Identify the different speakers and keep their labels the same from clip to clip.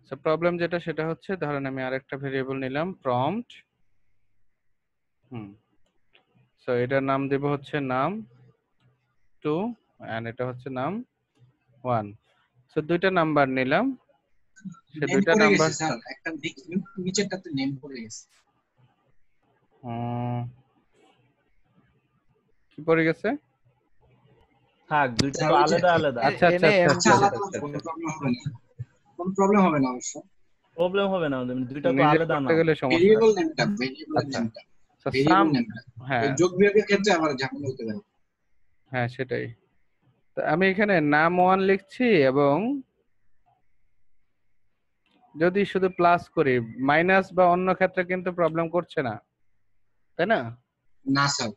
Speaker 1: So problem যেটা সেটা হচ্ছে, ধরেন আমি আরেকটা ভেরিয়েবল নিলাম প্রম্পট। সো এটার নাম দেব হচ্ছে নাম 2 এন্ড এটা হচ্ছে নাম 1। সো দুইটা নাম্বার নিলাম, সে
Speaker 2: নেম
Speaker 1: দুইটা
Speaker 2: পড়ে
Speaker 1: নাম্বার
Speaker 2: গেছে স্যার, একটা নিচেরটাতে নেম পড়ে গেছে।
Speaker 1: কি পড়ে গেছে?
Speaker 3: থাক, দুইটা
Speaker 2: স্যার
Speaker 3: তো
Speaker 2: ওই যে
Speaker 3: আলাদা আলাদা।
Speaker 1: আচ্ছা আচ্ছা
Speaker 3: এনে
Speaker 1: আচ্ছা
Speaker 2: আচ্ছা
Speaker 1: আচ্ছা
Speaker 2: আলাদা
Speaker 1: আচ্ছা
Speaker 2: কোনো
Speaker 1: আচ্ছা।
Speaker 2: প্রবলেম হবে না, কোনো প্রবলেম হবে না অবশ্য।
Speaker 3: প্রবলেম হবে না, দুইটা তো
Speaker 1: নিজে
Speaker 3: আলাদা
Speaker 1: করতে
Speaker 3: নাম।
Speaker 1: গেলে সমস্যা।
Speaker 2: ভেরিয়েবল নেমটা, ভেরিয়েবল
Speaker 1: আচ্ছা,
Speaker 2: নেমটা,
Speaker 1: সো সাম,
Speaker 2: ভেরিয়েবল নেমটা
Speaker 1: হ্যাঁ
Speaker 2: যোগ বিয়োগের ক্ষেত্রে আমার ঝামেলা হতে পারে।
Speaker 1: হ্যাঁ সেটাই। তো আমি এখানে নাম 1 লিখছি, এবং যদি শুধু প্লাস করি, মাইনাস বা অন্য ক্ষেত্রে কিন্তু প্রবলেম করছে না, তাই না?
Speaker 2: না স্যার,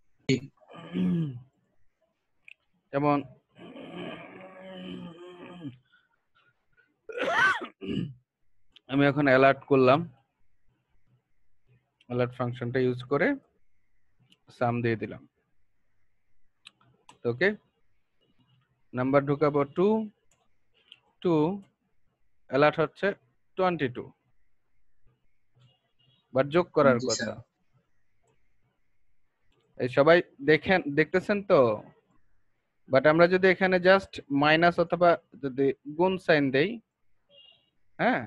Speaker 1: যেমন আমি এখন অ্যালার্ট করলাম, অ্যালার্ট ফাংশনটা ইউজ করে সাম দিয়ে দিলাম। ওকে, নাম্বার ঢুকাবো 2, 2 অ্যালার্ট হচ্ছে 22, বাট যোগ করার
Speaker 2: জি
Speaker 1: কথা।
Speaker 2: স্যার।
Speaker 1: এই সবাই দেখতেছেন তো? বাট আমরা যদি এখানে জাস্ট মাইনাস অথবা যদি গুণ সাইন দেই, হ্যাঁ,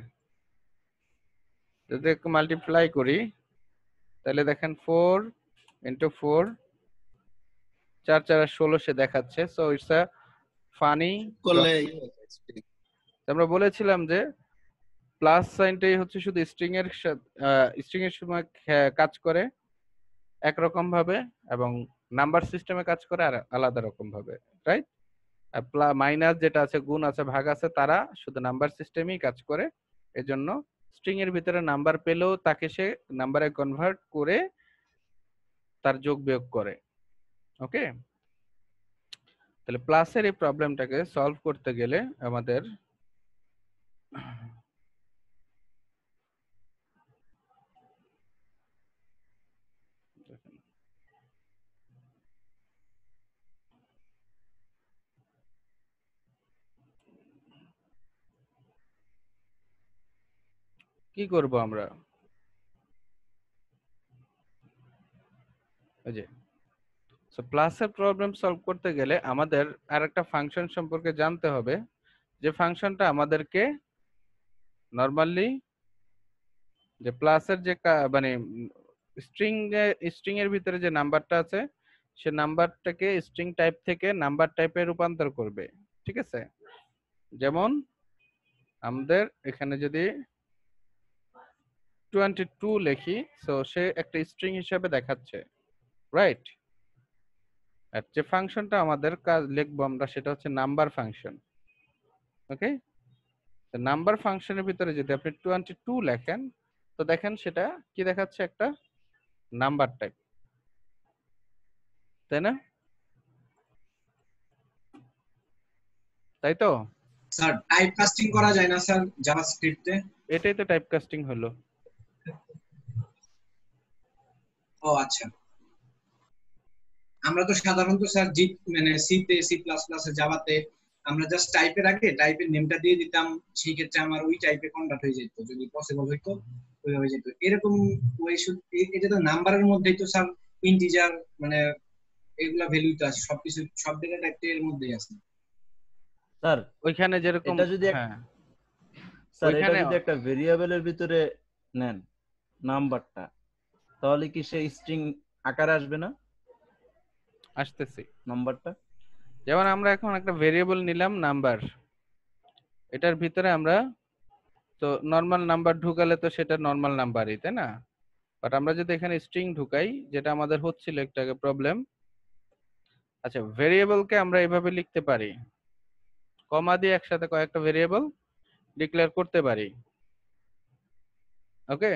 Speaker 1: যদি একটু মাল্টিপ্লাই করি, তাহলে দেখেন 4 ইন্টু 4, 4 4 16 সে দেখাচ্ছে। So it's a funny.
Speaker 4: করলে
Speaker 1: আমরা বলেছিলাম যে প্লাস সাইনটাই হচ্ছে শুধু স্ট্রিং এর সময় কাজ করে একরকম ভাবে, এবং নাম্বার সিস্টেমে কাজ করে আর আলাদা রকম ভাবে, রাইট? আর মাইনাস যেটা আছে, গুণ আছে, ভাগ আছে, তারা শুধু নাম্বার সিস্টেমেই কাজ করে। এজন্য স্ট্রিং এর ভিতরে নাম্বার পেলেও তাকে সে নাম্বারে কনভার্ট করে তার যোগ বিয়োগ করে। ওকে, তাহলে প্লাসের এই প্রবলেমটাকে সলভ করতে গেলে আমাদের কি করব আমরা? এই যে সো প্লাসের প্রবলেম সলভ করতে গেলে আমাদের আরেকটা ফাংশন সম্পর্কে জানতে হবে, যে ফাংশনটা আমাদেরকে নরমালি যে প্লাসের যে মানে স্ট্রিং এর ভিতরে যে নাম্বারটা আছে, সে নাম্বারটাকে স্ট্রিং টাইপ থেকে নাম্বার টাইপে রূপান্তর করবে। ঠিক আছে, যেমন আমাদের এখানে যদি 22 লিখি, সো সে একটা স্ট্রিং হিসেবে দেখাচ্ছে, রাইট? আর যে ফাংশনটা আমাদের কাজ লিখবো আমরা, সেটা হচ্ছে নাম্বার ফাংশন। ওকে, নাম্বার ফাংশনের ভিতরে যদি আপনি 22 লেখেন, তো দেখেন সেটা কি দেখাচ্ছে, একটা নাম্বার টাইপ, তাই না? তাই তো?
Speaker 2: স্যার টাইপ কাস্টিং করা যায় না স্যার জাভাস্ক্রিপ্টে?
Speaker 1: এটাই তো টাইপ কাস্টিং হলো।
Speaker 2: ও আচ্ছা, আমরা তো সাধারণত স্যার জি মানে সি তে, সি প্লাস প্লাস এ, জাভাতে আমরা জাস্ট টাইপের আগে টাইপের নেমটা দিয়ে দিতাম, সেই ক্ষেত্রে আমার ওই টাইপে কনভার্ট হয়ে যেত, যদি পসিবল হইতো ওইভাবে যেত। এরকম ওই এটা তো নাম্বারের মধ্যেই তো স্যার, ইন্টিজার মানে এগুলা ভ্যালু তো আছে, সবকিছু সব ডেটা টাইপ এর মধ্যেই আছে।
Speaker 3: স্যার
Speaker 1: ওইখানে যেরকম,
Speaker 3: এটা যদি
Speaker 1: হ্যাঁ
Speaker 3: স্যার এটা
Speaker 1: ওইখানে
Speaker 3: যদি একটা ভেরিয়েবলের ভিতরে নেন নাম্বারটা, তাহলে কি সে স্ট্রিং আকারে আসবে না
Speaker 1: আসতেছি।
Speaker 3: নাম্বারটা?
Speaker 1: যেমন আমরা এখন একটা ভেরিয়েবল নিলাম নাম্বার, এটার ভিতরে আমরা তো নর্মাল নাম্বার ঢুকালে তো সেটা নর্মাল নাম্বারই, তাই না? বাট আমরা যদি এখানে স্ট্রিং ঢুকাই, যেটা আমাদের হচ্ছিল একটু আগে প্রবলেম। আচ্ছা, ভেরিয়েবলকে আমরা এভাবে লিখতে পারি, কমা দিয়ে একসাথে কয়েকটা ভেরিয়েবল ডিক্লেয়ার করতে পারি। ওকে,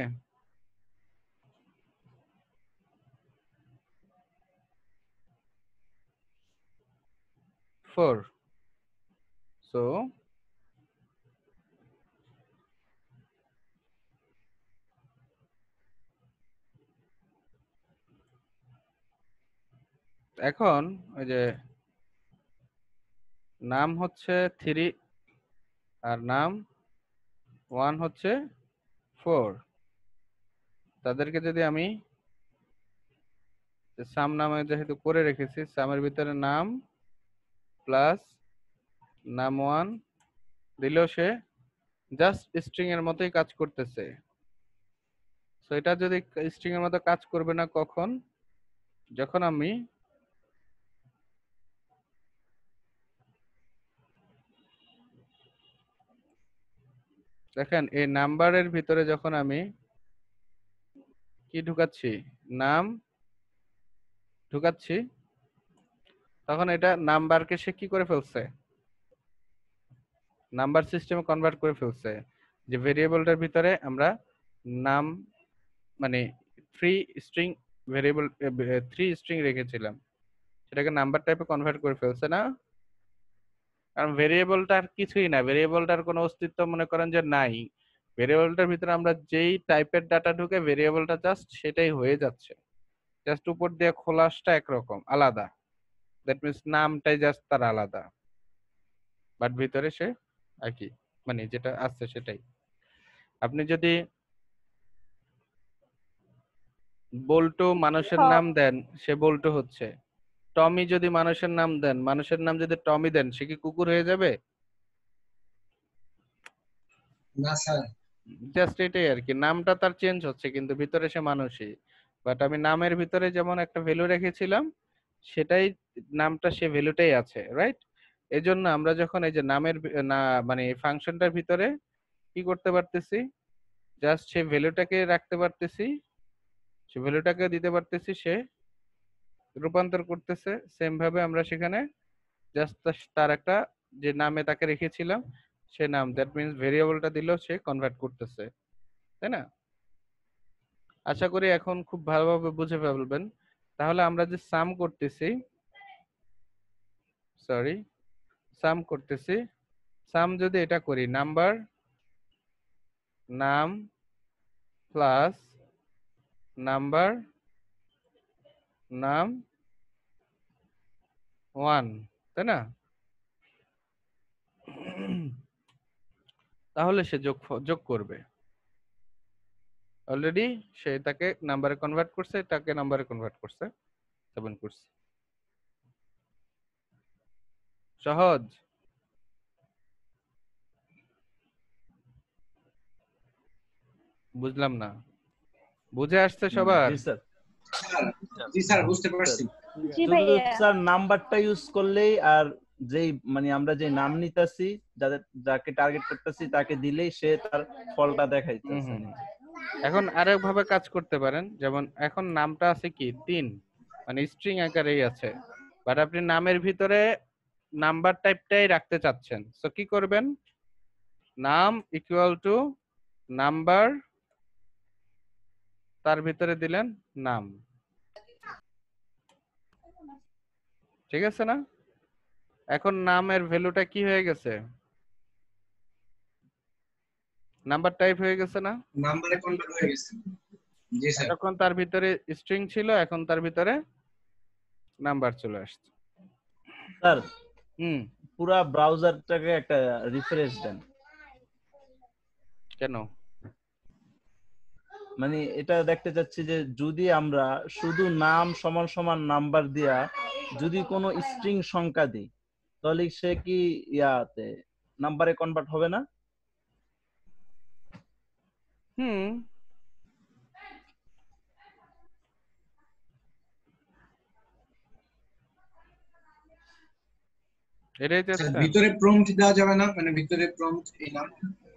Speaker 1: ফোর। সো এখন ওই যে নাম হচ্ছে 3 আর নাম 1 হচ্ছে 4। তাদেরকে যদি আমি সাম নামে যেহেতু করে রেখেছি, সামের ভিতরে নাম প্লাস নাম 1 দিলেও সে জাস্ট স্ট্রিং এর মতোই কাজ করতেছে। সো এটা যদি স্ট্রিং এর মতো কাজ করবে না কখন, যখন আমি দেখেন এই নাম্বারের ভিতরে যখন আমি কি ঢুকাচ্ছি, নাম ঢুকাচ্ছি, তখন এটা নাম্বারকে সে কি করে ফেলছে, নাম্বার সিস্টেমে কনভার্ট করে ফেলছে। যে ভেরিয়েবলটার ভিতরে আমরা নাম মানে থ্রি স্ট্রিং ভেরিয়েবল 3 স্ট্রিং রেখেছিলাম, সেটাকে নাম্বার টাইপে কনভার্ট করে ফেলছে না? কারণ ভেরিয়েবলটার কিছুই না, ভেরিয়েবলটার কোনো অস্তিত্ব মনে করেন যে নাই। ভেরিয়েবলটার ভিতরে আমরা যেই টাইপের ডাটা ঢুকে ভেরিয়েবলটা জাস্ট সেটাই হয়ে যাচ্ছে, জাস্ট উপর দিয়ে খোলাসটা একরকম আলাদা, দ্যাট মিনস নামটাই জাস্ট তার আলাদা, বাট ভিতরে সে একই, মানে যেটা আছে সেটাই। আপনি যদি বল্টু মানুষের নাম দেন, সে বল্টু হচ্ছে। টমি যদি মানুষের নাম দেন, মানুষের নাম যদি টমি দেন, সে কি কুকুর হয়ে যাবে?
Speaker 2: না স্যার।
Speaker 1: জাস্ট এটাই আর কি, নামটা তার চেঞ্জ হচ্ছে কিন্তু ভিতরে সে মানুষই। বাট আমি নামের ভিতরে যেমন একটা ভ্যালু রেখেছিলাম, সেটাই নামটা সে ভ্যালুটাই আছে, রাইট? এজন্য আমরা যখন এই যে নামের না মানে ফাংশনটার ভিতরে কি করতে পারতেছি, জাস্ট সে ভ্যালুটাকে রাখতে পারতেছি, সে ভ্যালুটাকে দিতে পারতেছি, সে রূপান্তর করতেছে। সেম ভাবে আমরা সেখানে জাস্ট তার একটা যে নামে তাকে রেখেছিলাম সে নাম, দ্যাট মিনস ভেরিয়েবলটা দিলেও সে কনভার্ট করতেছে, তাই না? আশা করি এখন খুব ভালোভাবে বুঝে ফেলবেন। তাহলে আমরা যে সাম করতেছি, সরি সাম করতেছি, সাম যদি এটা করি নাম্বার নাম প্লাস নাম্বার নাম 1, তাই না? তাহলে সে যোগ করবে। অলরেডি সে তাকে নাম্বারে কনভার্ট করছে, তাকে নাম্বারে কনভার্ট করছে, 7 করছে। সহজ? বুঝলাম না, বুঝে আসছে সবার?
Speaker 3: জি স্যার।
Speaker 2: জি স্যার, বুঝতে পারছি।
Speaker 4: জি
Speaker 3: শুধু
Speaker 4: ভাইয়া।
Speaker 3: স্যার নাম্বারটা ইউজ করলেই আর যেই মানে আমরা যে নাম নিতেছি, যাকে টার্গেট করতেছি তাকে দিলেই সে তার ফলটা দেখাইতেছে।
Speaker 1: এখন আরেক ভাবে কাজ করতে পারেন, যেমন এখন নামটা আছে কি 3, মানে স্ট্রিং আকারেই আছে, বাট আপনি নামের ভিতরে নাম্বার টাইপটাই রাখতে চাচ্ছেন। সো কি করবেন, নাম ইকুয়াল টু নাম্বার, তার ভিতরে দিলেন নাম, ঠিক আছে না? এখন নামের ভ্যালুটা কি হয়ে গেছে, নাম্বার টাইপ হয়ে গেছে না?
Speaker 2: নাম্বারে কনভার্ট হয়ে গেছে। জি স্যার।
Speaker 1: এতক্ষণ তার ভিতরে স্ট্রিং ছিল, এখন তার ভিতরে নাম্বার চলে আসছে।
Speaker 3: স্যার
Speaker 1: হুম,
Speaker 3: পুরা ব্রাউজারটাকে একটা রিফ্রেশ দেন।
Speaker 1: কেন?
Speaker 3: মানে এটা দেখতে চাচ্ছি যে যদি আমরা শুধু নাম সমান সমান নাম্বার দিয়া যদি কোনো স্ট্রিং সংখ্যা দিই, তাহলে সে কি ইয়াতে নাম্বারে কনভার্ট হবে না?
Speaker 1: হুম, এটাই
Speaker 2: স্যার
Speaker 1: চাচ্ছেন?
Speaker 2: ভিতরে প্রম্পট দেওয়া যাবে না, মানে ভিতরে প্রম্পট এই নাম।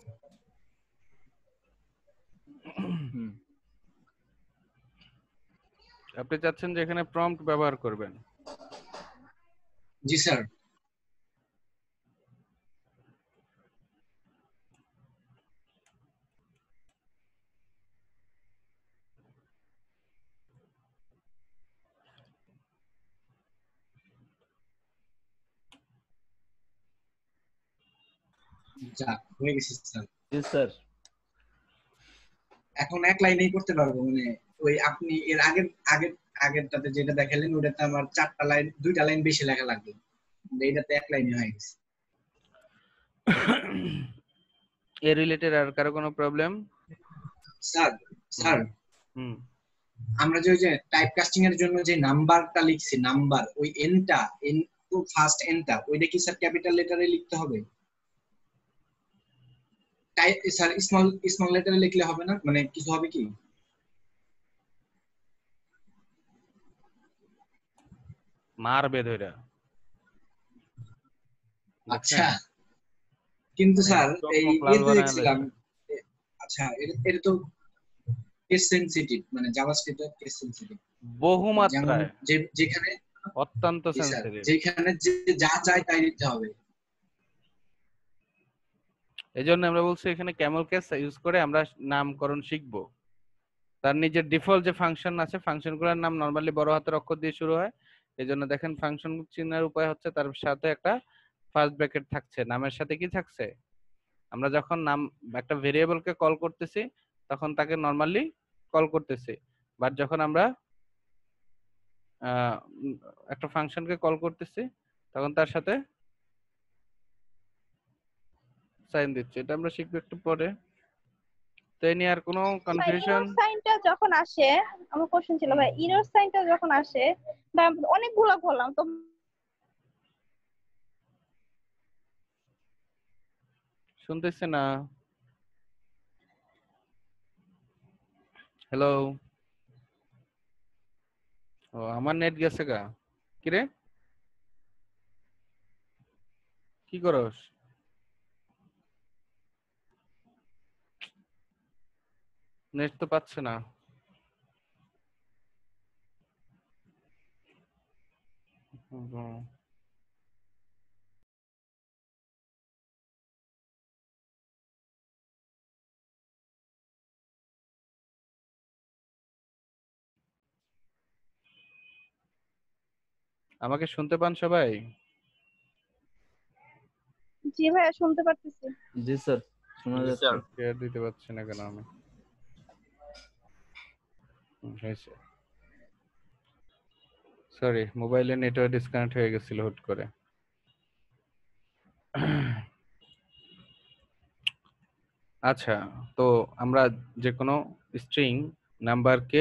Speaker 1: আপনি চাচ্ছেন যে এখানে প্রম্পট ব্যবহার করবেন?
Speaker 2: জি স্যার। যাক, হয়ে গেছে স্যার।
Speaker 3: জি স্যার।
Speaker 2: এখন এক লাইনেই করতে পারবো, মানে ওই আপনি এর আগেরটাতে যেটা দেখালেন ওটাতে আমার 4টা লাইন 2টা লাইন বেশি লেখা লাগবে, এইটাতে এক লাইনে হয়ে গেছে।
Speaker 1: এ রিলেটেড আর কারো কোনো প্রবলেম?
Speaker 2: স্যার
Speaker 1: হুম
Speaker 2: স্যার
Speaker 1: হুম
Speaker 2: আমরা যে ওই যে টাইপ কাস্টিং এর জন্য যে নাম্বারটা লিখছি, নাম্বার, ওই এনটা, এন টু ফার্স্ট এনটা, ওইটা কি স্যার ক্যাপিটাল লেটারে লিখতে হবে? টাইপ স্যার স্মল স্মল লেটারে লিখলে হবে না, মানে কিছু হবে কি?
Speaker 1: মারবে ধইরা
Speaker 2: আচ্ছা,
Speaker 1: দেখছেন,
Speaker 2: কিন্তু
Speaker 1: মানে
Speaker 2: স্যার
Speaker 1: চোখ
Speaker 2: এই
Speaker 1: মুখ লাল
Speaker 2: ইয়েতে
Speaker 1: বানায়
Speaker 2: দেখছিলাম,
Speaker 1: লাইছে।
Speaker 2: আচ্ছা এটা তো কেস সেনসিটিভ, মানে জাভাস্ক্রিপ্ট কেস সেনসিটিভ,
Speaker 1: বহু
Speaker 2: যেমন
Speaker 1: মাত্রায়,
Speaker 2: যেখানে,
Speaker 1: অত্যন্ত
Speaker 2: জি স্যার,
Speaker 1: সেনসিটিভ।
Speaker 2: যেখানে যে যা চাই তাই দিতে হবে।
Speaker 1: এই জন্য আমরা বলছি এখানে ক্যামেল কেস ইউজ করে আমরা নামকরণ শিখবো। তার নিজের ডিফল্ট যে ফাংশন আছে, ফাংশনগুলোর নাম নরমালি বড় হাতের অক্ষর দিয়ে শুরু হয়। এই জন্য দেখেন ফাংশন চিহ্নের উপায় হচ্ছে তার সাথে একটা ফার্স্ট ব্র্যাকেট থাকছে। নামের সাথে কি থাকছে? আমরা যখন নাম একটা ভেরিয়েবলকে কল করতেছি তখন তাকে নরমালি কল করতেছি, বাট যখন আমরা আহ, উম, একটা ফাংশনকে কল করতেছি তখন তার সাথে সাইন দিচ্ছি। এটা আমরা শিখবো একটু পরে। তো এই নিয়ে আর কোনো কনফিউশন?
Speaker 4: ইরর সাইনটা যখন আসে, আমার কোশ্চেন ছিল ভাই, ইরর সাইনটা যখন আসে বা অনেকগুলা করলাম তো
Speaker 1: শুনতেছে না? হ্যালো? ও আমার নেট গেছে গা। কিরে, কি করস? নেট তো পাচ্ছে না। হুম। আমাকে শুনতে পান সবাই?
Speaker 4: জি ভাইয়া শুনতে পারতেছি।
Speaker 3: জি স্যার, শোনা যাচ্ছে।
Speaker 1: শেয়ার দিতে পারছি না কেন আমি? হয়েছে, সরি, মোবাইলে নেটওয়ার্ক ডিসকানেক্ট হয়ে গেছিল হুট করে। আচ্ছা, তো আমরা যে কোনো স্ট্রিং নাম্বারকে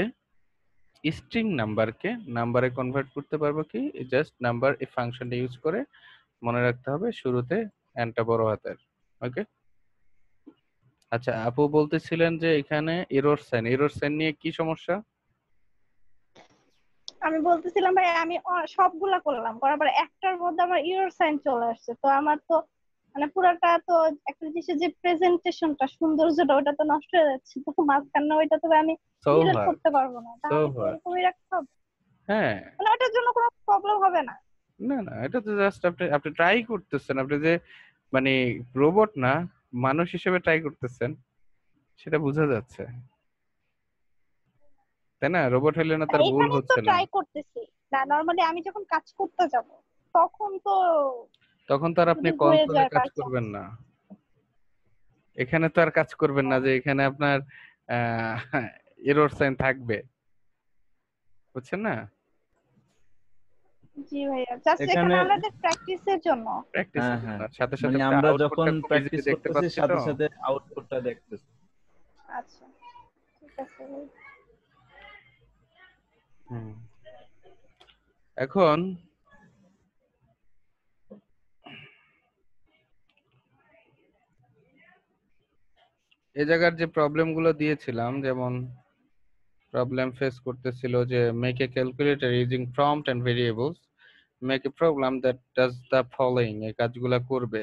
Speaker 1: নাম্বারে কনভার্ট করতে পারবো কি? জাস্ট নাম্বার এই ফাংশনটা ইউজ করে। মনে রাখতে হবে শুরুতে এনটা বড় হাতের। ওকে। আচ্ছা, আপু বলতেছিলেন যে এখানে এরর সাইন নিয়ে কি সমস্যা?
Speaker 4: আমি বলতেছিলাম ভাই, আমি সবগুলা করলাম, করার পর একটার মধ্যে আমার ইরর সাইন চলে আসছে, তো আমার তো মানে পুরাটা তো একটা জিনিসের যে প্রেজেন্টেশনটা, সৌন্দর্যটা, ওটা তো নষ্ট হয়ে যাচ্ছে, তো মাঝখানে ওইটা তো আমি
Speaker 1: সো
Speaker 4: ডিলিট
Speaker 1: হোয়াট,
Speaker 4: করতে পারবো না,
Speaker 1: সো
Speaker 4: তাহলে কি
Speaker 1: হোয়াট।
Speaker 4: এরকমই রাখতে হবে?
Speaker 1: হ্যাঁ,
Speaker 4: মানে ওটার জন্য কোনো প্রবলেম হবে না?
Speaker 1: না না, এটা তো জাস্ট আপনি আপনি ট্রাই করতেছেন। আপনি যে মানে রোবট না, মানুষ হিসেবে ট্রাই করতেছেন, সেটা বোঝা যাচ্ছে, তাই না? রোবট হইলে না তার ভুল
Speaker 4: এখানে তো
Speaker 1: হচ্ছে না।
Speaker 4: ট্রাই করতেছি না, নর্মালি আমি যখন কাজ করতে যাব তখন তো
Speaker 1: তখন তো আর আপনি
Speaker 4: যদি হয়ে
Speaker 1: কনসোলে
Speaker 4: যায়
Speaker 1: কাজ
Speaker 4: বাই চান্স।
Speaker 1: করবেন না। এখানে তো আর কাজ করবেন না যে এখানে আপনার এরর সাইন থাকবে, বুঝছেন না?
Speaker 4: জি ভাইয়া, জাস্ট
Speaker 3: এখানে
Speaker 4: এখানে আমাদের প্র্যাকটিসের জন্য।
Speaker 1: প্র্যাকটিসের
Speaker 3: হ্যাঁ
Speaker 1: জন্য,
Speaker 3: হ্যাঁ,
Speaker 1: আর সাথে সাথে
Speaker 3: মানে
Speaker 1: আপনি
Speaker 3: আমরা যখন
Speaker 1: আউটপুটটা খুব ইজিলি
Speaker 3: প্র্যাকটিস
Speaker 1: দেখতে
Speaker 3: করতেছি
Speaker 1: পাচ্ছি তো।
Speaker 3: সাথে সাথে আউটপুটটা দেখতেছি।
Speaker 4: আচ্ছা, ঠিক আছে ভাই।
Speaker 1: হুম। এখন এ জায়গার যে প্রবলেম গুলো দিয়েছিলাম, যেমন প্রবলেম ফেস করতেছিল যে make a calculator using prompt and variables, make a program that does the following, এই কাজগুলা করবে।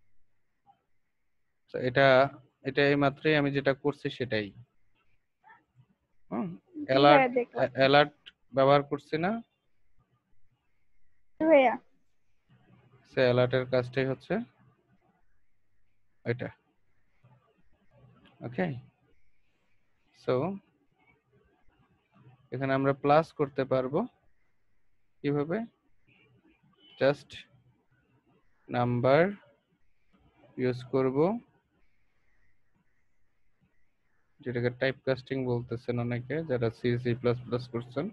Speaker 1: তো এটা এটা এই মাত্রই আমি যেটা করছি সেটাই। হুম।
Speaker 4: জি
Speaker 1: অ্যালার্ট,
Speaker 4: ভাইয়া দেখলাম।
Speaker 1: অ্যালার্ট ব্যবহার করছি না?
Speaker 4: জি ভাইয়া।
Speaker 1: সে অ্যালার্টের কাজটাই হচ্ছে এটা। ওকে, সো এখানে আমরা প্লাস করতে পারবো কিভাবে? জাস্ট নাম্বার ইউজ করব, যেটাকে টাইপ কাস্টিং বলতেছেন অনেকে যারা সি সি প্লাস প্লাস করছেন।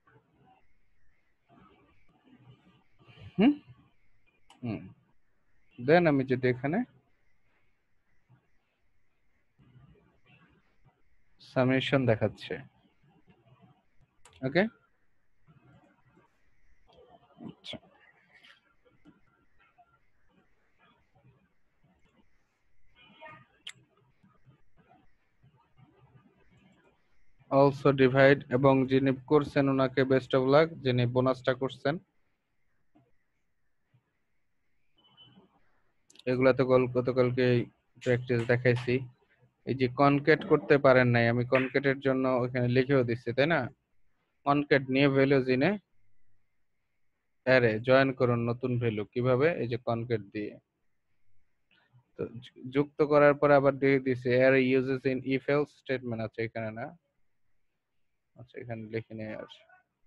Speaker 1: হুম হুম দেন আমি যদি এখানে সামেশন দেখাচ্ছে, ওকে। আচ্ছা, অলসো ডিভাইড, এবং যিনি করছেন ওনাকে বেস্ট অফ লাক, যিনি বোনাসটা করছেন। এগুলা তো গতকালকে প্র্যাকটিস দেখাইছি। এই যে কনকেট করতে পারেন নাই, আমি কনকেটের জন্য ওখানে লিখেও দিচ্ছি, তাই না? Concat new values in a array join করুন নতুন ভ্যালু, কিভাবে? এই যে কনকেট দিয়ে তো যুক্ত করার পরে আবার দিয়ে দিছে array uses in if else statement আছে এখানে, না? আচ্ছা, এখানে লিখে নিয়ে আসি।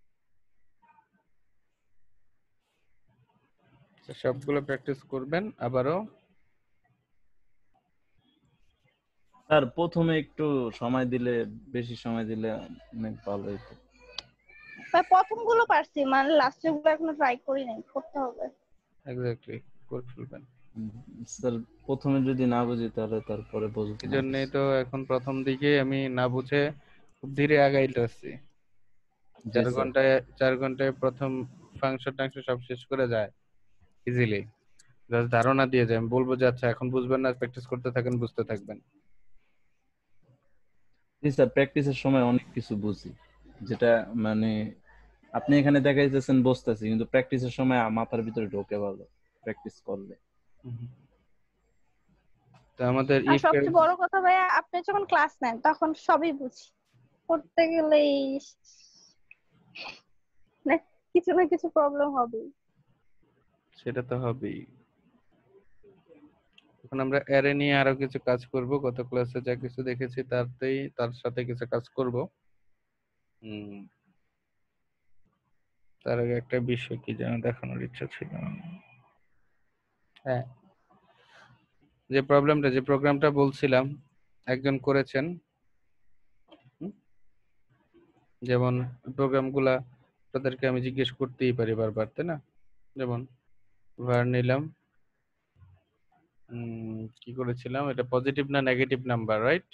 Speaker 1: সবগুলো প্র্যাকটিস করবেন আবারও।
Speaker 3: স্যার প্রথমে একটু সময় দিলে, বেশি সময় দিলে অনেক ভালো হতো।
Speaker 4: ভাই প্রথমগুলো পারছি, মানে লাস্টের গুলো এখনো ট্রাই করি নাই, করতে হবে।
Speaker 1: এক্স্যাক্টলি, করে ফেলবেন।
Speaker 3: স্যার প্রথমে যদি না বুঝি তাহলে তারপরে বুঝবো
Speaker 1: এই
Speaker 3: না।
Speaker 1: জন্যই তো এখন প্রথম দিকে আমি না বুঝে খুব ধীরে আগাইতেছি।
Speaker 3: জি স্যার।
Speaker 1: 4 ঘন্টায় প্রথম ফাংশন টাংশন সব শেষ করে যায় ইজিলি। জাস্ট ধারণা দিয়ে যায়, আমি বলবো যে আচ্ছা এখন বুঝবেন না, প্র্যাকটিস করতে থাকেন, বুঝতে থাকবেন।
Speaker 3: জি স্যার, প্র্যাকটিসের সময় অনেক কিছু বুঝি, যেটা মানে আপনি এখানে দেখাইতেছেন বুঝতেছি, কিন্তু প্র্যাকটিসের সময় মাথার ভিতরে ঢোকে ভালো প্র্যাকটিস করলে।
Speaker 1: তো আমাদের
Speaker 4: আর
Speaker 1: ইফ
Speaker 4: সবচেয়ে বড় কথা ভাইয়া, আপনি যখন ক্লাস নেন তখন সবই বুঝি, করতে গেলেই মানে কিছু না কিছু প্রবলেম হবে।
Speaker 1: সেটা তো হবেই। এখন আমরা অ্যারে নিয়ে আরো কিছু কাজ করব, গত ক্লাসে যা কিছু দেখেছি তার সাথে কিছু কাজ করব। তার আগে একটা বিষয় কি যেন দেখানোর ইচ্ছা ছিল। হ্যাঁ, যে প্রোগ্রামটা বলছিলাম একজন করেছেন, যেমন প্রোগ্রামগুলা তাদেরকে আমি জিজ্ঞেস করতেই পারি বারবার, তাই না? যেমন var নিলাম, কি করেছিলাম, এটা পজিটিভ না নেগেটিভ নাম্বার, রাইট?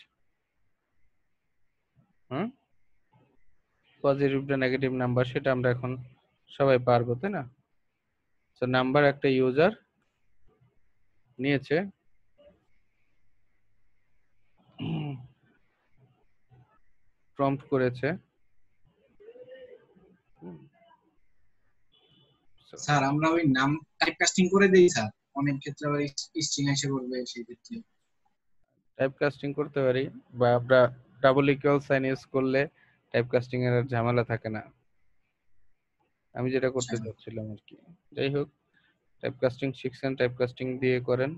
Speaker 1: পজিটিভ না নেগেটিভ নাম্বার সেটা আমরা এখন সবাই পারবো, তাই না? তো নাম্বার একটা ইউজার নিয়েছে, প্রম্পট করেছে।
Speaker 2: স্যার আমরা ওই নাম টাইপ কাস্টিং করে দেই স্যার, অনেক ক্ষেত্রে আবার স্ট্রিং এসে করবে সেই ক্ষেত্রে।
Speaker 1: টাইপ কাস্টিং করতে পারি, বা আমরা ডাবল ইকুয়াল সাইন ইউজ করলে টাইপ কাস্টিং এর আর ঝামেলা থাকে না। আমি যেটা করতে চাচ্ছিলাম আর কি। যাই হোক, টাইপ কাস্টিং শিখছেন, টাইপ কাস্টিং দিয়ে করেন।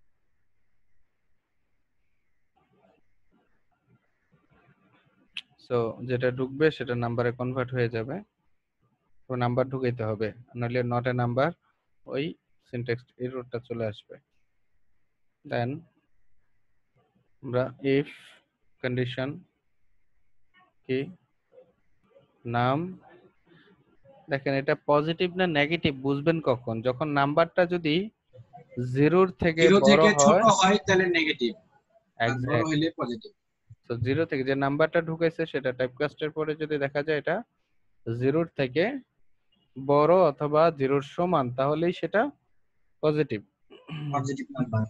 Speaker 1: সো যেটা ঢুকবে সেটা নাম্বারে কনভার্ট হয়ে যাবে, তো নাম্বার ঢুকাইতে হবে, নাহলে নট এ নাম্বার ওই সিনট্যাক্স এররটা চলে আসবে। দেন আমরা ইফ কন্ডিশন কি নাম, দেখেন এটা পজিটিভ না নেগেটিভ বুঝবেন কখন? যখন নাম্বারটা যদি 0 থেকে
Speaker 2: 0
Speaker 1: বড়
Speaker 2: থেকে ছোট
Speaker 1: হয়।
Speaker 2: হয় তাহলে নেগেটিভ, আর বড়
Speaker 1: এক্স্যাক্ট।
Speaker 2: হইলে পজিটিভ।
Speaker 1: তো 0 থেকে যে নাম্বারটা ঢুকাইছে সেটা টাইপকাস্টের পরে যদি দেখা যায় এটা 0 থেকে বড় অথবা 0 সমান, তাহলেই সেটা পজিটিভ।
Speaker 2: Positive number.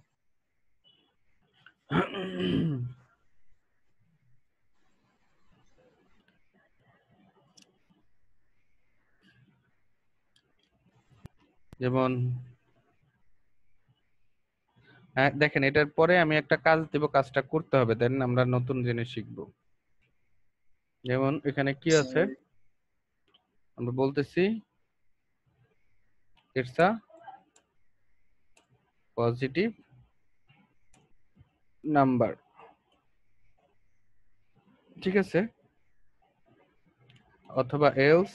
Speaker 1: যেমন দেখেন এটার পরে আমি একটা কাজ দেব, কাজটা করতে হবে, দেন আমরা নতুন জিনিস শিখব। যেমন এখানে কি আছে, আমরা বলতেছি ইটস আ পজিটিভ নাম্বার, ঠিক আছে? অথবা else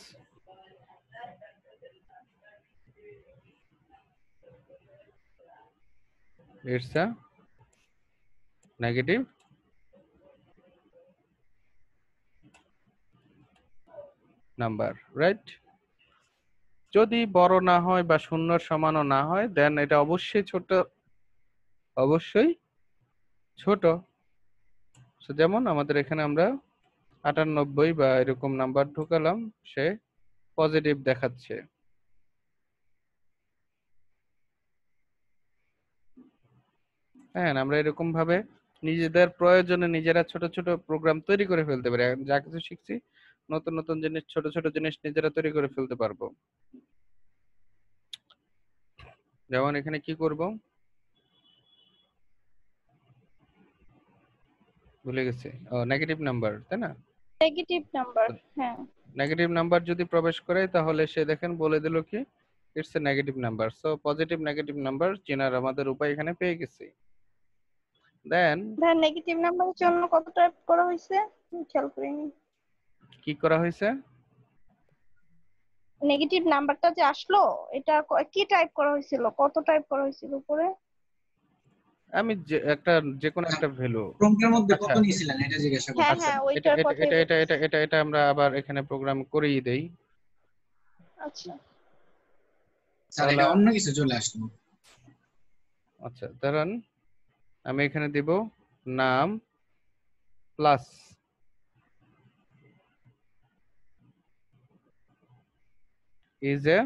Speaker 1: it's a negative number, right? যদি বড় না হয় বা শূন্যর সমানও না হয় দেন এটা অবশ্যই ছোট, অবশ্যই ছোট। So, যেমন আমাদের এখানে আমরা 98 বা এরকম নাম্বার ঢুকালাম, সে পজিটিভ দেখাচ্ছে। হ্যাঁ, আমরা এরকম ভাবে নিজেদের প্রয়োজনে নিজেরা ছোট ছোট প্রোগ্রাম তৈরি করে ফেলতে পারি। এখন যা কিছু শিখছি নতুন নতুন জিনিস, ছোট ছোট জিনিস নিজেরা তৈরি করে ফেলতে পারবো। যেমন এখানে কি করব ভুলে গেছি, ও নেগেটিভ নাম্বার, তাই না?
Speaker 4: নেগেটিভ নাম্বার, হ্যাঁ।
Speaker 1: নেগেটিভ নাম্বার যদি প্রবেশ করে তাহলে সে দেখেন বলে দিল কি it's a negative number. So positive negative number চেনার আমাদের উপায় এখানে পেয়ে গেছি। দেন
Speaker 4: ভাই নেগেটিভ নাম্বারের জন্য কত টাইপ করা হয়েছে খেয়াল করিনি।
Speaker 1: কি করা হয়েছে?
Speaker 4: নেগেটিভ নাম্বারটা যে আসলো এটা কি টাইপ করা হয়েছিল, কত টাইপ করা হয়েছিল উপরে?
Speaker 1: আমি যে কোনো একটা ভ্যালু
Speaker 2: প্রোগ্রামের মধ্যে কত
Speaker 1: আচ্ছা
Speaker 2: নিয়েছিলেন এটা জিজ্ঞাসা
Speaker 4: হ্যাঁ
Speaker 2: করছি।
Speaker 1: আচ্ছা,
Speaker 4: হ্যাঁ
Speaker 1: এটা
Speaker 4: ওইটার
Speaker 1: এটা
Speaker 4: কথাই
Speaker 1: এটা এটা
Speaker 4: বলছি।
Speaker 1: এটা এটা এটা আমরা আবার এখানে প্রোগ্রাম করেই দেই।
Speaker 4: আচ্ছা
Speaker 2: স্যার
Speaker 1: তাহলে
Speaker 2: এটা অন্য কিছু চলে আসলো।
Speaker 1: আচ্ছা ধরেন আমি এখানে দিব নাম প্লাস ইজ এ,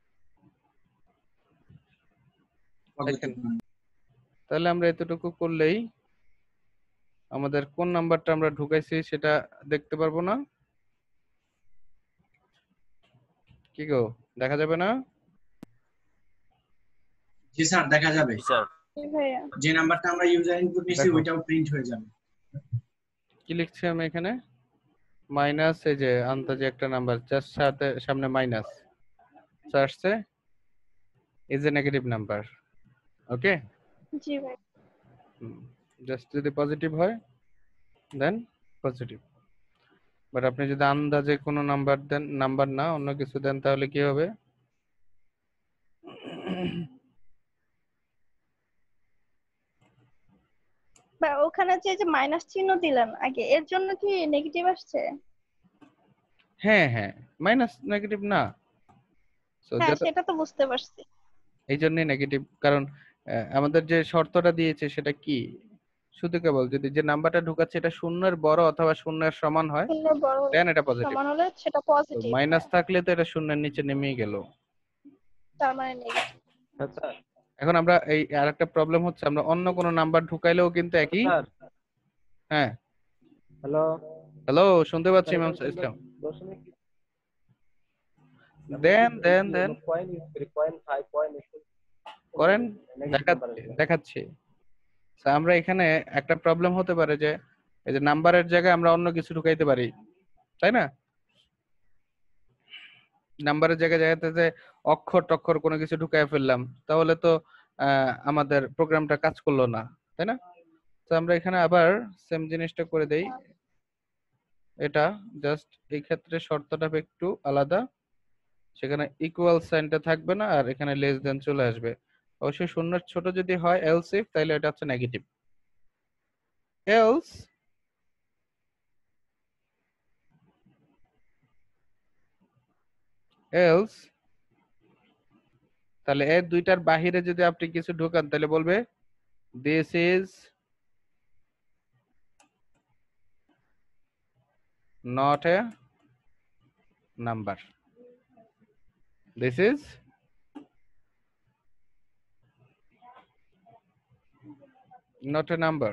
Speaker 1: দেখেন তাহলে আমরা এতটুকু করলেই আমাদের কোন নাম্বারটা আমরা ঢুকাইছি সেটা দেখতে পারবো না? কি গো, দেখা যাবে না?
Speaker 2: জি স্যার দেখা যাবে।
Speaker 3: স্যার
Speaker 4: ভাইয়া
Speaker 2: যে নাম্বারটা আমরা ইউজার ইনপুট নিয়েছি
Speaker 1: দেখো
Speaker 2: ওইটাও প্রিন্ট হয়ে যাবে।
Speaker 1: কি লিখছি আমি এখানে, মাইনাস, এই যে আন্দাজে একটা নাম্বার জাস্ট সামনে মাইনাস আসছে, is a negative number. Okay,
Speaker 4: জি ভাই।
Speaker 1: জাস্ট যদি পজিটিভ হয় দেন পজিটিভ, বাট আপনি যদি আন্দাজে কোনো নাম্বার দেন, নাম্বার না অন্য কিছু দেন, তাহলে কি হবে?
Speaker 4: বা ওখানে যে মাইনাস চিহ্ন দিলেন আগে, এর জন্য কি নেগেটিভ আসছে?
Speaker 1: হ্যাঁ হ্যাঁ, মাইনাস নেগেটিভ না। সো
Speaker 4: হ্যাঁ
Speaker 1: যত
Speaker 4: সেটা তো বুঝতে পারছি।
Speaker 1: এই জন্যই নেগেটিভ, কারণ আমাদের যে শর্তটা দিয়েছে সেটা কি, শুধু কেবল যদি যে নাম্বারটা ঢুকাচ্ছে এটা শূন্যের বড় অথবা শূন্যের সমান হয়
Speaker 4: শূন্য বড়
Speaker 1: দেন এটা পজিটিভ।
Speaker 4: সমান হলে সেটা
Speaker 1: তো
Speaker 4: পজিটিভ,
Speaker 1: মাইনাস
Speaker 4: হ্যাঁ
Speaker 1: থাকলে তো এটা শূন্যের নিচে নেমেই গেল।
Speaker 4: তার মানে নেগেটিভ।
Speaker 3: স্যার
Speaker 1: এখন আমরা এই আরেকটা প্রবলেম হচ্ছে, আমরা অন্য কোনো নাম্বার ঢুকাইলেও কিন্তু একই।
Speaker 3: স্যার
Speaker 1: হ্যাঁ
Speaker 3: হ্যালো
Speaker 1: হ্যালো, শুনতে পাচ্ছি
Speaker 3: স্যার
Speaker 1: ম্যাম
Speaker 3: এখানে
Speaker 1: ইসলাম।
Speaker 3: দশমিক
Speaker 1: দেন দেন দেন
Speaker 3: কয়েন ইউজ করি, কয়েন 5 কয়েন
Speaker 1: করেন,
Speaker 3: নেগেটিভ নাম্বার
Speaker 1: দেখাচ্ছি। So, আমরা এখানে একটা প্রবলেম হতে পারে যে এই যে নাম্বারের জায়গায় আমরা অন্য কিছু ঢুকাইতে পারি, তাই না? নাম্বারের জায়গায় জায়গাতে অক্ষর টক্ষর কোনো কিছু ঢুকাই ফেললাম, তাহলে তো আমাদের প্রোগ্রামটা কাজ করলো না, তাই না? তো আমরা এখানে আবার সেম জিনিসটা করে দেই। এটা জাস্ট এই ক্ষেত্রে শর্তটা একটু আলাদা, সেখানে ইকুয়াল সাইনটা থাকবে না আর এখানে লেস দেন চলে আসবে। অবশ্যই শূন্যের ছোট যদি হয় এলস ইফ, তাহলে এটা হচ্ছে নেগেটিভ। এলস এলস তাহলে এর দুইটার বাহিরে যদি আপনি কিছু ঢোকান তাহলে বলবে this is not a number, this is not a number.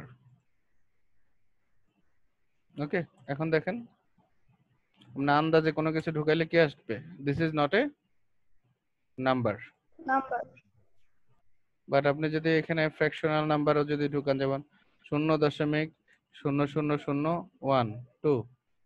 Speaker 1: Okay, এখন দেখেন আমরা আন্দাজে কোনো কিছু ঢুকাইলে কি আসবে, this is not a number.
Speaker 4: Number
Speaker 1: but আপনি যদি এখানে ফ্র্যাকশনাল নাম্বারও যদি ঢুকান, যেমন 0.00012,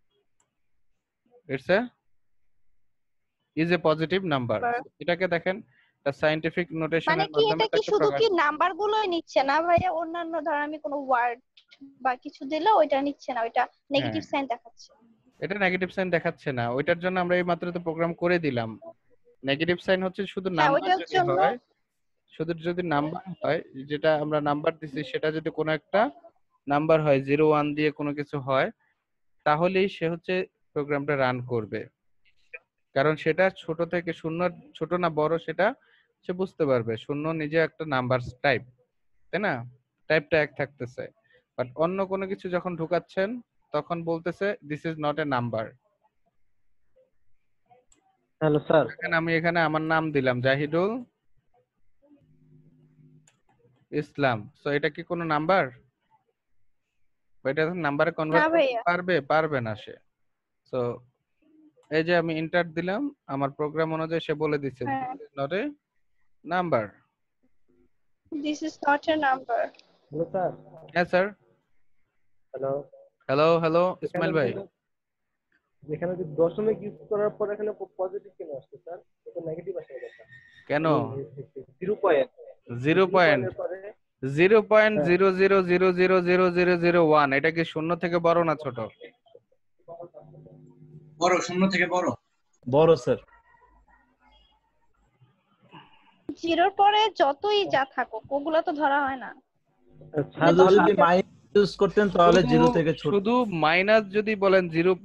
Speaker 1: it's a is a positive number. এটাকে দেখেন একটা সায়েন্টিফিক
Speaker 4: মানে
Speaker 1: নোটেশনের
Speaker 4: কি
Speaker 1: মাধ্যমে
Speaker 4: এটা কি
Speaker 1: তাকে
Speaker 4: শুধু
Speaker 1: প্রকাশ।
Speaker 4: কি নাম্বার গুলোই নিচ্ছে না ভাইয়া, অন্যান্য ধর আমি কোনো ওয়ার্ড বা কিছু দিলে ওইটা নিচ্ছে না, ওইটা নেগেটিভ
Speaker 1: হ্যাঁ,
Speaker 4: সাইন দেখাচ্ছে?
Speaker 1: এটা নেগেটিভ সাইন দেখাচ্ছে না, ওইটার জন্য আমরা এই মাত্র তো প্রোগ্রাম করে দিলাম। নেগেটিভ সাইন হচ্ছে শুধু
Speaker 4: হ্যাঁ
Speaker 1: নাম্বার
Speaker 4: ওইটার
Speaker 1: যদি
Speaker 4: জন্য।
Speaker 1: হয়, শুধু যদি নাম্বার হয়, যেটা আমরা নাম্বার দিছি সেটা যদি কোনো একটা নাম্বার হয় 0 1 দিয়ে কোনো কিছু হয়, তাহলেই সে হচ্ছে প্রোগ্রামটা রান করবে। কারণ সেটা ছোট থেকে শূন্য ছোট না বড় সেটা সে বুঝতে পারবে। শূন্য নিজে একটা নাম্বার টাইপ, তাই না? টাইপটা এক থাকতেছে, বাট অন্য কোনো কিছু যখন ঢুকাচ্ছেন তখন বলতেছে this is not a number.
Speaker 5: Hello sir.
Speaker 1: আমি এখানে আমার নাম দিলাম জাহিদুল ইসলাম, সো এটা কি কোনো নাম্বার? এটা নাম্বারে
Speaker 4: না
Speaker 1: কনভার্ট করতে
Speaker 4: ভাইয়া।
Speaker 1: পারবে না সে। সো এই যে আমি এন্টার দিলাম, আমার প্রোগ্রাম অনুযায়ী সে বলে দিচ্ছে
Speaker 4: হ্যাঁ,
Speaker 1: not a number.
Speaker 4: this is not a number.
Speaker 5: Hello sir.
Speaker 1: হ্যাঁ স্যার।
Speaker 5: হ্যালো।
Speaker 1: হ্যালো হ্যালো
Speaker 5: এখানে
Speaker 1: ইসমাইল ভাই।
Speaker 5: এখানে যে দশমিক ইউজ করার পর এখানে পজিটিভ কেন আসছে স্যার? এটা নেগেটিভ আসে কথা।
Speaker 1: কেন?
Speaker 5: 0 পয়েন্ট।
Speaker 1: 0.000000001 এটা কি শূন্য থেকে বড় না ছোট?
Speaker 2: বড়, শূন্য থেকে বড়।
Speaker 3: বড় স্যার।
Speaker 4: জিরোর পরে যতই যা থাকুক ওগুলো তো ধরা হয় না।
Speaker 3: শুধু যদি মাইনাস ইউজ করতেন তাহলে জিরো থেকে ছোট।
Speaker 1: শুধু মাইনাস যদি বলেন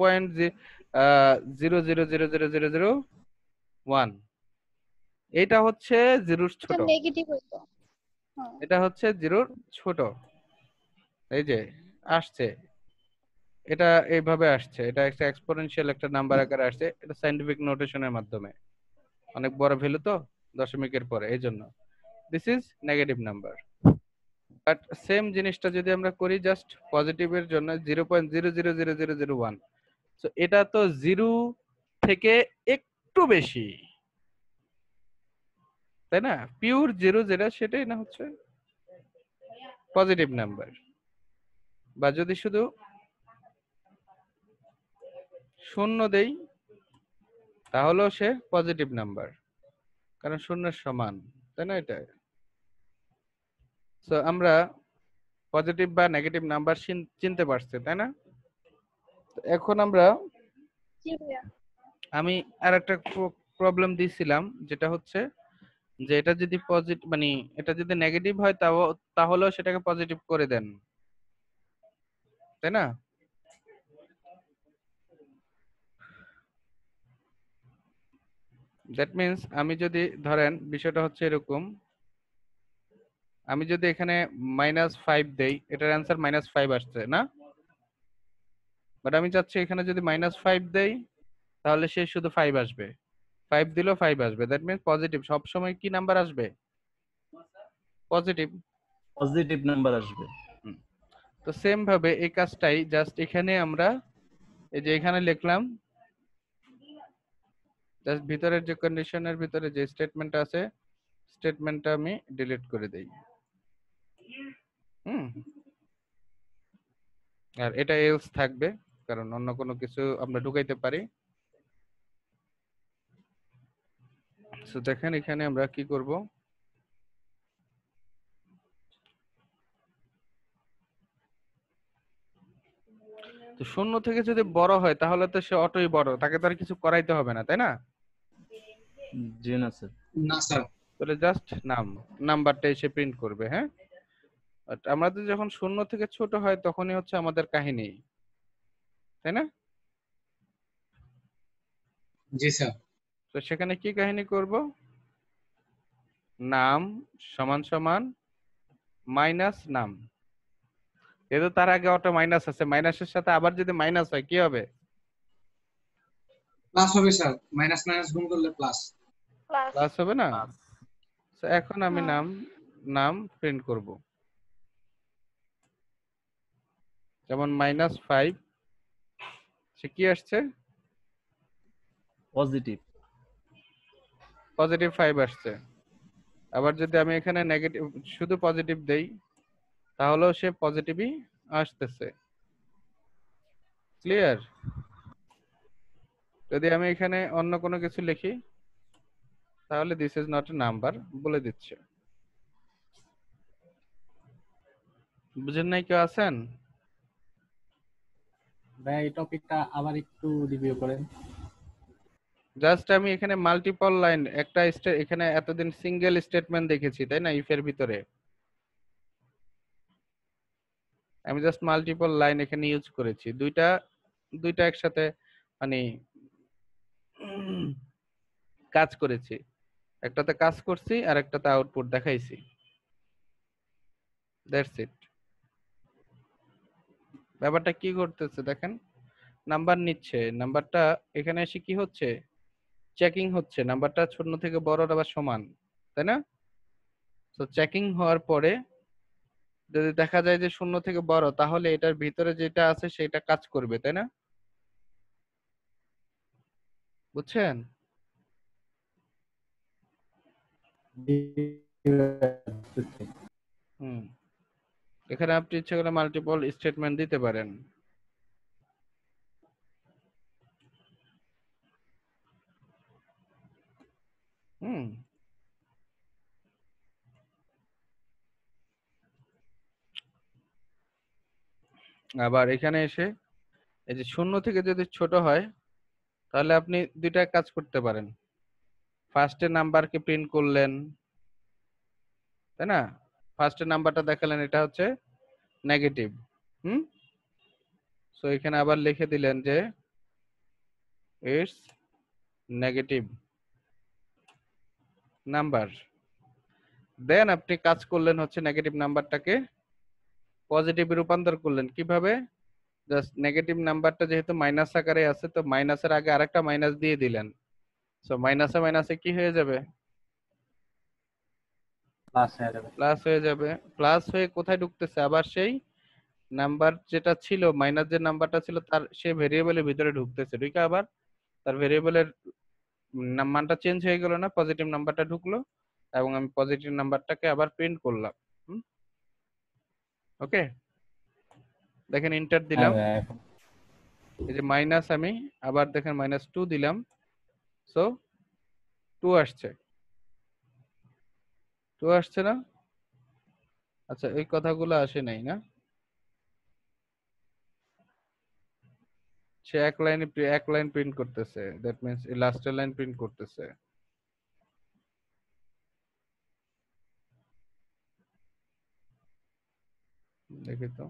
Speaker 1: 0.0000001, এটা হচ্ছে জিরোর
Speaker 4: এটা
Speaker 1: ছোট,
Speaker 4: নেগেটিভ হইতো। হ্যাঁ।
Speaker 1: এটা হচ্ছে জিরোর ছোট। এই যে আসছে, এটা এইভাবে আসছে, এটা একটা এক্সপোনেনশিয়াল একটা নাম্বার আকারে আসছে, এটা সায়েন্টিফিক নোটেশনের মাধ্যমে। অনেক বড় ভ্যালু তো দশমিকের পরে, এই জন্য this is negative number. But same জিনিসটা যদি আমরা করি জাস্ট পজিটিভের জন্য 0.0000001, সো এটা তো জিরো থেকে একটু বেশি, তাই না? পিওর জিরো যেটা সেটাই না হচ্ছে পজিটিভ নাম্বার। বা যদি শুধু শূন্য দেই তাহলেও সে পজিটিভ নাম্বার, কারণ শূন্যের সমান, তাই না? এটা সো আমরা পজিটিভ বা নেগেটিভ নাম্বার চিনতে পারছি, তাই না? তো এখন আমরা
Speaker 4: জি ভাইয়া।
Speaker 1: আমি আর একটা প্রবলেম দিয়েছিলাম, যেটা হচ্ছে যে এটা যদি পজিটিভ মানে এটা যদি নেগেটিভ হয় তাহলেও সেটাকে পজিটিভ করে দেন, তাই না? দ্যাট মিন্স আমি যদি ধরেন বিষয়টা হচ্ছে এরকম, আমি যদি এখানে -5 দেই, এটার অ্যান্সার -5 আসছে না, বাট আমি চাচ্ছি এখানে যদি -5 দেই তাহলে সে শুধু 5 আসবে, 5 দিলেও 5 আসবে। দ্যাট মিন্স পজিটিভ সবসময় কি নাম্বার আসবে? পজিটিভ।
Speaker 3: পজিটিভ নাম্বার আসবে।
Speaker 1: তো সেম ভাবে এই কাজটাই জাস্ট এখানে আমরা এই যে এখানে লিখলাম, জাস্ট ভিতরের যে কন্ডিশনের ভিতরে যে স্টেটমেন্ট আছে স্টেটমেন্টটা আমি ডিলিট করে দেই। আর এটা এলস থাকবে, কারণ অন্য কোনো কিছু আমরা ঢুকাইতে পারি। সো দেখেন এখানে আমরা কি করব, তো শূন্য থেকে যদি বড় হয় তাহলে তো সে অটোই বড়, তাকে তো আর কিছু করাইতে হবে না, তাই না?
Speaker 3: জি না স্যার।
Speaker 2: না স্যার।
Speaker 1: তাহলে জাস্ট নাম্বারটা এসে প্রিন্ট করবে। হ্যাঁ, বাট আমাদের যখন শূন্য থেকে ছোট হয় তখনই হচ্ছে আমাদের কাহিনী, তাই না?
Speaker 2: জি স্যার।
Speaker 1: তো সেখানে কি কাহিনী করব, নাম সমান সমান মাইনাস নাম, যেহেতু তার আগে অটো মাইনাস আছে, মাইনাসের সাথে আবার যদি মাইনাস হয় কি হবে?
Speaker 2: প্লাস হবে স্যার, মাইনাস মাইনাস গুণ করলে প্লাস।
Speaker 1: প্লাস হবে না? তো এখন আমি নাম প্রিন্ট করব, যেমন -5 সে কি আসছে?
Speaker 3: পজিটিভ।
Speaker 1: পজিটিভ 5 আসছে। আবার যদি আমি এখানে নেগেটিভ শুধু পজিটিভ দেই তাহলেও সে পজিটিভই আসতেছে। ক্লিয়ার? যদি আমি এখানে অন্য কোনো কিছু লিখি তাহলে this is not a number বলে দিচ্ছে। বুঝেন নাই কেউ আছেন?
Speaker 6: ভাই এই টপিকটা আবার একটু রিভিউ করেন।
Speaker 1: জাস্ট আমি এখানে মাল্টিপল লাইন একটা এখানে এতদিন সিঙ্গেল স্টেটমেন্ট দেখেছি, তাই না? ইফ এর ভিতরে আমি জাস্ট মাল্টিপল লাইন এখানে ইউজ করেছি, দুইটা একসাথে মানে কাজ করেছি, একটাতে কাজ করছি আর একটাতে আউটপুট দেখাইছি। That's it. ব্যাপারটা কি করতেছে দেখেন, নাম্বার নিচ্ছে, নাম্বারটা এখানে এসে কি হচ্ছে, চেকিং হচ্ছে, নাম্বারটা শূন্য থেকে বড় আবার সমান, তাই না? তো চেকিং হওয়ার পরে যদি দেখা যায় যে শূন্য থেকে বড়, তাহলে এটার ভিতরে যেটা আছে সেটা কাজ করবে, তাই না? বুঝছেন? হুম, এখানে আপনি ইচ্ছে করে মাল্টিপল স্টেটমেন্ট দিতে পারেন। হুম, আবার এখানে এসে এই যে শূন্য থেকে যদি ছোট হয়, তাহলে আপনি দুইটা কাজ করতে পারেন। ফার্স্টে নাম্বারকে প্রিন্ট করলেন, তাই না? ফার্স্টে নাম্বারটা দেখালেন, এটা হচ্ছে নেগেটিভ। হুম, সো এখানে আবার লিখে দিলেন যে ইটস নেগেটিভ নাম্বার। দেন আপনি কাজ করলেন হচ্ছে নেগেটিভ নাম্বারটাকে পজিটিভে রূপান্তর করলেন কিভাবে? জাস্ট নেগেটিভ নাম্বারটা যেহেতু মাইনাস আকারে আছে, তো মাইনাসের আগে আরেকটা মাইনাস দিয়ে দিলেন। সো মাইনাসে মাইনাসে কি হয়ে যাবে?
Speaker 6: প্লাস হয়ে যাবে।
Speaker 1: প্লাস হয়ে যাবে। প্লাস হয়ে কোথায় ঢুকতেছে? আবার সেই নাম্বার যেটা ছিল, মাইনাস যে নাম্বারটা ছিল তার সে ভেরিয়েবলের ভিতরে ঢুকতেছে, ঢুকে আবার তার ভেরিয়েবলের মানটা চেঞ্জ হয়ে গেল না, পজিটিভ নাম্বারটা ঢুকলো এবং আমি পজিটিভ নাম্বারটাকে আবার প্রিন্ট করলাম। ওকে, দেখেন ইন্টার
Speaker 6: হ্যাঁ
Speaker 1: দিলাম,
Speaker 6: ভাই, এখন
Speaker 1: এই যে মাইনাস, আমি আবার দেখেন -2 দিলাম, সো 2 আসছে। 2 আসছে না? আচ্ছা, এই কথাগুলো আসে নাই না? সে এক লাইন প্রিন্ট করতেছে, দ্যাট মিন্স এই লাস্টের লাইন প্রিন্ট করতেছে। দেখি তো।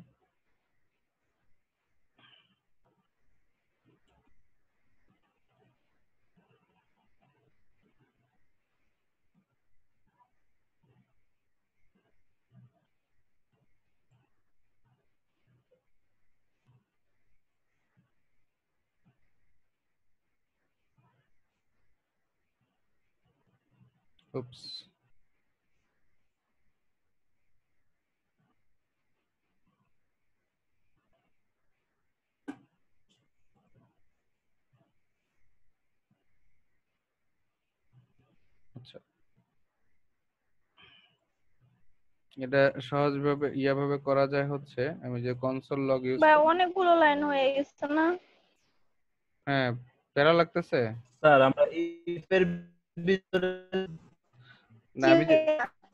Speaker 1: উপস, আচ্ছা, এটা সহজভাবে ভাবে করা যায় হচ্ছে, আমি যে কনসোল লগ ইউজ
Speaker 4: ভাই
Speaker 1: করি।
Speaker 4: অনেকগুলো লাইন হয়ে গেছে না?
Speaker 1: হ্যাঁ, প্যারা লাগতেছে।
Speaker 3: স্যার আমরা ইফের ভিতরে
Speaker 1: না, আমি যে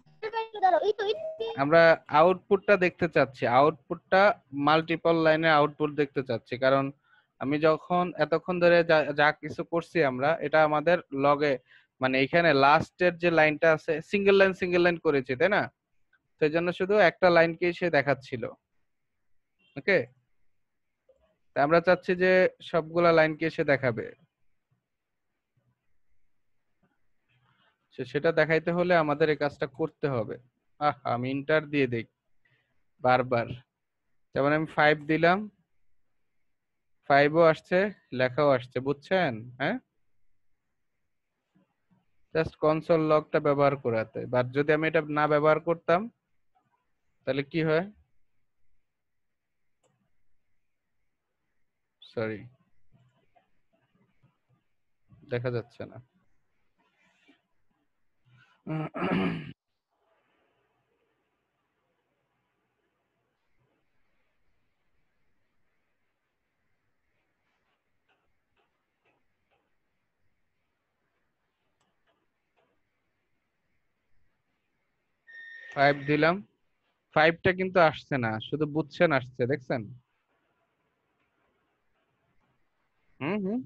Speaker 1: আমরা আউটপুটটা দেখতে চাচ্ছি, আউটপুটটা মাল্টিপল লাইনের আউটপুট দেখতে চাচ্ছি, কারণ আমি যখন এতক্ষণ ধরে যা যা কিছু করছি আমরা, এটা আমাদের লগে, মানে এখানে লাস্টের যে লাইনটা আছে সিঙ্গেল লাইন করেছি, তাই না? সেই জন্য শুধু একটা লাইনকেই সে দেখাচ্ছিল। ওকে, আমরা চাচ্ছি যে সবগুলা লাইনকে সে দেখাবে। সেটা দেখাইতে হলে আমাদের এই কাজটা করতে হবে। আমি ইন্টার দিয়ে দেই বারবার। যেমন আমি 5 দিলাম, 5ও আসছে, লেখাও আসছে, বুঝছেন? হ্যাঁ, জাস্ট কনসোল লগটা ব্যবহার করাতে। বাট যদি আমি এটা না ব্যবহার করতাম তাহলে কি হয়? সরি, দেখা যাচ্ছে না। 5 দিলাম, 5টা কিন্তু আসছে না, শুধু বুঝছেন আসছে, দেখছেন? হুম হুম,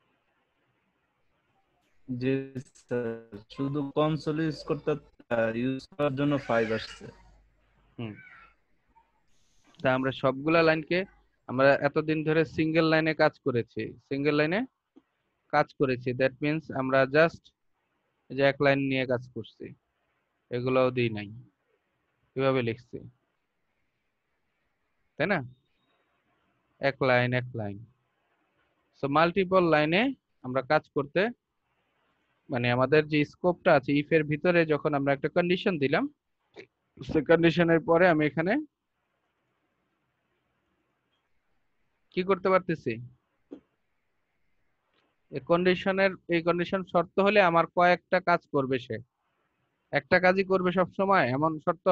Speaker 3: যে স্যার শুধু কনসোল ইউজ করার জন্য 5 আসছে।
Speaker 1: হুম। তা আমরা সবগুলা লাইনকে, আমরা এতদিন ধরে সিঙ্গেল লাইনে কাজ করেছি, সিঙ্গেল লাইনে কাজ করেছি, দ্যাট মিন্স আমরা জাস্ট যে এক লাইন নিয়ে কাজ করছি, এগুলোও দিই নাই, কিভাবে লিখছি, তাই না? এক লাইন এক লাইন। সো মাল্টিপল লাইনে আমরা কাজ করতে, মানে আমাদের যে স্কোপটা আছে ইফ এর ভিতরে যখন আমরা একটা কন্ডিশন দিলাম, সে কন্ডিশনের পরে আমি এখানে কি করতে পারতেছি, এই কন্ডিশন শর্ত হলে আমার কয়েকটা কাজ করবে, সে একটা কাজই করবে সব সময় এমন শর্ত?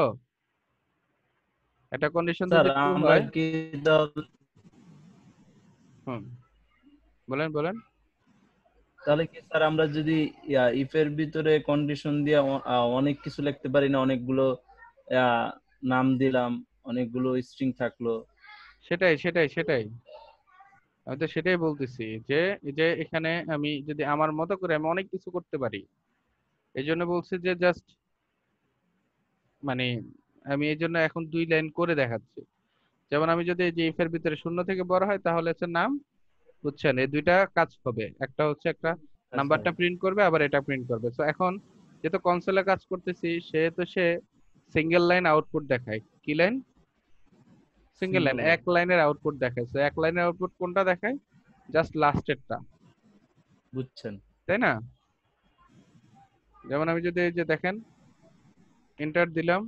Speaker 1: একটা কন্ডিশন
Speaker 3: স্যার
Speaker 1: যদি ট্রু
Speaker 3: আমরা
Speaker 1: হয়,
Speaker 3: কি তাহলে
Speaker 1: হুম বলেন বলেন।
Speaker 3: তাহলে কি স্যার আমরা যদি ইফ এর ভিতরে কন্ডিশন দিয়ে অনেক কিছু লিখতে পারি না? অনেকগুলো আহ, নাম দিলাম, অনেকগুলো স্ট্রিং থাকলো।
Speaker 1: সেটাই সেটাই সেটাই, আমি তো সেটাই বলতেছি যে এই যে এখানে আমি যদি আমার মতো করে আমি অনেক কিছু করতে পারি, এই জন্য বলছি যে জাস্ট মানে আমি এই জন্য এখন 2 লাইন করে দেখাচ্ছি। যেমন আমি যদি এই যে ইফ এর ভিতরে শূন্য থেকে বড় হয় তাহলে হচ্ছে নাম, বুঝছেন, এই দুইটা কাজ হবে, একটা হচ্ছে একটা
Speaker 3: আচ্ছা,
Speaker 1: নাম্বারটা প্রিন্ট করবে, আবার এটা প্রিন্ট করবে। তো এখন যেহেতু কনসোলে কাজ করতেছি, সেহেতু সে সিঙ্গেল লাইন আউটপুট দেখায়। কি লাইন? সিঙ্গেল লাইন,
Speaker 3: সিঙ্গেল
Speaker 1: এক লাইনের আউটপুট দেখায়। তো এক লাইনের আউটপুট কোনটা দেখায়? জাস্ট লাস্টেরটা,
Speaker 3: বুঝছেন?
Speaker 1: তাই না? যেমন আমি যদি এই যে দেখেন এন্টার দিলাম,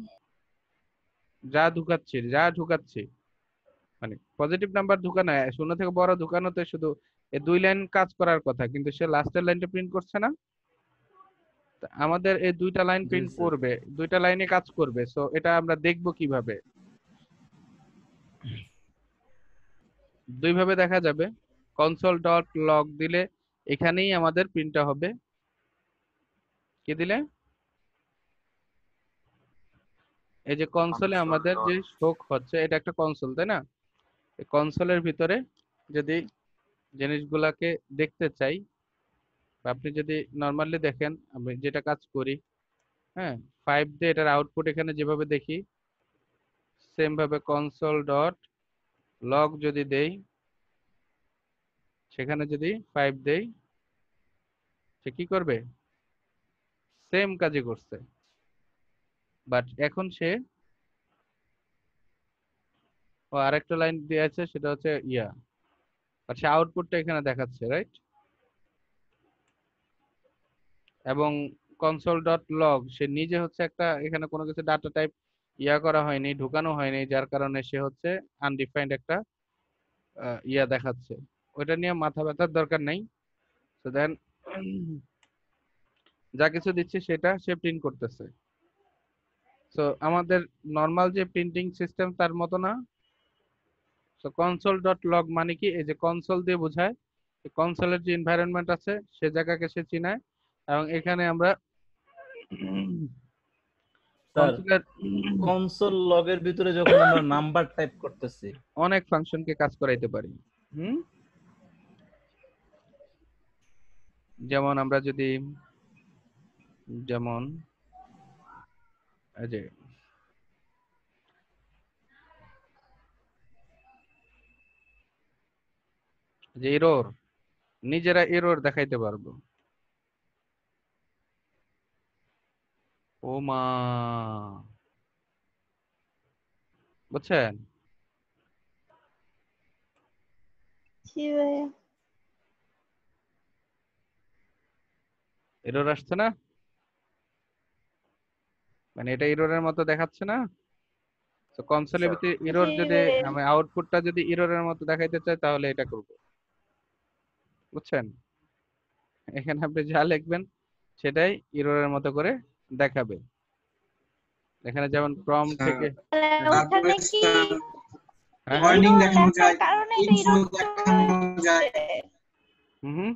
Speaker 1: যা ঢুকাচ্ছি মানে পজিটিভ নাম্বার ঢুকানো, শূন্য থেকে বড় ঢুকানোতে শুধু এই 2 লাইন কাজ করার কথা, কিন্তু সে লাস্টের লাইনটা প্রিন্ট করছে না। তা আমাদের এই দুইটা লাইন
Speaker 3: জি
Speaker 1: প্রিন্ট
Speaker 3: স্যার।
Speaker 1: করবে, দুইটা লাইনে কাজ করবে। সো এটা আমরা দেখবো কিভাবে? দুইভাবে দেখা যাবে। কনসোল ডট লগ দিলে এখানেই আমাদের প্রিন্টটা হবে। কি দিলে? এই যে কনসোলে আমাদের যে শোক হচ্ছে, এটা একটা কনসোল, তাই না? এই কনসোলের ভিতরে যদি জিনিসগুলাকে দেখতে চাই, বা আপনি যদি নর্মালি দেখেন, আমি যেটা কাজ করি, হ্যাঁ, 5 দিয়ে এটার আউটপুট এখানে যেভাবে দেখি, সেম ভাবে কনসোল ডট লগ যদি দেই, সেখানে যদি 5 দেই, সে কি করবে? সেম কাজই করছে, বাট এখন সে আরেকটা লাইন দিয়ে আছে, সেটা হচ্ছে বাট সে আউটপুটটা এখানে দেখাচ্ছে, রাইট? এবং কনসোল ডট লগ সে নিজে হচ্ছে একটা, এখানে কোনো কিছু ডাটা টাইপ করা হয়নি, ঢুকানো হয়নি, যার কারণে সে হচ্ছে আনডিফাইন্ড একটা দেখাচ্ছে। ওইটা নিয়ে মাথা ব্যথার দরকার নাই। তো দেন যা কিছু দিচ্ছে সেটা সে প্রিন্ট করতেছে। সো আমাদের নর্মাল যে প্রিন্টিং সিস্টেম তার মতো না। সো কনসোল ডট লগ মানে কি, এই যে কনসোল দিয়ে বোঝায় কনসোলের যে এনভায়রনমেন্ট আছে সে জায়গাকে সে চিনায়, এবং এখানে আমরা
Speaker 3: স্যার
Speaker 1: কনসোলের
Speaker 3: কনসোল লগের ভিতরে যখন আমরা নাম্বার টাইপ করতেছি,
Speaker 1: অনেক ফাংশনকে কাজ করাইতে পারি। হুম, যেমন আমরা যদি, যেমন এই যে এরর, নিজেরা এরর দেখাইতে পারবো। ও মা, বুঝছেন?
Speaker 4: জি ভাইয়া।
Speaker 1: এরর আসছে না, মানে এটা এররের মতো দেখাচ্ছে না। তো কনসোলের ভিতরে
Speaker 4: জি
Speaker 1: এরর যদি
Speaker 4: ভাইয়া।
Speaker 1: আমি আউটপুটটা যদি এররের মতো দেখাইতে চাই তাহলে এটা করব, বুঝছেন? এখানে আপনি যা লিখবেন সেটাই এররের মতো করে দেখাবে। এখানে যেমন প্রম থেকে,
Speaker 2: তারপরে
Speaker 4: ওখানে কি
Speaker 1: হ্যাঁ হ্যাঁ,
Speaker 2: ওয়ার্নিং
Speaker 4: এরর
Speaker 2: দেখানো
Speaker 4: লেখার
Speaker 2: যায়,
Speaker 4: কারণে এটা
Speaker 2: ইনফ্লো
Speaker 4: এরর
Speaker 2: দেখানো যায়।
Speaker 1: হুম,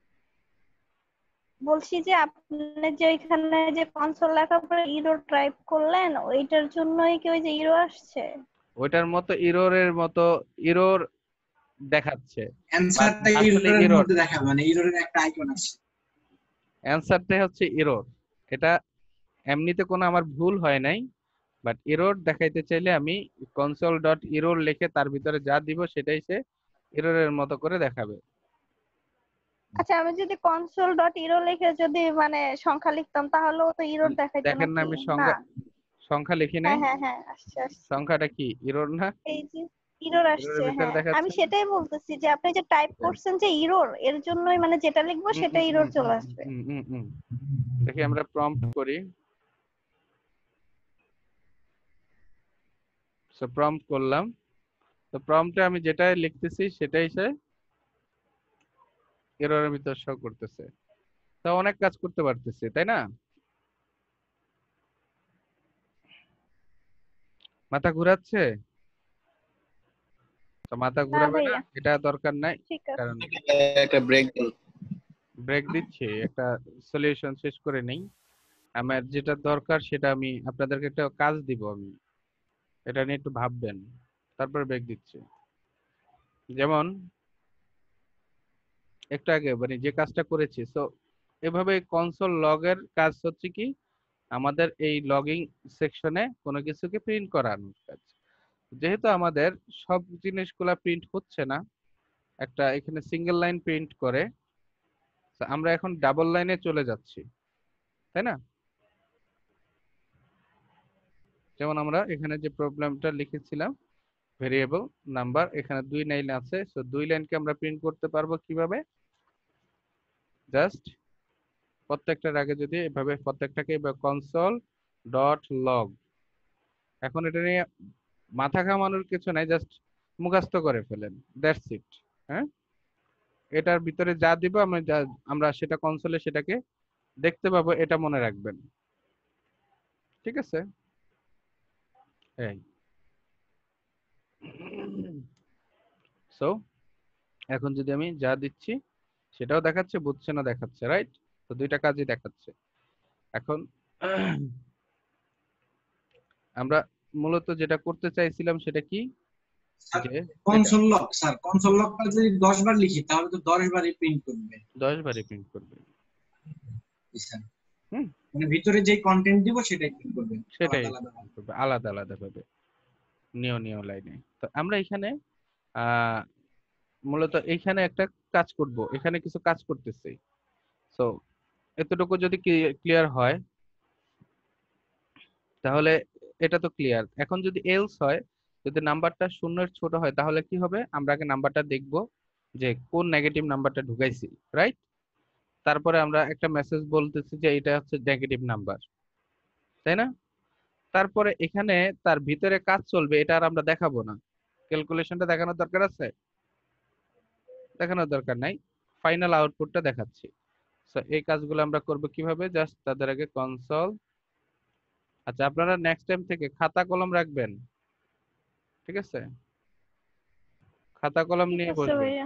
Speaker 4: বলছি যে আপনি যে ওইখানে যে কনসোল লেখার পরে ইরো টাইপ করলেন, ওইটার জন্যই কি ওই যে ইরো আসছে?
Speaker 1: ওইটার মতো এররের মতো এরর দেখাচ্ছে, বাট
Speaker 2: অ্যানসারটা
Speaker 1: আসলে
Speaker 2: এররের
Speaker 1: এরর
Speaker 2: মধ্যে দেখাবে, মানে এররের একটা আইকন আছে।
Speaker 1: অ্যান্সারটাই হচ্ছে এরর। এটা এমনিতে কোনো আমার ভুল হয় নাই, বাট এরর দেখাইতে চাইলে আমি কনসোল ডট এরর লিখে তার ভিতরে যা দিব সেটাই সে এররের মতো করে দেখাবে।
Speaker 4: আচ্ছা আমি যদি console.error লিখে যদি মানে সংখ্যা লিখতাম তাহলেও তো এরর দেখাইতো
Speaker 1: দেখেন না
Speaker 4: নাকি?
Speaker 1: আমি
Speaker 4: না।
Speaker 1: সংখ্যা লিখি নাই।
Speaker 4: হ্যাঁ আসছে।
Speaker 1: সংখ্যাটা কি এরর না?
Speaker 4: এই যে এরর
Speaker 1: এররের
Speaker 4: আসছে,
Speaker 1: ভিতরে
Speaker 4: হ্যাঁ
Speaker 1: দেখাচ্ছে
Speaker 4: আমি সেটাই বলতেছি যে আপনি যে টাইপ করছেন যে এরর, এর জন্যই মানে যেটা লিখবো সেটা এরর চলে আসবে।
Speaker 1: দেখি আমরা প্রম্পট করি। সো প্রম্পট করলাম, তো প্রম্পটে আমি যেটা লিখতেছি সেটাই সে এররের ভিতর শো করতেছে। তো অনেক কাজ করতে পারতেছি, তাই না? মাথা ঘুরাচ্ছে? তো মাথা
Speaker 4: না
Speaker 1: ঘুরাবে না,
Speaker 4: ভাইয়া
Speaker 1: এটা দরকার নাই।
Speaker 4: ঠিক আছে।
Speaker 1: কারণ
Speaker 7: একটা ব্রেক দিন।
Speaker 1: ব্রেক দিচ্ছি, একটা সলিউশন শেষ করে নেই। আমার যেটা দরকার সেটা আমি আপনাদেরকে একটা কাজ দিব, আমি এটা নিয়ে একটু ভাববেন, তারপর ব্রেক দিচ্ছি। যেমন একটু আগে মানে যে কাজটা করেছি, তো এভাবে কনসোল লগের কাজ হচ্ছে কি, আমাদের এই লগিং সেকশনে কোনো কিছুকে প্রিন্ট করানোর কাজ। যেহেতু আমাদের সব জিনিসগুলা প্রিন্ট হচ্ছে না, একটা এখানে সিঙ্গেল লাইন প্রিন্ট করে, তো আমরা এখন ডাবল লাইনে চলে যাচ্ছি, তাই না? যেমন আমরা এখানে যে প্রবলেমটা লিখেছিলাম, ভেরিয়েবল নাম্বার, এখানে 2 লাইন আছে, সো 2 লাইনকে আমরা প্রিন্ট করতে পারবো কিভাবে? জাস্ট প্রত্যেকটার আগে যদি এভাবে প্রত্যেকটাকে কনসোল ডট লগ, এখন এটা নিয়ে মাথা ঘামানোর কিছু নাই, জাস্ট মুখস্থ করে ফেলেন, দ্যাটস ইট। হ্যাঁ, এটার ভিতরে যা দিব আমরা সেটা কনসোলে সেটাকে দেখতে পাবো, এটা মনে রাখবেন, ঠিক আছে? এই সো এখন যদি আমি যা দিচ্ছি সেটাও দেখাচ্ছে, বুঝছে না দেখাচ্ছে, রাইট? তো দুইটা কাজই দেখাচ্ছে। এখন আমরা মূলত যেটা করতে চাইছিলাম সেটা কি, যে
Speaker 2: কনসোল লক স্যার, কনসোল লকটা যদি 10 বার লিখি তাহলে তো 10 বারই প্রিন্ট করবে।
Speaker 1: 10 বারই প্রিন্ট করবে।
Speaker 2: স্যার
Speaker 1: হুম,
Speaker 2: মানে ভিতরে যে কন্টেন্ট দিব সেটাই প্রিন্ট করবে,
Speaker 1: সেটাই
Speaker 2: আলাদা আলাদা।
Speaker 1: করবে, আলাদা আলাদা ভাবে নিয় লাইনে। তো আমরা এখানে মূলত এইখানে একটা কাজ করব, এখানে কিছু কাজ করতেছি। সো এতটুকু যদি ক্লিয়ার হয় তাহলে এটা তো ক্লিয়ার। এখন যদি এলস হয়, যদি নাম্বারটা শূন্যের ছোট হয়, তাহলে কি হবে? আমরা আগে নাম্বারটা দেখব যে কোন নেগেটিভ নাম্বারটা ঢুকাইছি, রাইট? তারপরে আমরা একটা মেসেজ বলতেছি যে এটা হচ্ছে নেগেটিভ নাম্বার, তাই না? তারপরে এখানে তার ভিতরে কাজ চলবে, এটা আর আমরা দেখাবো না। ক্যালকুলেশনটা দেখানোর দরকার আছে? দেখানোর দরকার নাই, ফাইনাল আউটপুটটা দেখাচ্ছি। সো এই কাজগুলো আমরা করব কিভাবে? জাস্ট তাদের আগে কনসোল। আচ্ছা, আপনারা নেক্সট টাইম থেকে খাতা কলম রাখবেন, ঠিক আছে? খাতা কলম
Speaker 4: ঠিক
Speaker 1: নিয়ে
Speaker 4: আছে
Speaker 1: বসবেন।
Speaker 4: ভাইয়া।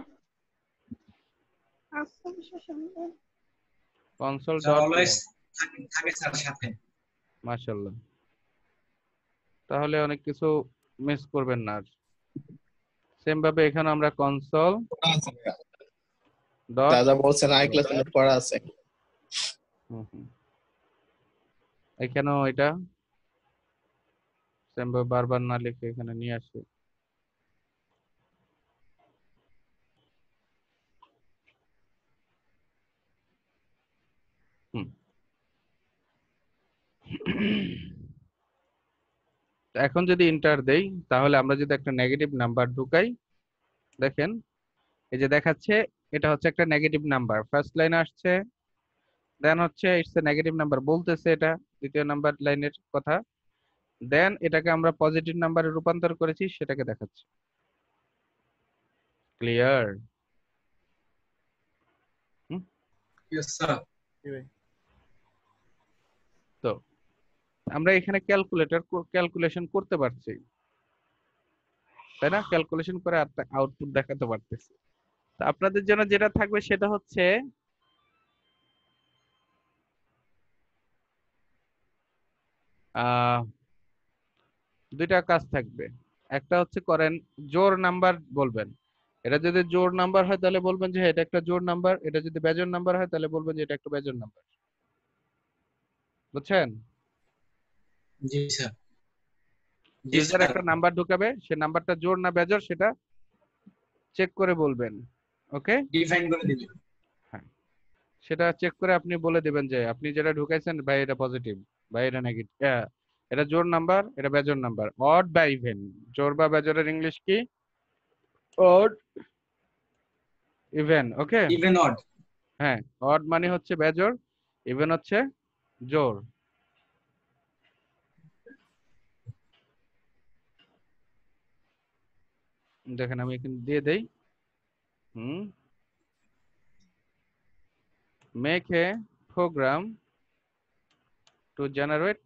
Speaker 4: আচ্ছা বিশেষ
Speaker 1: কনসোল
Speaker 2: স্যার
Speaker 1: ডট
Speaker 2: অলওয়েজ থাকে স্যার সাথে।
Speaker 1: মাশাআল্লাহ, তাহলে অনেক কিছু মিস করবেন না আর। সেম ভাবে এখানে আমরা কনসোল ডট,
Speaker 7: দাদা বলছেন আই ক্লাস পড়া আছে।
Speaker 1: এখানেও এটা সেম ভাবে বারবার না লিখে এখানে নিয়ে আসি। এখন যদি ইন্টার দেই, তাহলে আমরা যদি একটা নেগেটিভ নাম্বার ঢুকাই, দেখেন এই যে দেখাচ্ছে এটা হচ্ছে একটা নেগেটিভ নাম্বার, ফার্স্ট লাইনে আসছে, দেন হচ্ছে ইটস এ নেগেটিভ নাম্বার বলতেছে, এটা দ্বিতীয় নাম্বার লাইনের কথা, দেন এটাকে আমরা পজিটিভ নাম্বারে রূপান্তর করেছি, সেটাকে দেখাচ্ছে। ক্লিয়ার?
Speaker 2: Yes sir.
Speaker 1: তো আমরা এখানে ক্যালকুলেশন করতে পারছি, তাই না? ক্যালকুলেশন করে আউটপুট দেখাতে পারতেছি। তো আপনাদের জন্য যেটা থাকবে সেটা হচ্ছে দুইটা কাজ থাকবে। একটা হচ্ছে করেন জোড় নাম্বার বলবেন, এটা যদি জোড় নাম্বার হয় তাহলে বলবেন যে এটা একটা জোড় নাম্বার, এটা যদি বেজোড় নাম্বার হয় তাহলে বলবেন যে এটা একটা বেজোড় নাম্বার। বুঝছেন?
Speaker 2: জি স্যার। জি
Speaker 1: ইউজার
Speaker 2: স্যার।
Speaker 1: একটা নাম্বার ঢুকাবে, সে নাম্বারটা জোড় না বেজোড় সেটা চেক করে বলবেন। ওকে,
Speaker 2: ডিফাইন করে দিবেন।
Speaker 1: হ্যাঁ। সেটা চেক করে আপনি বলে দিবেন যে আপনি যেটা ঢুকাইছেন ভাই এটা পজিটিভ, ভাই এটা নেগেটিভ, এটা জোড় নাম্বার, এটা বেজোড় নাম্বার, অড বা ইভেন। জোড় বা বেজোড়ের ইংলিশ কি? Odd, even. Okay,
Speaker 2: even odd.
Speaker 1: হ্যাঁ, অড মানে হচ্ছে বেজোড়, ইভেন হচ্ছে জোড়। দেখেন আমি এখানে দিয়ে দেই, make a program to generate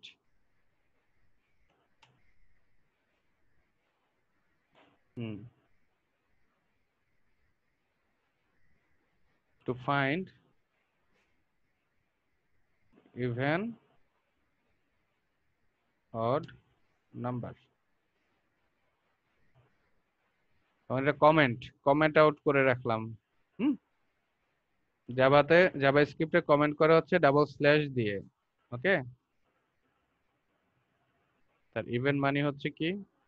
Speaker 1: to find even odd number. এটা কমেন্ট আউট করে রাখলাম। জাভা স্ক্রিপ্টে কমেন্ট করা হচ্ছে ডাবল স্ল্যাশ দিয়ে। ওকে, তার ইভেন মানে হচ্ছে কি?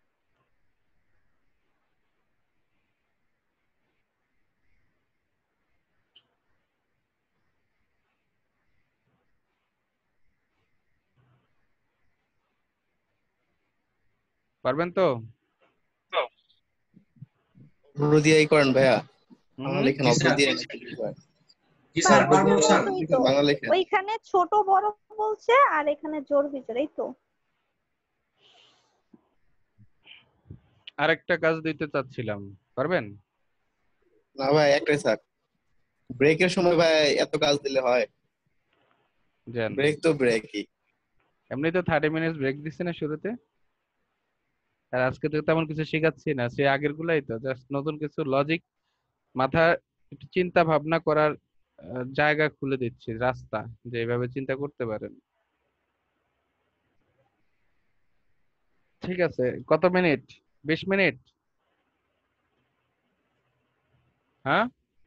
Speaker 1: পারবেন তো?
Speaker 7: অল্প দিয়েই করেন ভাইয়া,
Speaker 1: হুম,
Speaker 7: বাংলা লেখেন
Speaker 2: জি
Speaker 7: অল্প
Speaker 2: স্যার।
Speaker 7: দিয়ে।
Speaker 2: জি স্যার, পারবো
Speaker 4: পারবো
Speaker 2: স্যার।
Speaker 4: বলেই তো
Speaker 7: বাংলা লেখেন।
Speaker 4: ওইখানে ছোট বড় বলছে আর এখানে জোর বিজোর, এই তো।
Speaker 1: আরেকটা কাজ দিতে চাচ্ছিলাম, পারবেন?
Speaker 7: না ভাই, একটাই স্যার। ব্রেকের সময় ভাই এত কাজ দিলে হয়?
Speaker 1: জান,
Speaker 7: ব্রেক তো ব্রেকই।
Speaker 1: এমনি তো 30 মিনিট ব্রেক দিচ্ছে না শুরুতে, আর আজকে তো তেমন কিছু শেখাচ্ছি না, সে আগের গুলাই তো জাস্ট নতুন কিছু লজিক, মাথা একটু চিন্তা ভাবনা করার জায়গা খুলে দিচ্ছি, রাস্তা, যে এইভাবে চিন্তা করতে পারেন। ঠিক আছে, কত মিনিট? 20 মিনিট? হ্যাঁ,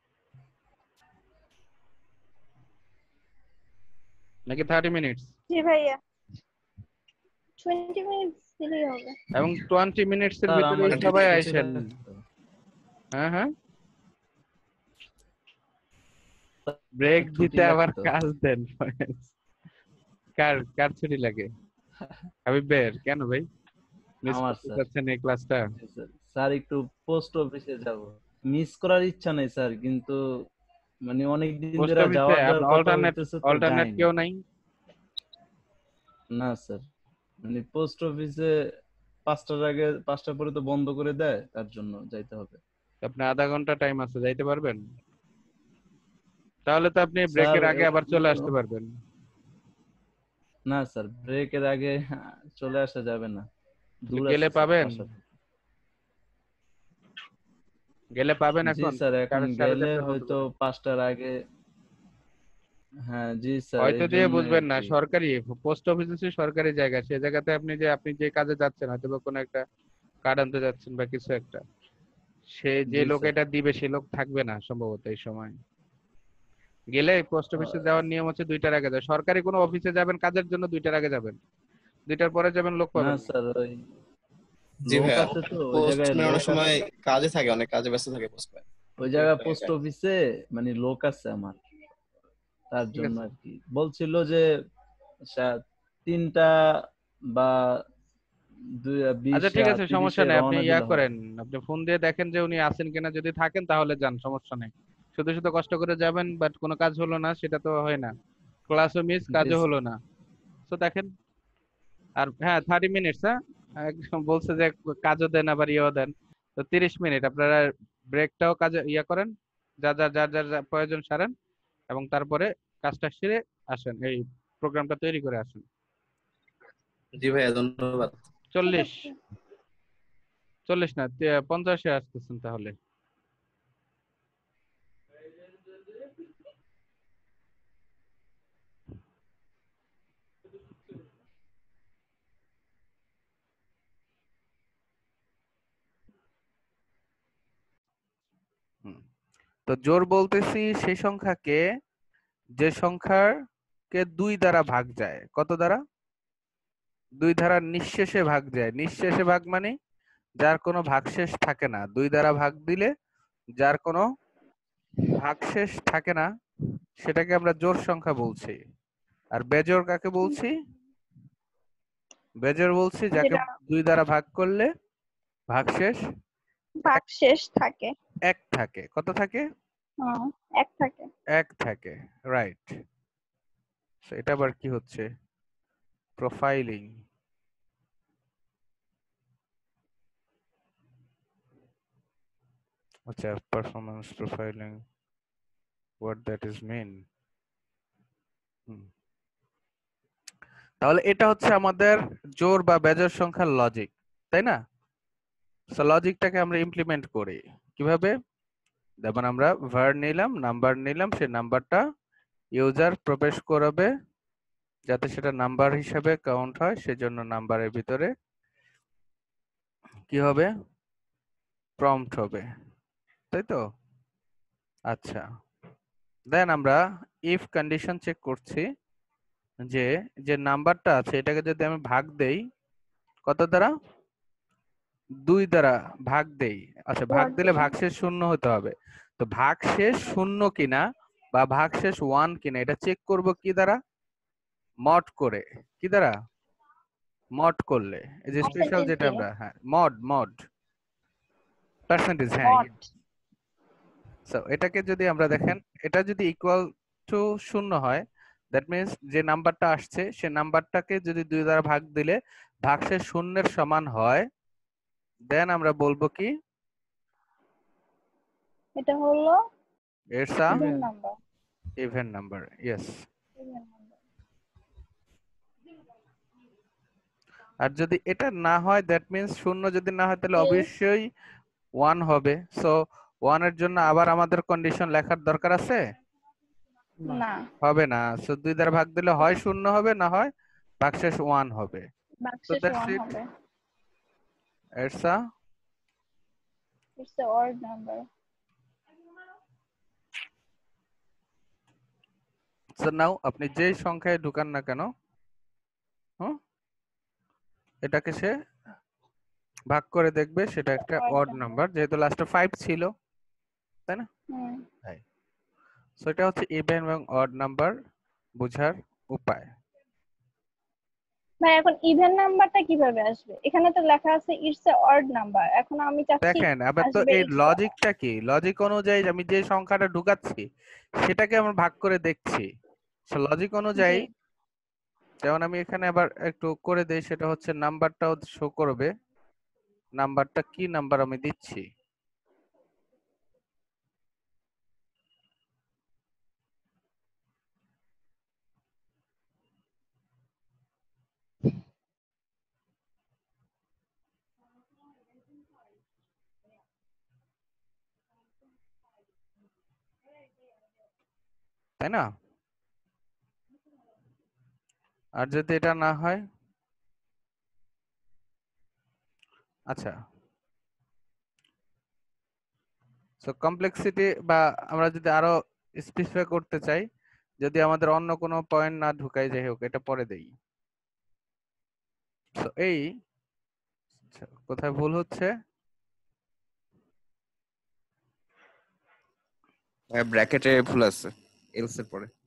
Speaker 1: নাকি 30 মিনিট?
Speaker 4: জি ভাইয়া, 20 মিনিটস দিলেই হবে।
Speaker 1: এবং 20 মিনিটস এর
Speaker 3: স্যার
Speaker 1: ভিতরে
Speaker 3: আমার
Speaker 1: সবাই
Speaker 3: ছুটি
Speaker 1: আইসেন।
Speaker 3: হয়ে গেছে।
Speaker 1: হ্যাঁ হ্যাঁ, ব্রেক
Speaker 3: ছুটি
Speaker 1: দিতে আবার
Speaker 3: লাগতো।
Speaker 1: কাজ দেন। কার কার ছুটি লাগে? হাবিব ভাইয়ের? কেন ভাই, মিস
Speaker 3: আমার
Speaker 1: করতে
Speaker 3: স্যার।
Speaker 1: চাচ্ছেন এই ক্লাসটা?
Speaker 3: স্যার একটু পোস্ট অফিসে যাব। মিস করার ইচ্ছা নেই স্যার, কিন্তু মানে অনেক দিন
Speaker 1: পোস্ট
Speaker 3: ধরে
Speaker 1: অফিসে
Speaker 3: যাওয়ার কথা
Speaker 1: অল্টারনেট
Speaker 3: হইতেছে তো যাইনি।
Speaker 1: কেউ নাই?
Speaker 3: না স্যার, মানে পোস্ট অফিসে 5টার পরে তো বন্ধ করে দেয়, তার জন্য যাইতে হবে।
Speaker 1: আপনি আধা ঘন্টা টাইম আছে, যাইতে পারবেন? তাহলে তো আপনি
Speaker 3: স্যার
Speaker 1: ব্রেকের আগে আবার চলে আসতে পারবেন।
Speaker 3: না স্যার, ব্রেকের আগে চলে আসা যাবে না, দূর
Speaker 1: গেলে
Speaker 3: আছে স্যার
Speaker 1: পাবেন?
Speaker 3: বাসা থেকে।
Speaker 1: গেলে পাবেন
Speaker 3: জি
Speaker 1: এখন?
Speaker 3: স্যার, এখন
Speaker 1: সাড়ে
Speaker 3: গেলে
Speaker 1: 4টার মতো
Speaker 3: হয়তো
Speaker 1: করে।
Speaker 3: 5টার আগে। হ্যাঁ জি স্যার,
Speaker 1: হয়তো
Speaker 3: এই
Speaker 1: দিয়ে
Speaker 3: জন্য
Speaker 1: বুঝবেন না,
Speaker 3: কি।
Speaker 1: সরকারি পোস্ট অফিস হচ্ছে সরকারি জায়গা, সে জায়গাতে আপনি যে কাজে যাচ্ছেন, হয়তো বা কোনো একটা কার্ড আনতে যাচ্ছেন বা কিছু একটা, সে যে
Speaker 3: জি
Speaker 1: লোক
Speaker 3: স্যার।
Speaker 1: এটা দিবে সে লোক থাকবে না সম্ভবত এই সময়। গেলে পোস্ট অফিসে যাওয়ার নিয়ম হচ্ছে 2টার আগে যায়। সরকারি কোনো অফিসে যাবেন কাজের জন্য 2টার আগে যাবেন, 2টার পরে যাবেন লোক
Speaker 3: না
Speaker 1: পাবেন না।
Speaker 3: স্যার, ওই
Speaker 7: জি
Speaker 3: লোক
Speaker 7: ভাইয়া,
Speaker 3: আছে তো ওই জায়গায়,
Speaker 7: পোস্টম্যান অনেক
Speaker 3: লোক
Speaker 7: সময়
Speaker 3: আছে
Speaker 7: কাজে থাকে, অনেক কাজে ব্যস্ত থাকে পোস্টম্যান।
Speaker 3: ওই জায়গায়, পোস্ট অফিসে মানে লোক আছে আমার, তার
Speaker 1: ঠিক
Speaker 3: জন্য
Speaker 1: আছে,
Speaker 3: আর কি। বলছিল যে 3টা বা
Speaker 1: আচ্ছা
Speaker 3: 20
Speaker 1: ঠিক আছে, সমস্যা
Speaker 3: 30-এ
Speaker 1: নেই, আপনি
Speaker 3: রওনা
Speaker 1: ইয়া
Speaker 3: দিলে হয়।
Speaker 1: করেন, আপনি ফোন দিয়ে দেখেন যে উনি আছেন কিনা, যদি থাকেন তাহলে যান, সমস্যা নেই। শুধু শুধু কষ্ট করে যাবেন বাট কোনো কাজ হলো না, সেটা তো হয় না, ক্লাসও মিস,
Speaker 3: জি
Speaker 1: কাজও
Speaker 3: স্যার।
Speaker 1: হলো না। তো দেখেন, আর হ্যাঁ 30 মিনিটস, হ্যাঁ একদম বলছে যে কাজও দেন আবার ইয়েও দেন, তো 30 মিনিট আপনারা ব্রেকটাও কাজে ইয়া করেন, যার প্রয়োজন সারেন, এবং তারপরে কাজটা সেরে আসেন, এই প্রোগ্রামটা তৈরি করে আসেন।
Speaker 7: জি ভাইয়া, ধন্যবাদ।
Speaker 4: ঠিক
Speaker 1: 40
Speaker 4: আছে।
Speaker 1: 40 না, 50-এ আসতেছেন তাহলে। হুম। তো জোর বলতেছি সেই সংখ্যাকে, যে সংখ্যার কে 2 দ্বারা ভাগ যায়। কত দ্বারা? 2 দ্বারা নিঃশেষে ভাগ যায়। নিঃশেষে ভাগ মানে যার কোনো ভাগশেষ থাকে না। 2 দ্বারা ভাগ দিলে যার কোনো ভাগশেষ থাকে না, সেটাকে আমরা জোড় সংখ্যা বলছি। আর বেজোড় কাকে বলছি? বেজোড় বলছি যাকে
Speaker 4: যেটা
Speaker 1: 2 দ্বারা ভাগ করলে ভাগশেষ
Speaker 4: ভাগশেষ থাকে।
Speaker 1: 1 থাকে। কত থাকে?
Speaker 4: এক থাকে।
Speaker 1: 1 থাকে, রাইট। এটা আবার কি হচ্ছে? প্রোফাইলিং। আচ্ছা, performance profiling, what that is mean? তাহলে এটা হচ্ছে আমাদের জোড় বা বেজোড় সংখ্যার লজিক, তাই না? সো লজিকটাকে আমরা ইমপ্লিমেন্ট করি কিভাবে? যেমন আমরা var নিলাম, নাম্বার নিলাম, সেই নাম্বারটা ইউজার প্রবেশ করবে যাতে সেটা নাম্বার হিসেবে কাউন্ট হয়, সেজন্য নাম্বারের ভিতরে কি হবে? প্রম্পট হবে, তাই তো? আচ্ছা, দেন আমরা ইফ কন্ডিশন চেক করছি যে যে নাম্বারটা আছে এটাকে যদি আমি ভাগ দেই কত দ্বারা? 2 দ্বারা ভাগ দেই। আচ্ছা, ভাগ দিলে ভাগশেষ 0 হতে হবে। তো ভাগশেষ 0 কিনা বা ভাগশেষ 1 কিনা এটা চেক করব কি দ্বারা? মড করে। কি দ্বারা? মড করলে। এই যে স্পেশাল যেটা আমরা, হ্যাঁ, মড পার্সেন্টেজ, হ্যাঁ। সো এটাকে যদি আমরা দেখেন, এটা যদি ইকুয়াল টু 0 হয়, দ্যাট মিন্স যে নাম্বারটা আসছে সে নাম্বারটাকে যদি 2 দ্বারা ভাগ দিলে ভাগশেষ 0 এর সমান হয়, দেন আমরা বলবো কি?
Speaker 4: এটা হলো
Speaker 1: it's a
Speaker 4: even number.
Speaker 1: Even number, yes. আর যদি এটা না হয়, দ্যাট মিন্স 0 যদি না হয় তাহলে অবশ্যই 1 হবে। সো 1 এর জন্য আবার আমাদের কন্ডিশন লেখার দরকার আছে?
Speaker 4: না,
Speaker 1: হবে না। সো 2 দ্বারা ভাগ দিলে হয় 0 হবে, না হয় ভাগশেষ 1 হবে। সো
Speaker 4: ভাগশেষ
Speaker 1: দ্যাটস
Speaker 4: 1
Speaker 1: ইট।
Speaker 4: হবে।
Speaker 1: It's a
Speaker 4: odd number.
Speaker 1: So now আপনি যেই সংখ্যায় ঢুকান না কেন, এটাকে সে ভাগ করে দেখবে সেটা একটা অড নাম্বার, যেহেতু লাস্টে 5 ছিল, তাই না? তাই। সো এটা হচ্ছে ইভেন এবং অড নাম্বার বোঝার উপায়।
Speaker 4: ভাই এখন ইভেন নাম্বারটা কিভাবে আসবে? এখানে তো লেখা আছে ইটস এ অড নাম্বার। এখন আমি চাচ্ছি
Speaker 1: দেখেন আবার তো
Speaker 4: আসবে
Speaker 1: এই
Speaker 4: it's a-
Speaker 1: লজিকটা কি? লজিক অনুযায়ী আমি যে সংখ্যাটা ঢুকাচ্ছি সেটাকে আমরা ভাগ করে দেখছি। সো লজিক অনুযায়ী,
Speaker 4: জি।
Speaker 1: যেমন আমি এখানে আবার একটু করে দেই, সেটা হচ্ছে নাম্বারটাও শো করবে। নাম্বারটা কি নাম্বার আমি দিচ্ছি? তাই না? আর যদি এটা না হয়, আচ্ছা, সো কমপ্লেক্সিটি বা আমরা যদি আরো স্পেসিফাই করতে চাই, যদি আমাদের অন্য কোনো পয়েন্ট না ঢুকাই, যাই হোক এটা পরে দেই। সো এই কোথায় ভুল হচ্ছে?
Speaker 7: ব্র্যাকেটে ভুল আছে, এলস এর পরে।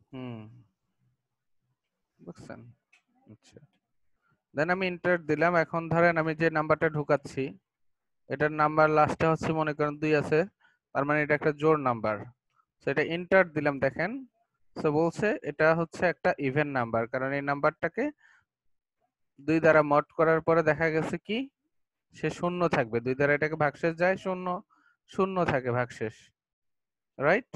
Speaker 1: বুঝছেন? আচ্ছা, দেন আমি এন্টার দিলাম। এখন ধরেন আমি যে নাম্বারটা ঢুকাচ্ছি এটার নাম্বার লাস্টে হচ্ছে মনে করেন 2 আছে, তার মানে এটা একটা জোড় নাম্বার। সো এটা এন্টার দিলাম, দেখেন। সো বলছে এটা হচ্ছে একটা ইভেন নাম্বার, কারণ এই নাম্বারটাকে 2 দ্বারা মড করার পরে দেখা গেছে কি সে 0 থাকবে। 2 দ্বারা এটাকে ভাগশেষ যায় 0, 0 থাকে ভাগশেষ, রাইট?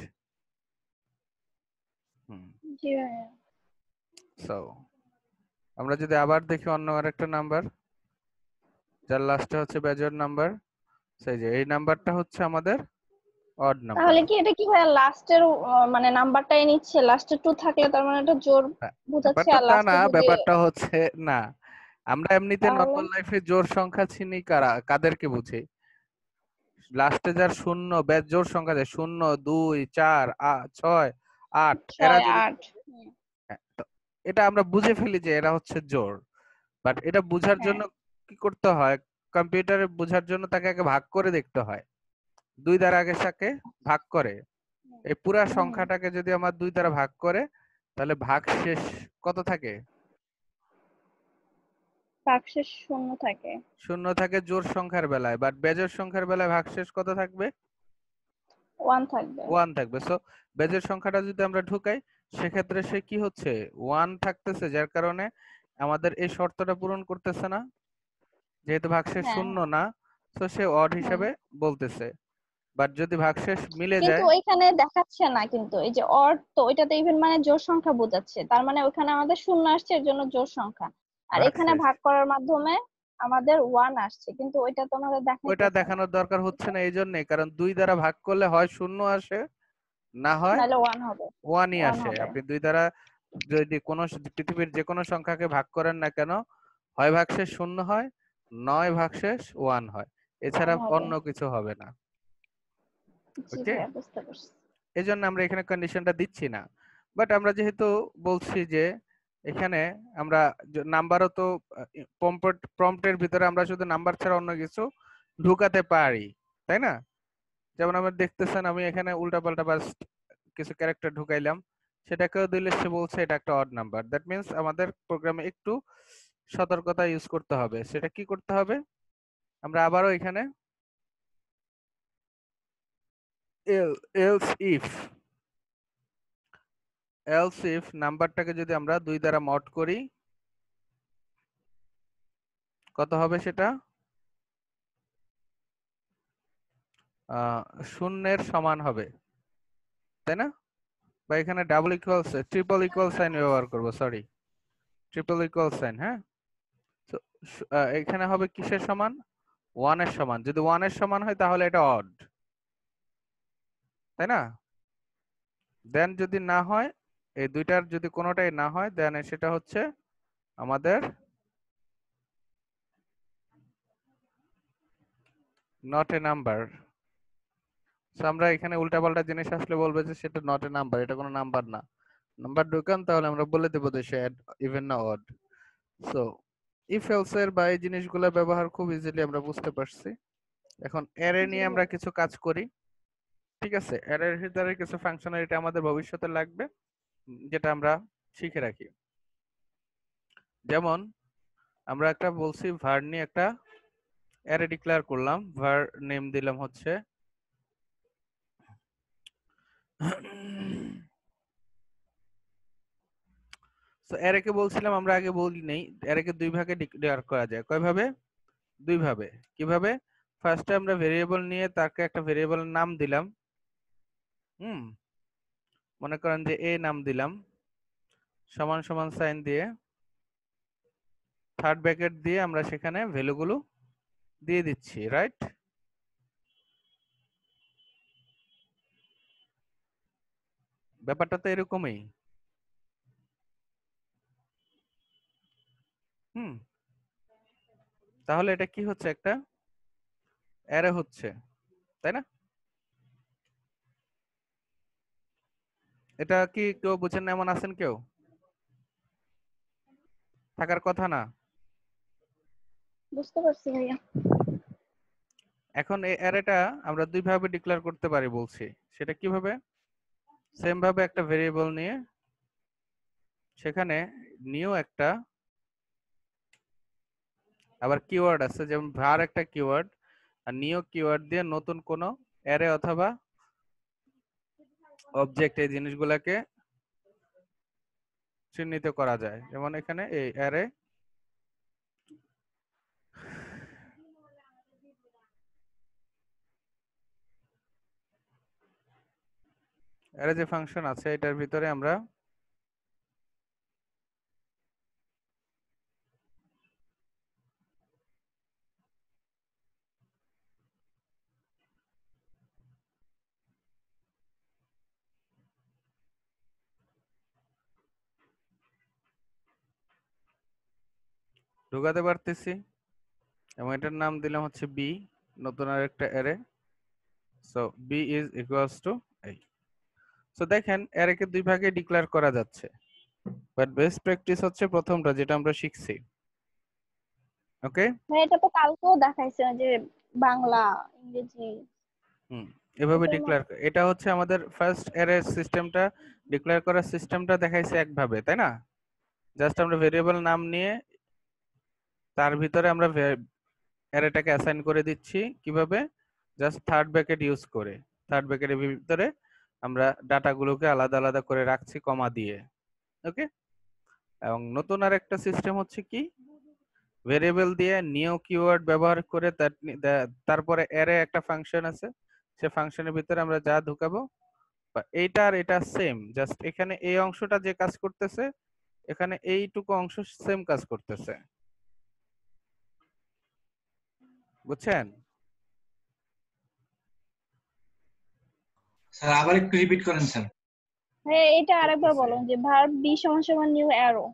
Speaker 4: জি ভাইয়া।
Speaker 1: সো আমরা যদি আবার দেখি অন্য আরেকটা নাম্বার যার লাস্টে হচ্ছে বেজোড় নাম্বার, সেই যে এই নাম্বারটা হচ্ছে আমাদের অড নাম্বার।
Speaker 4: তাহলে কি এটা কি ভাইয়া লাস্টের মানে নাম্বারটাই নিচ্ছে? লাস্টে 2 থাকলে তার মানে এটা জোর বোঝাচ্ছে,
Speaker 1: ব্যাপারটা
Speaker 4: আর
Speaker 1: তা
Speaker 4: লাস্টে
Speaker 1: না,
Speaker 4: যদি
Speaker 1: ব্যাপারটা হচ্ছে না, আমরা এমনিতে
Speaker 4: তাহলে
Speaker 1: নর্মাল লাইফে জোড় সংখ্যা চিনি কাদেরকে বুঝি? লাস্টে যার 0 জোড় সংখ্যা যায় 0, 2, 4, 6, 8, এরা
Speaker 4: 6,
Speaker 1: যদি
Speaker 4: 8
Speaker 1: তো এটা আমরা বুঝে ফেলি যে এরা হচ্ছে জোড়। বাট এটা বুঝার
Speaker 4: হ্যাঁ।
Speaker 1: জন্য কি করতে হয়? কম্পিউটারে বুঝার জন্য তাকে আগে ভাগ করে দেখতে হয়। 2 দ্বারা আগে তাকে ভাগ করে, এই পুরা
Speaker 4: হুম।
Speaker 1: সংখ্যাটাকে যদি আমার 2 দ্বারা ভাগ করে তাহলে ভাগশেষ কত থাকে?
Speaker 4: ভাগশেষ শূন্য থাকে।
Speaker 1: শূন্য থাকে জোড় সংখ্যার বেলায়, বাট বেজোড় সংখ্যার বেলায় ভাগশেষ কত থাকবে?
Speaker 4: 1 থাকবে।
Speaker 1: 1 থাকবে। সো বেজোড় সংখ্যাটা যদি আমরা ঢুকাই সেক্ষেত্রে সে কি হচ্ছে 1 থাকতেছে, যার কারণে আমাদের এই শর্তটা পূরণ করতেছে না, যেহেতু ভাগশেষ
Speaker 4: হ্যাঁ
Speaker 1: শূন্য
Speaker 4: হ্যাঁ।
Speaker 1: না, তো সে অড
Speaker 4: হুম।
Speaker 1: হিসাবে বলতেছে। বাট যদি ভাগশেষ মিলে
Speaker 4: কিন্তু
Speaker 1: যায়,
Speaker 4: ওইখানে দেখাচ্ছে না, কিন্তু এই যে অর তো ওইটাতে ইভেন মানে জোড় সংখ্যা বোঝাচ্ছে, তার মানে ওখানে আমাদের শূন্য আসছে এর জন্য জোড় সংখ্যা, আর এখানে
Speaker 1: ভাগশেষ
Speaker 4: ভাগ করার মাধ্যমে আমাদের 1 আসছে, কিন্তু ওইটা তো আমাদের
Speaker 1: ওইটা
Speaker 4: দেখাইতেছে না।
Speaker 1: দেখানোর দরকার হচ্ছে না এই জন্যে, কারণ 2 দ্বারা ভাগ করলে হয় শূন্য আসে, না হয়
Speaker 4: নাহলে 1 হবে।
Speaker 1: 1ই
Speaker 4: 1
Speaker 1: আসে।
Speaker 4: হবে।
Speaker 1: আপনি 2 দ্বারা যদি কোনো পৃথিবীর যে কোনো সংখ্যাকে ভাগ করেন না কেন, হয় ভাগশেষ শূন্য হয়, নয় ভাগশেষ 1 হয়,
Speaker 4: 1
Speaker 1: এছাড়া
Speaker 4: হবে।
Speaker 1: অন্য কিছু হবে না।
Speaker 4: জি
Speaker 1: ওকে,
Speaker 4: ভাইয়া, বুঝতে পারছি।
Speaker 1: এই জন্য আমরা এখানে কন্ডিশনটা দিচ্ছি না। বাট আমরা যেহেতু বলছি যে এখানে আমরা নাম্বারও তো প্রম্পটের ভিতরে আমরা শুধু নাম্বার ছাড়া অন্য কিছু ঢুকাতে পারি, তাই না? যেমন আমরা দেখতেছেন আমি এখানে উল্টাপাল্টা বাস কিছু ক্যারেক্টার ঢুকাইলাম, সেটাকেও দিলে সে বলছে এটা একটা অড নাম্বার। দ্যাট মিন্স আমাদের প্রোগ্রামে একটু সতর্কতা ইউজ করতে হবে। সেটা কি করতে হবে? আমরা আবারও এখানে এলস ইফ নাম্বারটাকে যদি আমরা 2 দ্বারা মড করি কত হবে সেটা? শূন্যের সমান হবে, তাই না? বা এখানে double equal triple equal sign ব্যবহার করব, সরি, ট্রিপল ইকুয়াল সাইন। হ্যাঁ, তো এখানে হবে কিসের সমান? 1 এর সমান। যদি 1 এর সমান হয় তাহলে এটা অড, তাই না? দেন যদি না হয়, এই দুইটার যদি কোনোটাই না হয়, দেন সেটা হচ্ছে আমাদের নট এ নাম্বার। সো আমরা এখানে উল্টাপাল্টা জিনিস আসলে বলবো যে সেটা নট এ নাম্বার, এটা কোনো নাম্বার না। নাম্বার ঢুকান তাহলে আমরা বলে দেবো যে সে ইভেন না অড। সো ইফ এলস এর বা এই জিনিসগুলো ব্যবহার খুব ইজিলি আমরা বুঝতে পারছি। এখন অ্যারে
Speaker 4: জি
Speaker 1: নিয়ে আমরা
Speaker 4: ভাইয়া।
Speaker 1: কিছু কাজ করি, ঠিক আছে? অ্যারের ভিতরে কিছু ফাংশনালিটি আমাদের ভবিষ্যতে লাগবে, যেটা আমরা শিখে রাখি। যেমন আমরা একটা বলছি var নিয়ে একটা অ্যারে ডিক্লেয়ার করলাম, var নেম দিলাম হচ্ছে সো অ্যারেকে বলছিলাম আমরা আগে বলি নেই, অ্যারেকে দুই ভাগে ডিক্লেয়ার করা যায়। কয় ভাবে? দুই ভাবে। কিভাবে? ফার্স্টে আমরা ভেরিয়েবল নিয়ে তাকে একটা ভেরিয়েবলের নাম দিলাম, মনে করেন যে এ নাম দিলাম, সমান সমান সাইন দিয়ে থার্ড ব্র্যাকেট দিয়ে আমরা সেখানে ভ্যালুগুলো দিয়ে দিচ্ছি, রাইট? ব্যাপারটা তো এরকমই। হুম, তাহলে এটা কি হচ্ছে? একটা অ্যারে হচ্ছে, তাই না? এটা কি কেউ বুঝেন না এমন আছেন কেউ? থাকার কথা না।
Speaker 4: বুঝতে পারছি ভাইয়া।
Speaker 1: এখন এই অ্যারেটা আমরা দুই ভাবে ডিক্লেয়ার করতে পারি বলছি। সেটা কিভাবে? সেম ভাবে একটা ভেরিয়েবল নিয়ে সেখানে নিউ একটা আবার কিওয়ার্ড আছে, যেমন var একটা কিওয়ার্ড, আর নিউ কিওয়ার্ড দিয়ে নতুন কোনো অ্যারে অথবা অবজেক্ট এই জিনিসগুলোকে চিহ্নিত করা যায়। যেমন এখানে এই অ্যারে অ্যারে যে ফাংশন আছে এটার ভিতরে আমরা ঢুকাতে পারতেছি এবং এটার নাম দিলাম হচ্ছে বি, নতুন আর একটা array. So B is equals to এই। সো দেখেন অ্যারেকে দুই ভাগে ডিক্লেয়ার করা যাচ্ছে, বাট বেস্ট প্র্যাকটিস হচ্ছে প্রথমটা যেটা আমরা শিখছি। ওকে,
Speaker 4: ভাই এটা তো কালকেও দেখাইছে যে বাংলা ইংরেজি।
Speaker 1: হুম, এভাবে
Speaker 4: এটার
Speaker 1: ডিক্লেয়ার, এটা হচ্ছে আমাদের ফার্স্ট অ্যারে সিস্টেমটা, ডিক্লেয়ার করার সিস্টেমটা দেখাইছে একভাবে, তাই না? জাস্ট আমরা ভেরিয়েবল নাম নিয়ে তার ভিতরে আমরা অ্যারেটাকে অ্যাসাইন করে দিচ্ছি কিভাবে, জাস্ট থার্ড ব্র্যাকেট ইউজ করে। থার্ড ব্র্যাকেটের ভিতরে আমরা ডাটাগুলোকে আলাদা আলাদা করে রাখছি কমা দিয়ে। ওকে, এবং নতুন আর একটা সিস্টেম হচ্ছে কি, ভেরিয়েবল দিয়ে নিউ কিওয়ার্ড ব্যবহার করে তারপরে অ্যারে একটা ফাংশন আছে, সে ফাংশনের ভিতরে আমরা যা ঢুকাবো, এইটা আর এটা সেম, জাস্ট এখানে এই অংশটা যে কাজ করতেছে, এখানে এইটুকু অংশ সেম কাজ করতেছে। বুঝছেন?
Speaker 2: স্যার আবার একটু রিপিট করেন স্যার।
Speaker 4: হ্যাঁ, এটা আরেকবার বলুন যে ভার্ব বি সমান নিউ অ্যারো।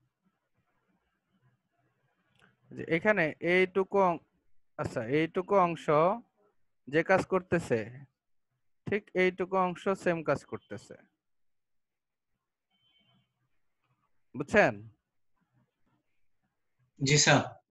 Speaker 1: যে এখানে এইটুকু আচ্ছা, এইটুকু অংশ যে কাজ করতেছে, ঠিক এইটুকু অংশ সেম কাজ করতেছে। বুঝছেন?
Speaker 2: জি স্যার।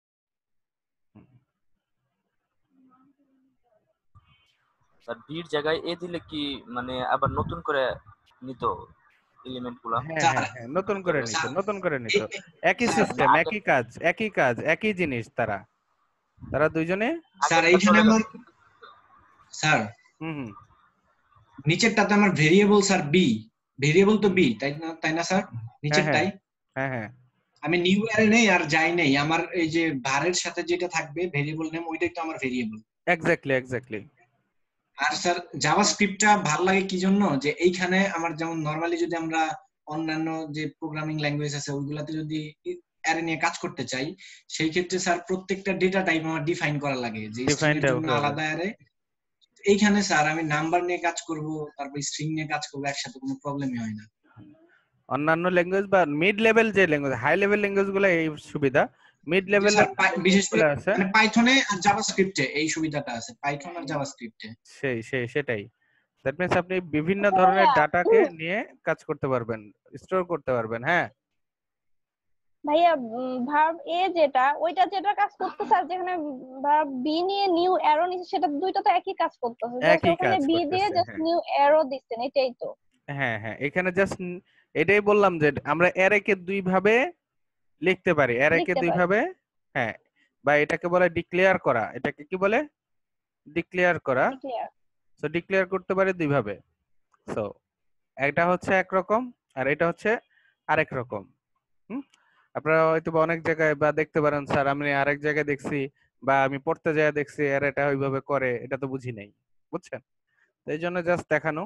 Speaker 8: স্যার বির জায়গায় এ দিলে কি মানে আবার নতুন করে নিত এলিমেন্ট গুলা?
Speaker 1: হ্যাঁ হ্যাঁ হ্যাঁ, নতুন করে নিত, নতুন করে নিত। একই সিস্টেম, একই কাজ, একই কাজ, একই জিনিস। তারা তারা দুইজনে।
Speaker 2: স্যার এইখানে আমার স্যার
Speaker 1: হুম,
Speaker 2: নিচেরটাতে আমার ভেরিয়েবল স্যার বি, ভেরিয়েবল তো বি, তাই না স্যার? নিচেরটাই
Speaker 1: হ্যাঁ হ্যাঁ
Speaker 2: আমি নিউ অ্যারে নেই আর যাই নেই, আমার এই যে ভারের সাথে যেটা থাকবে ভেরিয়েবল নেম, ওইটাই তো আমার ভেরিয়েবল।
Speaker 1: Exactly exactly.
Speaker 2: আর স্যার জাভাস্ক্রিপ্টটা ভালো লাগে কি জন্য, যে এইখানে আমার যেমন নরমালি যদি আমরা অন্যান্য যে প্রোগ্রামিং ল্যাঙ্গুয়েজ আছে ওইগুলাতে যদি অ্যারে নিয়ে কাজ করতে চাই, সেই ক্ষেত্রে স্যার প্রত্যেকটা ডেটা টাইপ আমার ডিফাইন করা লাগে, যে স্ট্রিং এর জন্য আলাদা অ্যারে। এইখানে স্যার আমি নাম্বার নিয়ে কাজ করব, তারপর স্ট্রিং নিয়ে কাজ করব, একসাথে কোনো প্রবলেমই হয় না।
Speaker 1: অন্যান্য ল্যাঙ্গুয়েজ বা মিড লেভেল যে ল্যাঙ্গুয়েজ, হাই লেভেল ল্যাঙ্গুয়েজ গুলো এই সুবিধা, মিড লেভেল
Speaker 2: বিশেষ করে
Speaker 1: আছে
Speaker 2: মানে পাইথনে আর জাভাস্ক্রিপ্টে এই সুবিধাটা আছে, পাইথন আর জাভাস্ক্রিপ্টে।
Speaker 1: সেটাই। দ্যাট মিন্স আপনি বিভিন্ন ধরনের ডাটাকে নিয়ে কাজ করতে পারবেন, স্টোর করতে পারবেন। হ্যাঁ
Speaker 4: ভাইয়া, ভার্ব এ যেটা ওইটা যেটা কাজ করতেছে, আর যেখানে ভার্ব বি নিয়ে নিউ অ্যারো নিচ্ছে, সেটা দুইটা তো একই কাজ করতেছে, জাস্ট
Speaker 1: একই
Speaker 4: ওখানে
Speaker 1: কাজ
Speaker 4: বি দিয়ে
Speaker 1: করতেছে।
Speaker 4: জাস্ট নিউ অ্যারো দিচ্ছেন, এটাই তো।
Speaker 1: হ্যাঁ হ্যাঁ, এখানে জাস্ট এটাই বললাম যে আমরা অ্যারেকে দুই ভাবে লিখতে পারি, অ্যারেকে দুই ভাবে। হ্যাঁ, বা এটাকে বলে ডিক্লেয়ার করা, এটাকে কি বলে? ডিক্লেয়ার করা। সো ডিক্লেয়ার করতে পারি দুই ভাবে। সো এটা হচ্ছে একরকম আর এটা হচ্ছে আরেক রকম। আপনারা হয়তো অনেক জায়গায় বা দেখতে পারেন, স্যার আমি আরেক জায়গায় দেখছি বা আমি পড়তে যায় দেখছি, আর এটা ওইভাবে করে, এটা তো বুঝি নাই। বুঝছেন? এই জন্য জাস্ট দেখানো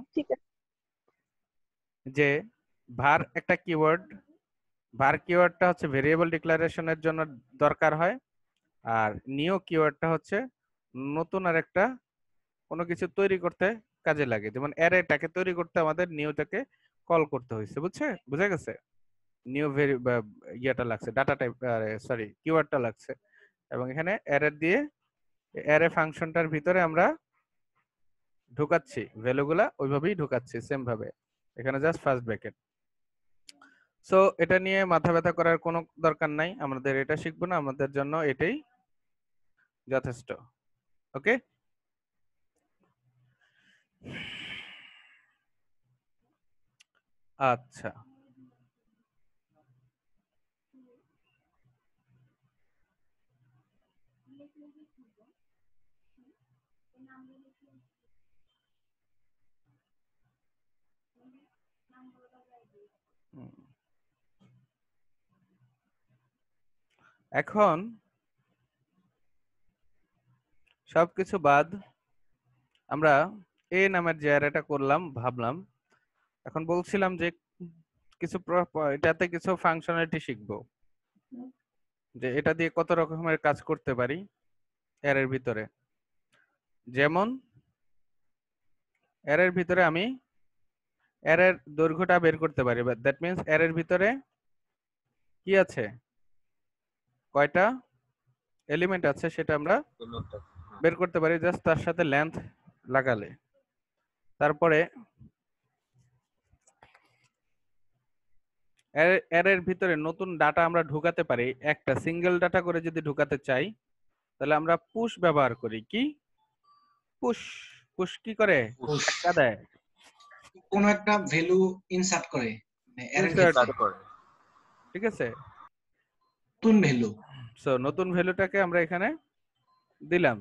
Speaker 1: যে var একটা কিওয়ার্ড, var কিওয়ার্ডটা হচ্ছে ভেরিয়েবল ডিক্লারেশনের জন্য দরকার হয়, আর নিউ কিওয়ার্ডটা হচ্ছে নতুন আর একটা কোনো কিছু তৈরি করতে কাজে লাগে। যেমন অ্যারেটাকে তৈরি করতে আমাদের নিউটাকে কল করতে হয়েছে। বুঝা গেছে? নিউ ইয়েটা লাগছে, ডাটা টাইপ, সরি কিওয়ার্ডটা লাগছে, এবং এখানে অ্যারে দিয়ে অ্যারে ফাংশনটার ভিতরে আমরা ঢুকাচ্ছি ভ্যালুগুলা, ওইভাবেই ঢুকাচ্ছি সেম ভাবে। এখানে জাস্ট ফার্স্ট ব্র্যাকেট। সো এটা নিয়ে মাথা ব্যথা করার কোনো দরকার নাই, আমাদের এটা শিখবো না, আমাদের জন্য এটাই যথেষ্ট। ওকে, আচ্ছা। এখন সবকিছু বাদ আমরা এ নামের যে অ্যারেটা করলাম, ভাবলাম এখন বলছিলাম যে কিছু এটাতে কিছু ফাংশনালিটি শিখবো, যে এটা দিয়ে কত রকমের কাজ করতে পারি অ্যারের ভিতরে। যেমন অ্যারের ভিতরে আমি অ্যারের দৈর্ঘ্যটা বের করতে পারি, দ্যাট মিন্স অ্যারের ভিতরে কি আছে, কয়টা এলিমেন্ট আছে সেটা আমরা বের করতে পারি জাস্ট তার সাথে লেন্থ লাগালে। তারপরে অ্যারের ভিতরে নতুন ডাটা আমরা ঢুকাতে পারি, একটা সিঙ্গেল ডাটা করে যদি ঢুকাতে চাই তাহলে আমরা পুশ ব্যবহার করি। কি পুশ? পুশ কি করে?
Speaker 8: পুশ
Speaker 1: ধাক্কা দেয়,
Speaker 2: কোন একটা ভ্যালু ইনসার্ট করে, মানে অ্যারের
Speaker 1: Insert।
Speaker 2: ভিতরে
Speaker 8: করে।
Speaker 1: ঠিক আছে?
Speaker 2: নতুন ভ্যালু।
Speaker 1: সো নতুন ভ্যালুটাকে আমরা এখানে দিলাম।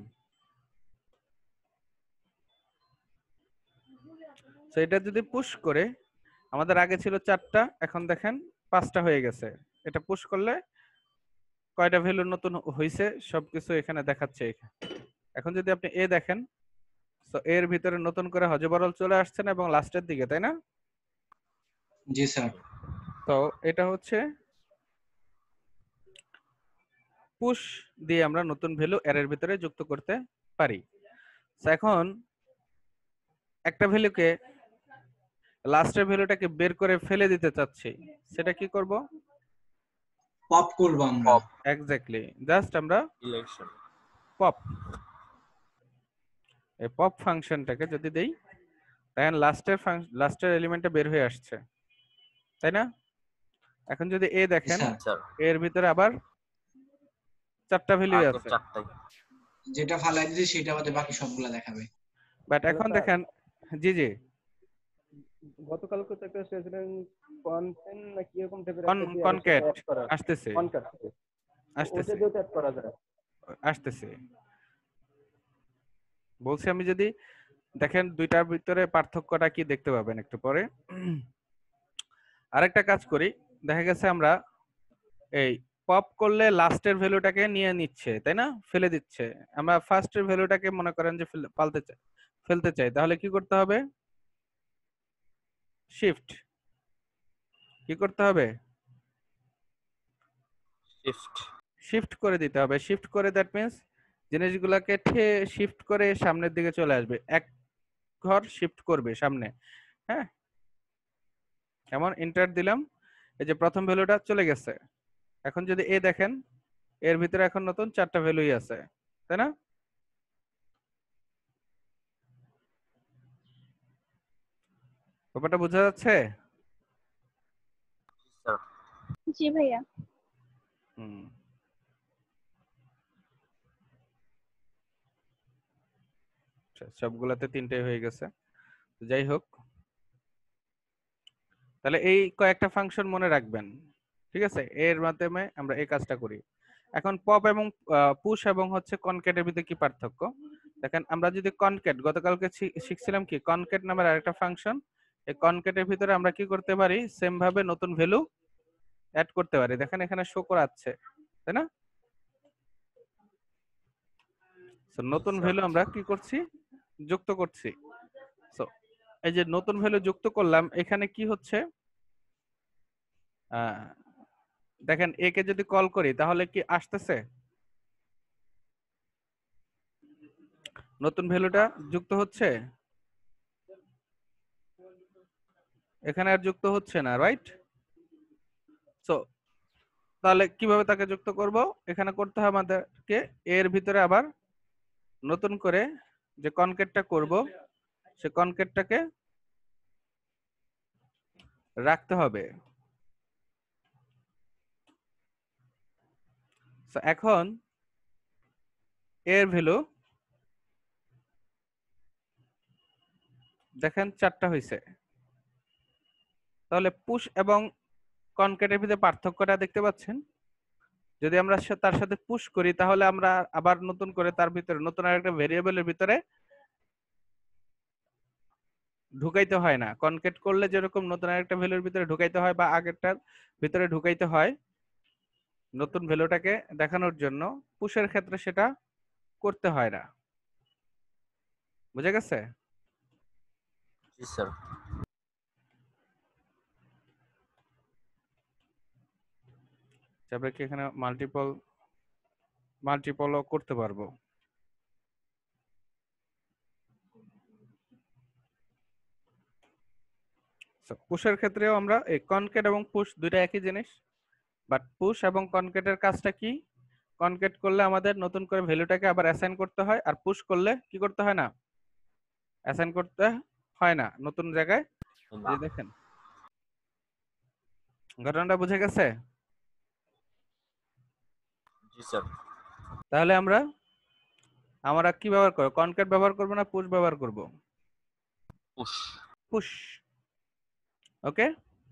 Speaker 1: সো এটা যদি পুশ করে, আমাদের আগে ছিল 4টা, এখন দেখেন 5টা হয়ে গেছে। এটা পুশ করলে কয়টা ভ্যালু নতুন হইছে সবকিছু এখানে দেখাচ্ছে। এখন যদি আপনি এ দেখেন, তো এর ভিতরে নতুন করে হজবরল চলে আসছে না এবং লাস্টের দিকে, তাই না?
Speaker 2: জি স্যার।
Speaker 1: তো এটা হচ্ছে পুশ দিয়ে আমরা নতুন ভ্যালু অ্যারের ভিতরে যুক্ত করতে পারি। তো এখন একটা ভ্যালুকে, লাস্টের ভ্যালুটাকে বের করে ফেলে দিতে চাচ্ছি, সেটা কি করব?
Speaker 2: পপ করব আমরা।
Speaker 8: পপ
Speaker 1: এক্স্যাক্টলি, জাস্ট আমরা
Speaker 8: ইলেকশন
Speaker 1: পপ, এই পপ ফাংশনটাকে যদি দেই, দেখেন লাস্টের এলিমেন্টটা বের হয়ে আসছে, তাই না? এখন যদি এ দেখেন,
Speaker 2: স্যার
Speaker 8: স্যার
Speaker 1: এর ভিতরে আবার 4টা ভ্যালুই
Speaker 8: আগের
Speaker 1: আছে,
Speaker 8: চারটাই
Speaker 2: যেটা ফালাই দিয়েছি সেটা বাদে বাকি সবগুলা দেখাবে।
Speaker 1: বাট
Speaker 5: হ্যালো
Speaker 1: এখন
Speaker 5: স্যার,
Speaker 1: দেখেন, জি জি,
Speaker 5: গতকালকে তো একটা স্টেজমেন্ট কন্টেন্ট না কি এরকম টাইপের
Speaker 1: কন
Speaker 5: একটা দিয়ে
Speaker 1: কনক্যাট
Speaker 5: অ্যাড করা
Speaker 1: আসতেছে,
Speaker 5: কনকাট, ওটা
Speaker 1: আসতেছে,
Speaker 5: দিয়েও অ্যাড করা যায়।
Speaker 1: আসতেছে। বলছি আমি যদি দেখেন দুইটার ভিতরে পার্থক্যটা কি দেখতে পাবেন একটু পরে। আরেকটা কাজ করি, দেখা গেছে আমরা এই পপ করলে লাস্টের ভ্যালুটাকে নিয়ে নিচ্ছে, তাই না? ফেলে দিচ্ছে। আমরা ফার্স্টের ভ্যালুটাকে মনে করেন যে ফেলতে চাই, তাহলে কি করতে হবে? শিফট কি করতে হবে?
Speaker 8: শিফট
Speaker 1: শিফট করে দিতে হবে। শিফট করে দ্যাট মিন্স জিনিসগুলোকে শিফট করে সামনের দিকে চলে আসবে, এক ঘর শিফট করবে সামনে। হ্যাঁ, এমন এন্টার দিলাম, এই যে প্রথম ভ্যালুটা চলে গেছে। এখন যদি এ দেখেন, এর ভিতরে এখন নতুন 4টা ভ্যালুই আছে, তাই না? ব্যাপারটা বোঝা যাচ্ছে?
Speaker 8: স্যার
Speaker 4: জি ভাইয়া।
Speaker 1: হুম, সবগুলাতে 3টাই হয়ে গেছে। যাই হোক, তাহলে এই কয়েকটা ফাংশন মনে রাখবেন, ঠিক আছে? এর মাধ্যমে আমরা এই কাজটা করি। এখন পপ এবং পুশ এবং হচ্ছে কনক্যাটের ভিতরে কি পার্থক্য দেখেন। আমরা যদি কনক্যাট, গতকালকে শিখছিলাম কি কনক্যাট নামের আরেকটা ফাংশন, এই কনক্যাটের ভিতরে আমরা কি করতে পারি, সেম ভাবে নতুন ভ্যালু অ্যাড করতে পারি। দেখেন এখানে শো করাচ্ছে, তাই না? সো নতুন ভ্যালু আমরা কি করছি, যুক্ত করছি। সো এই যে নতুন ভ্যালু যুক্ত করলাম, এখানে কি হচ্ছে, দেখেন এ কে যদি কল করি তাহলে কি আসতেছে, নতুন ভ্যালুটা যুক্ত হচ্ছে, এখানে আর যুক্ত হচ্ছে না, রাইট? সো তাহলে কিভাবে তাকে যুক্ত করব? এখানে করতে হবে আমাদেরকে এর ভিতরে আবার নতুন করে যে কনক্যাটটা করব, সে কনক্যাটটাকে রাখতে হবে। সো এখন এর ভ্যালু দেখেন 4টা হয়েছে। তাহলে পুশ এবং কনক্যাটের ভিতরে পার্থক্যটা দেখতে পাচ্ছেন। যদি আমরা তার সাথে পুশ করি তাহলে আমরা আবার নতুন করে তার ভিতরে নতুন আরেকটা ভেরিয়েবলের ভিতরে ঢুকাইতে হয় না। কনক্যাট করলে যেরকম নতুন আরেকটা ভ্যালুর ভিতরে ঢুকাইতে হয় বা আগেরটার ভিতরে ঢুকাইতে হয় নতুন ভ্যালুটাকে দেখানোর জন্য, পুশের ক্ষেত্রে সেটা করতে হয় না। বুঝা গেছে?
Speaker 8: জি স্যার
Speaker 1: আমরা কি এখানে মাল্টিপলও করতে পারবো। পুশের ক্ষেত্রেও আমরা এই কনক্যাট এবং পুশ দুইটা একই জিনিস, বাট পুশ এবং কনক্যাটের কাজটা কি, কনক্যাট করলে আমাদের নতুন করে ভ্যালুটাকে আবার অ্যাসাইন করতে হয়, আর পুশ করলে কি করতে হয় না, অ্যাসাইন করতে হয় না নতুন জায়গায়। এই দেখেন ঘটনাটা বুঝে গেছে?
Speaker 8: জি স্যার
Speaker 1: তাহলে আমরা আমরা কি ব্যবহার করব, কনক্যাট ব্যবহার করব না পুশ ব্যবহার করব?
Speaker 8: পুশ।
Speaker 1: পুশ। ওকে,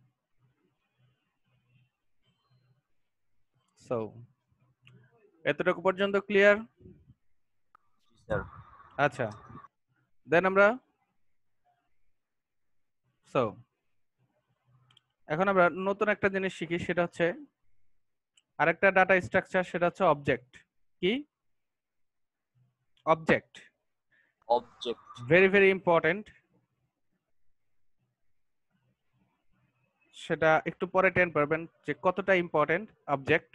Speaker 1: সো এতটুকু পর্যন্ত ক্লিয়ার?
Speaker 8: স্যার
Speaker 1: আচ্ছা, দেন আমরা সো এখন আমরা নতুন একটা জিনিস শিখি, সেটা হচ্ছে আরেকটা ডাটা স্ট্রাকচার, সেটা হচ্ছে অবজেক্ট। কি? Object.
Speaker 8: Object.
Speaker 1: Very very important. সেটা একটু পরে টেন পারবেন যে কতটা ইম্পর্টেন্ট অবজেক্ট।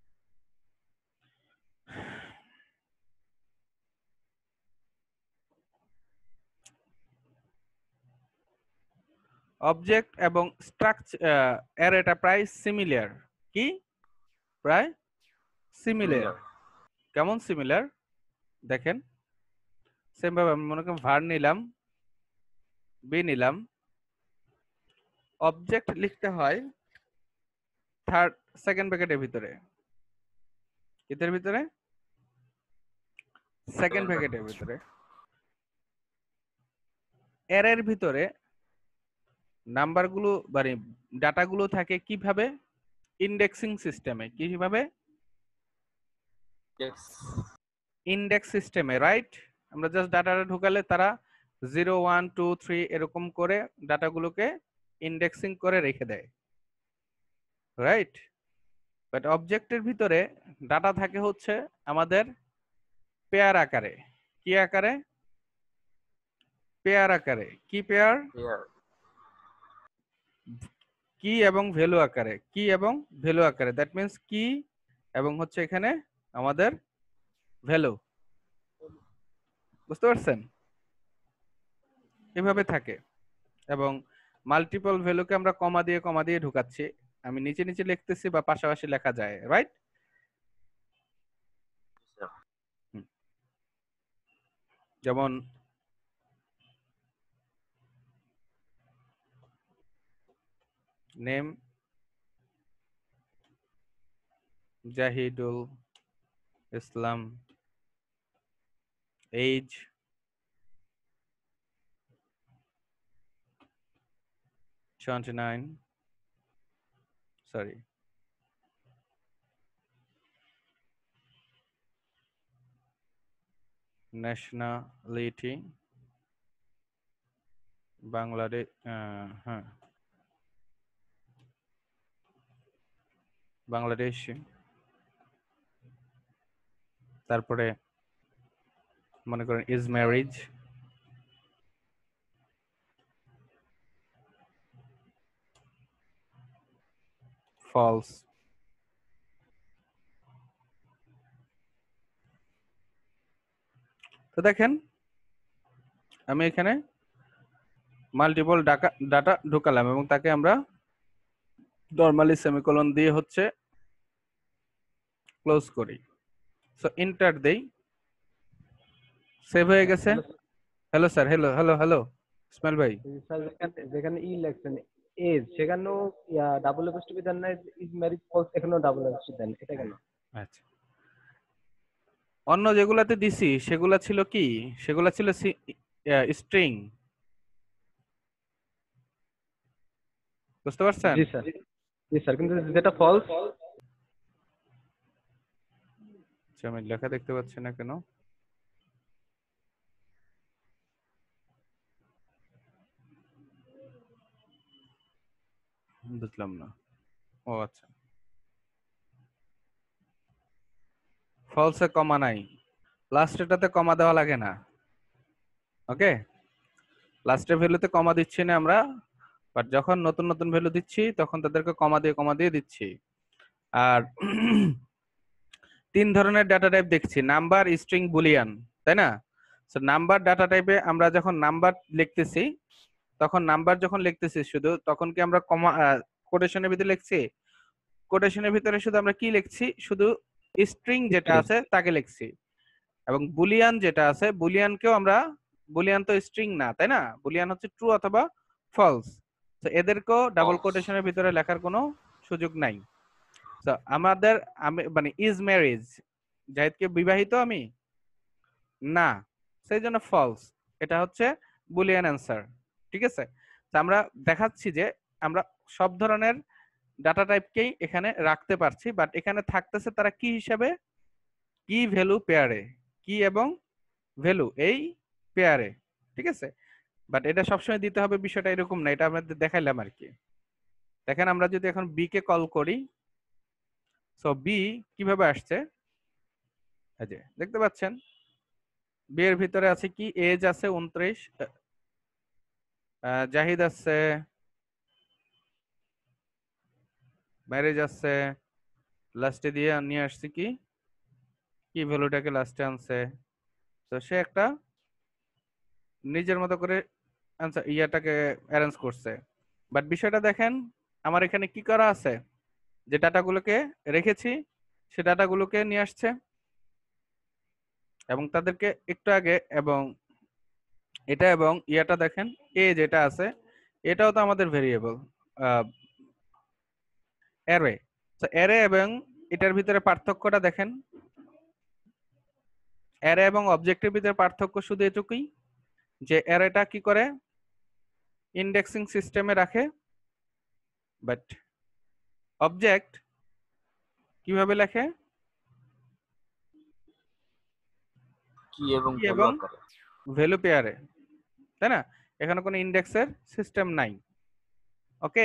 Speaker 1: অবজেক্ট এবং স্ট্রাকচার অ্যারেটা প্রায় সিমিলার। কি? প্রায় সিমিলার। কেমন সিমিলার? দেখেন, সেম ভাবে আমি মনে করি ভার নিলাম, বি নিলাম, অবজেক্ট লিখতে হয় থার্ড সেকেন্ড ব্র্যাকেটের ভিতরে। এর ভিতরে সেকেন্ড ব্র্যাকেটের ভিতরে। অ্যারের ভিতরে নাম্বারগুলো মানে ডাটাগুলো থাকে কিভাবে? ইন্ডেক্সিং সিস্টেমে। কিভাবে? ইন্ডেক্স সিস্টেমে, রাইট? আমরা জাস্ট ডাটাটা ঢুকালে তারা 0 1 2 3 এরকম করে ডাটাগুলোকে ইন্ডেক্সিং করে রেখে দেয়, রাইট? বাট অবজেক্টের ভিতরে ডাটা থাকে হচ্ছে আমাদের পেয়ার আকারে। কি আকারে? পেয়ার আকারে। কি পেয়ার? কি এবং ভ্যালু আকারে। কি এবং ভ্যালু আকারে। দ্যাট মিন্স কি এবং হচ্ছে এখানে আমাদের ভ্যালু। বুঝতে পারছেন? এভাবে থাকে এবং মাল্টিপল ভ্যালুকে আমরা কমা দিয়ে ঢুকাচ্ছি। আমি নিচে নিচে লিখতেছি বা পাশাপাশি লেখা যায়, রাইট? যেমন name Jahidul Islam, age 29, sorry, nationality Bangladesh, হ্যাঁ বাংলাদেশি। তারপরে মনে করেন ইজ ম্যারিজ, ফলস। তো দেখেন আমি এখানে মাল্টিপল ডাটা ঢুকালাম এবং তাকে আমরা নরমালি সেমিকোলন দিয়ে হচ্ছে ক্লোজ করি। সো এন্টার দেই, সেভ হয়ে গেছে। Hello sir, hello hello hello Ismail ভাই।
Speaker 5: স্যার যেখানে ই লেখছেন এজ, সেখানেও ডাবল এপোস্ট্রফি দেন না, ইজ ম্যারিড ফলস এখানেও ডাবল এপোস্ট্রফি দেন, এটা কেন?
Speaker 1: আচ্ছা, অন্য যেগুলাতে দিছি সেগুলা ছিল কি? সেগুলা ছিল স্ট্রিং। বুঝতে পারছেন?
Speaker 5: জি স্যার, জি স্যার, কিন্তু যেটা ফলস।
Speaker 1: আচ্ছা, আমি লেখা দেখতে পাচ্ছি না কেন? বুঝলাম না। ও আচ্ছা, ফলসে কমা নাই, লাস্টেটাতে কমা দেওয়া লাগে না। ওকে, লাস্টের ভ্যালুতে কমা দিচ্ছি না আমরা, বাট যখন নতুন নতুন ভ্যালু দিচ্ছি তখন তাদেরকে কমা দিয়ে দিচ্ছি। আর তিন ধরনের ডাটা টাইপ দেখছি, নাম্বার, স্ট্রিং, বুলিয়ান, তাই না? সো নাম্বার ডাটা টাইপে আমরা যখন নাম্বার লিখতেছি, তখন নাম্বার যখন লিখতেছি শুধু, তখন কি আমরা কমা কোটেশনের ভিতরে লিখছি? কোটেশনের ভিতরে শুধু আমরা কি লিখছি? শুধু স্ট্রিং যেটা আছে তাকে লিখছি। এবং বুলিয়ান যেটা আছে, বুলিয়ানকেও আমরা, বুলিয়ান তো স্ট্রিং না, তাই না? বুলিয়ান হচ্ছে ট্রু অথবা ফলস। তো এদেরকেও ডাবল কোটেশনের ভিতরে লেখার কোনো সুযোগ নাই। তো আমাদের, আমি মানে ইজ ম্যারেজ, জাহিদকে বিবাহিত আমি, না, সেই জন্য ফলস। এটা হচ্ছে বুলিয়ান অ্যান্সার। ঠিক আছে, তো আমরা দেখাচ্ছি যে আমরা সব ধরনের ডাটা টাইপকেই এখানে রাখতে পারছি, বাট এখানে থাকতেছে তারা কি হিসাবে, কি ভ্যালু পেয়ারে, কি এবং ভ্যালু এই পেয়ারে। ঠিক আছে, বাট এটা সবসময় দিতে হবে বিষয়টা এরকম না, এটা আমাদের দেখাইলাম আর কি। দেখেন আমরা যদি এখন বি কে কল করি, সো বি কিভাবে আসছে, এই যে দেখতে পাচ্ছেন বি এর ভিতরে আছে কি, এজ আছে 29, জাহিদ আছে, ম্যারেজ আছে, লাস্টে দিয়ে নিয়ে আসছে কি, কি ভ্যালুটাকে লাস্টে আনছে। তো সে একটা নিজের মতো করে আনসার ইয়াটাকে অ্যারেঞ্জ করছে। বাট বিষয়টা দেখেন আমার এখানে কি করা আছে, যে ডাটাগুলোকে রেখেছি সে ডাটাগুলোকে নিয়ে আসছে, এবং তাদেরকে একটু আগে এবং এটা এবং ইয়াটা দেখেন, এ যেটা আছে এটাও তো আমাদের ভেরিয়েবল অ্যারে। তো অ্যারে এবং এটার ভিতরে পার্থক্যটা দেখেন, অ্যারে এবং অবজেক্টের ভিতরে পার্থক্য শুধু এটুকুই যে অ্যারেটা কি করে, ইন্ডেক্সিং সিস্টেমে রাখে, বাট অবজেক্ট কিভাবে লেখে,
Speaker 8: কি এবং
Speaker 1: কি
Speaker 8: ভ্যালু
Speaker 1: এবং
Speaker 8: আকারে।
Speaker 1: ভ্যালু পেয়ারে, তাই না? এখানে কোনো ইন্ডেক্সের সিস্টেম নাই। ওকে,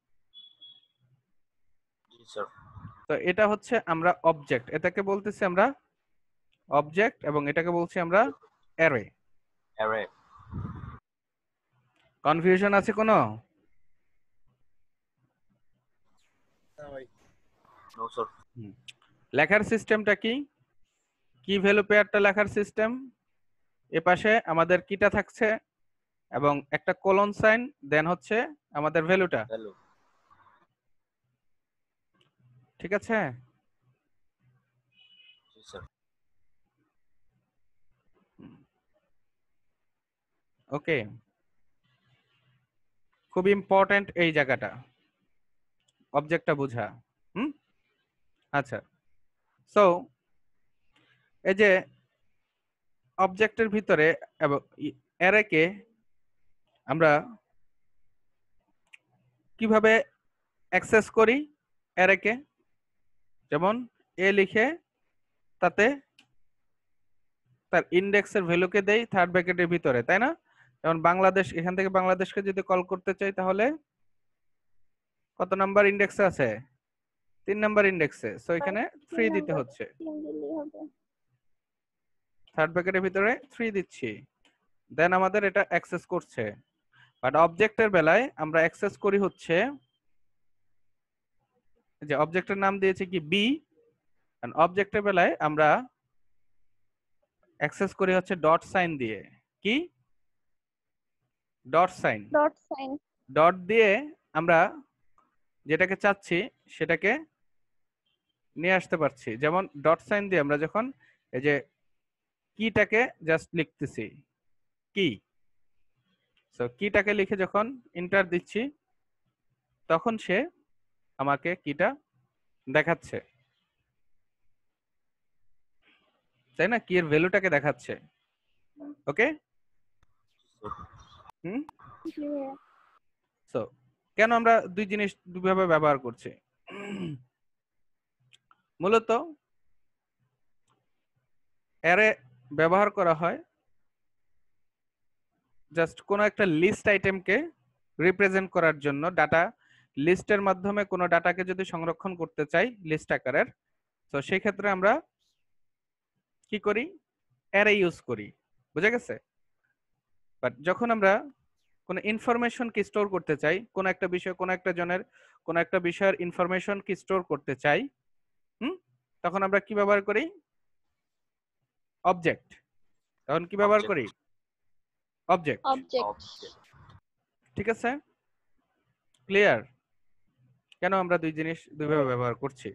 Speaker 8: জি স্যার।
Speaker 1: তো এটা হচ্ছে আমরা অবজেক্ট, এটাকে বলতেছি আমরা অবজেক্ট এবং এটাকে বলছি আমরা অ্যারে।
Speaker 8: অ্যারে।
Speaker 1: কনফিউশন আছে কোনো?
Speaker 8: No sir.
Speaker 1: লেখার সিস্টেমটা কি, কি ভ্যালু পেয়ারটা লেখার সিস্টেম, এ পাশে আমাদের কিটা থাকছে এবং একটা কোলন সাইন, দেন হচ্ছে আমাদের ভ্যালুটা।
Speaker 8: ভ্যালু।
Speaker 1: ঠিক আছে,
Speaker 8: জি স্যার।
Speaker 1: ওকে, খুব ইম্পর্টেন্ট এই জায়গাটা, অবজেক্টটা বোঝা। আচ্ছা, সো এই যে অবজেক্টের ভিতরে এবং অ্যারেকে আমরা কিভাবে অ্যাক্সেস করি, অ্যারেকে যেমন এ লিখে তাতে তার ইন্ডেক্সের ভ্যালুকে দেই থার্ড ব্র্যাকেটের ভিতরে, তাই না? যেমন বাংলাদেশ, এখান থেকে বাংলাদেশকে যদি কল করতে চাই তাহলে কত নাম্বার ইন্ডেক্সে আছে, 3 নাম্বার ইন্ডেক্সে, সো এখানে 3 দিতে হচ্ছে, থার্ড ব্র্যাকেটের ভিতরে 3 দিচ্ছি, দেন আমাদের এটা অ্যাক্সেস করছে। বাট অবজেক্টের বেলায় আমরা অ্যাক্সেস করি হচ্ছে, যে অবজেক্টের নাম দিয়েছে কি বি, এন্ড অবজেক্টের বেলায় আমরা অ্যাক্সেস করি হচ্ছে ডট সাইন দিয়ে, কি ডট সাইন, ডট দিয়ে আমরা যেটাকে চাচ্ছি সেটাকে নিয়ে আসতে পারছি। যেমন ডট সাইন দিয়ে আমরা যখন এই যে কিটাকে জাস্ট লিখতেছি কি, সো কিটাকে লিখে যখন এন্টার দিচ্ছি তখন সে আমাকে কিটা দেখাচ্ছে, তাই না? কি এর ভ্যালুটাকে দেখাচ্ছে। ওকে, সো কেন আমরা দুই জিনিস দুইভাবে ব্যবহার করছি, মূলত অ্যারে ব্যবহার করা হয় জাস্ট কোনো একটা লিস্ট আইটেমকে রিপ্রেজেন্ট করার জন্য। ডাটা লিস্টের মাধ্যমে কোনো ডাটাকে যদি সংরক্ষণ করতে চাই লিস্ট আকারের, তো সেই ক্ষেত্রে আমরা কি করি, অ্যারে ইউজ করি, বুঝা গেছে? বাট যখন আমরা কোনো ইনফরমেশন কি স্টোর করতে চাই, কোনো একটা বিষয়, কোনো একটা জনের কোনো একটা বিষয়ের ইনফরমেশন কি স্টোর করতে চাই, তখন আমরা কি ব্যবহার করি, অবজেক্ট। তখন কি ব্যবহার করি, অবজেক্ট। ঠিক আছে, ক্লিয়ার কেন আমরা দুই জিনিস দুইভাবে ব্যবহার করছি?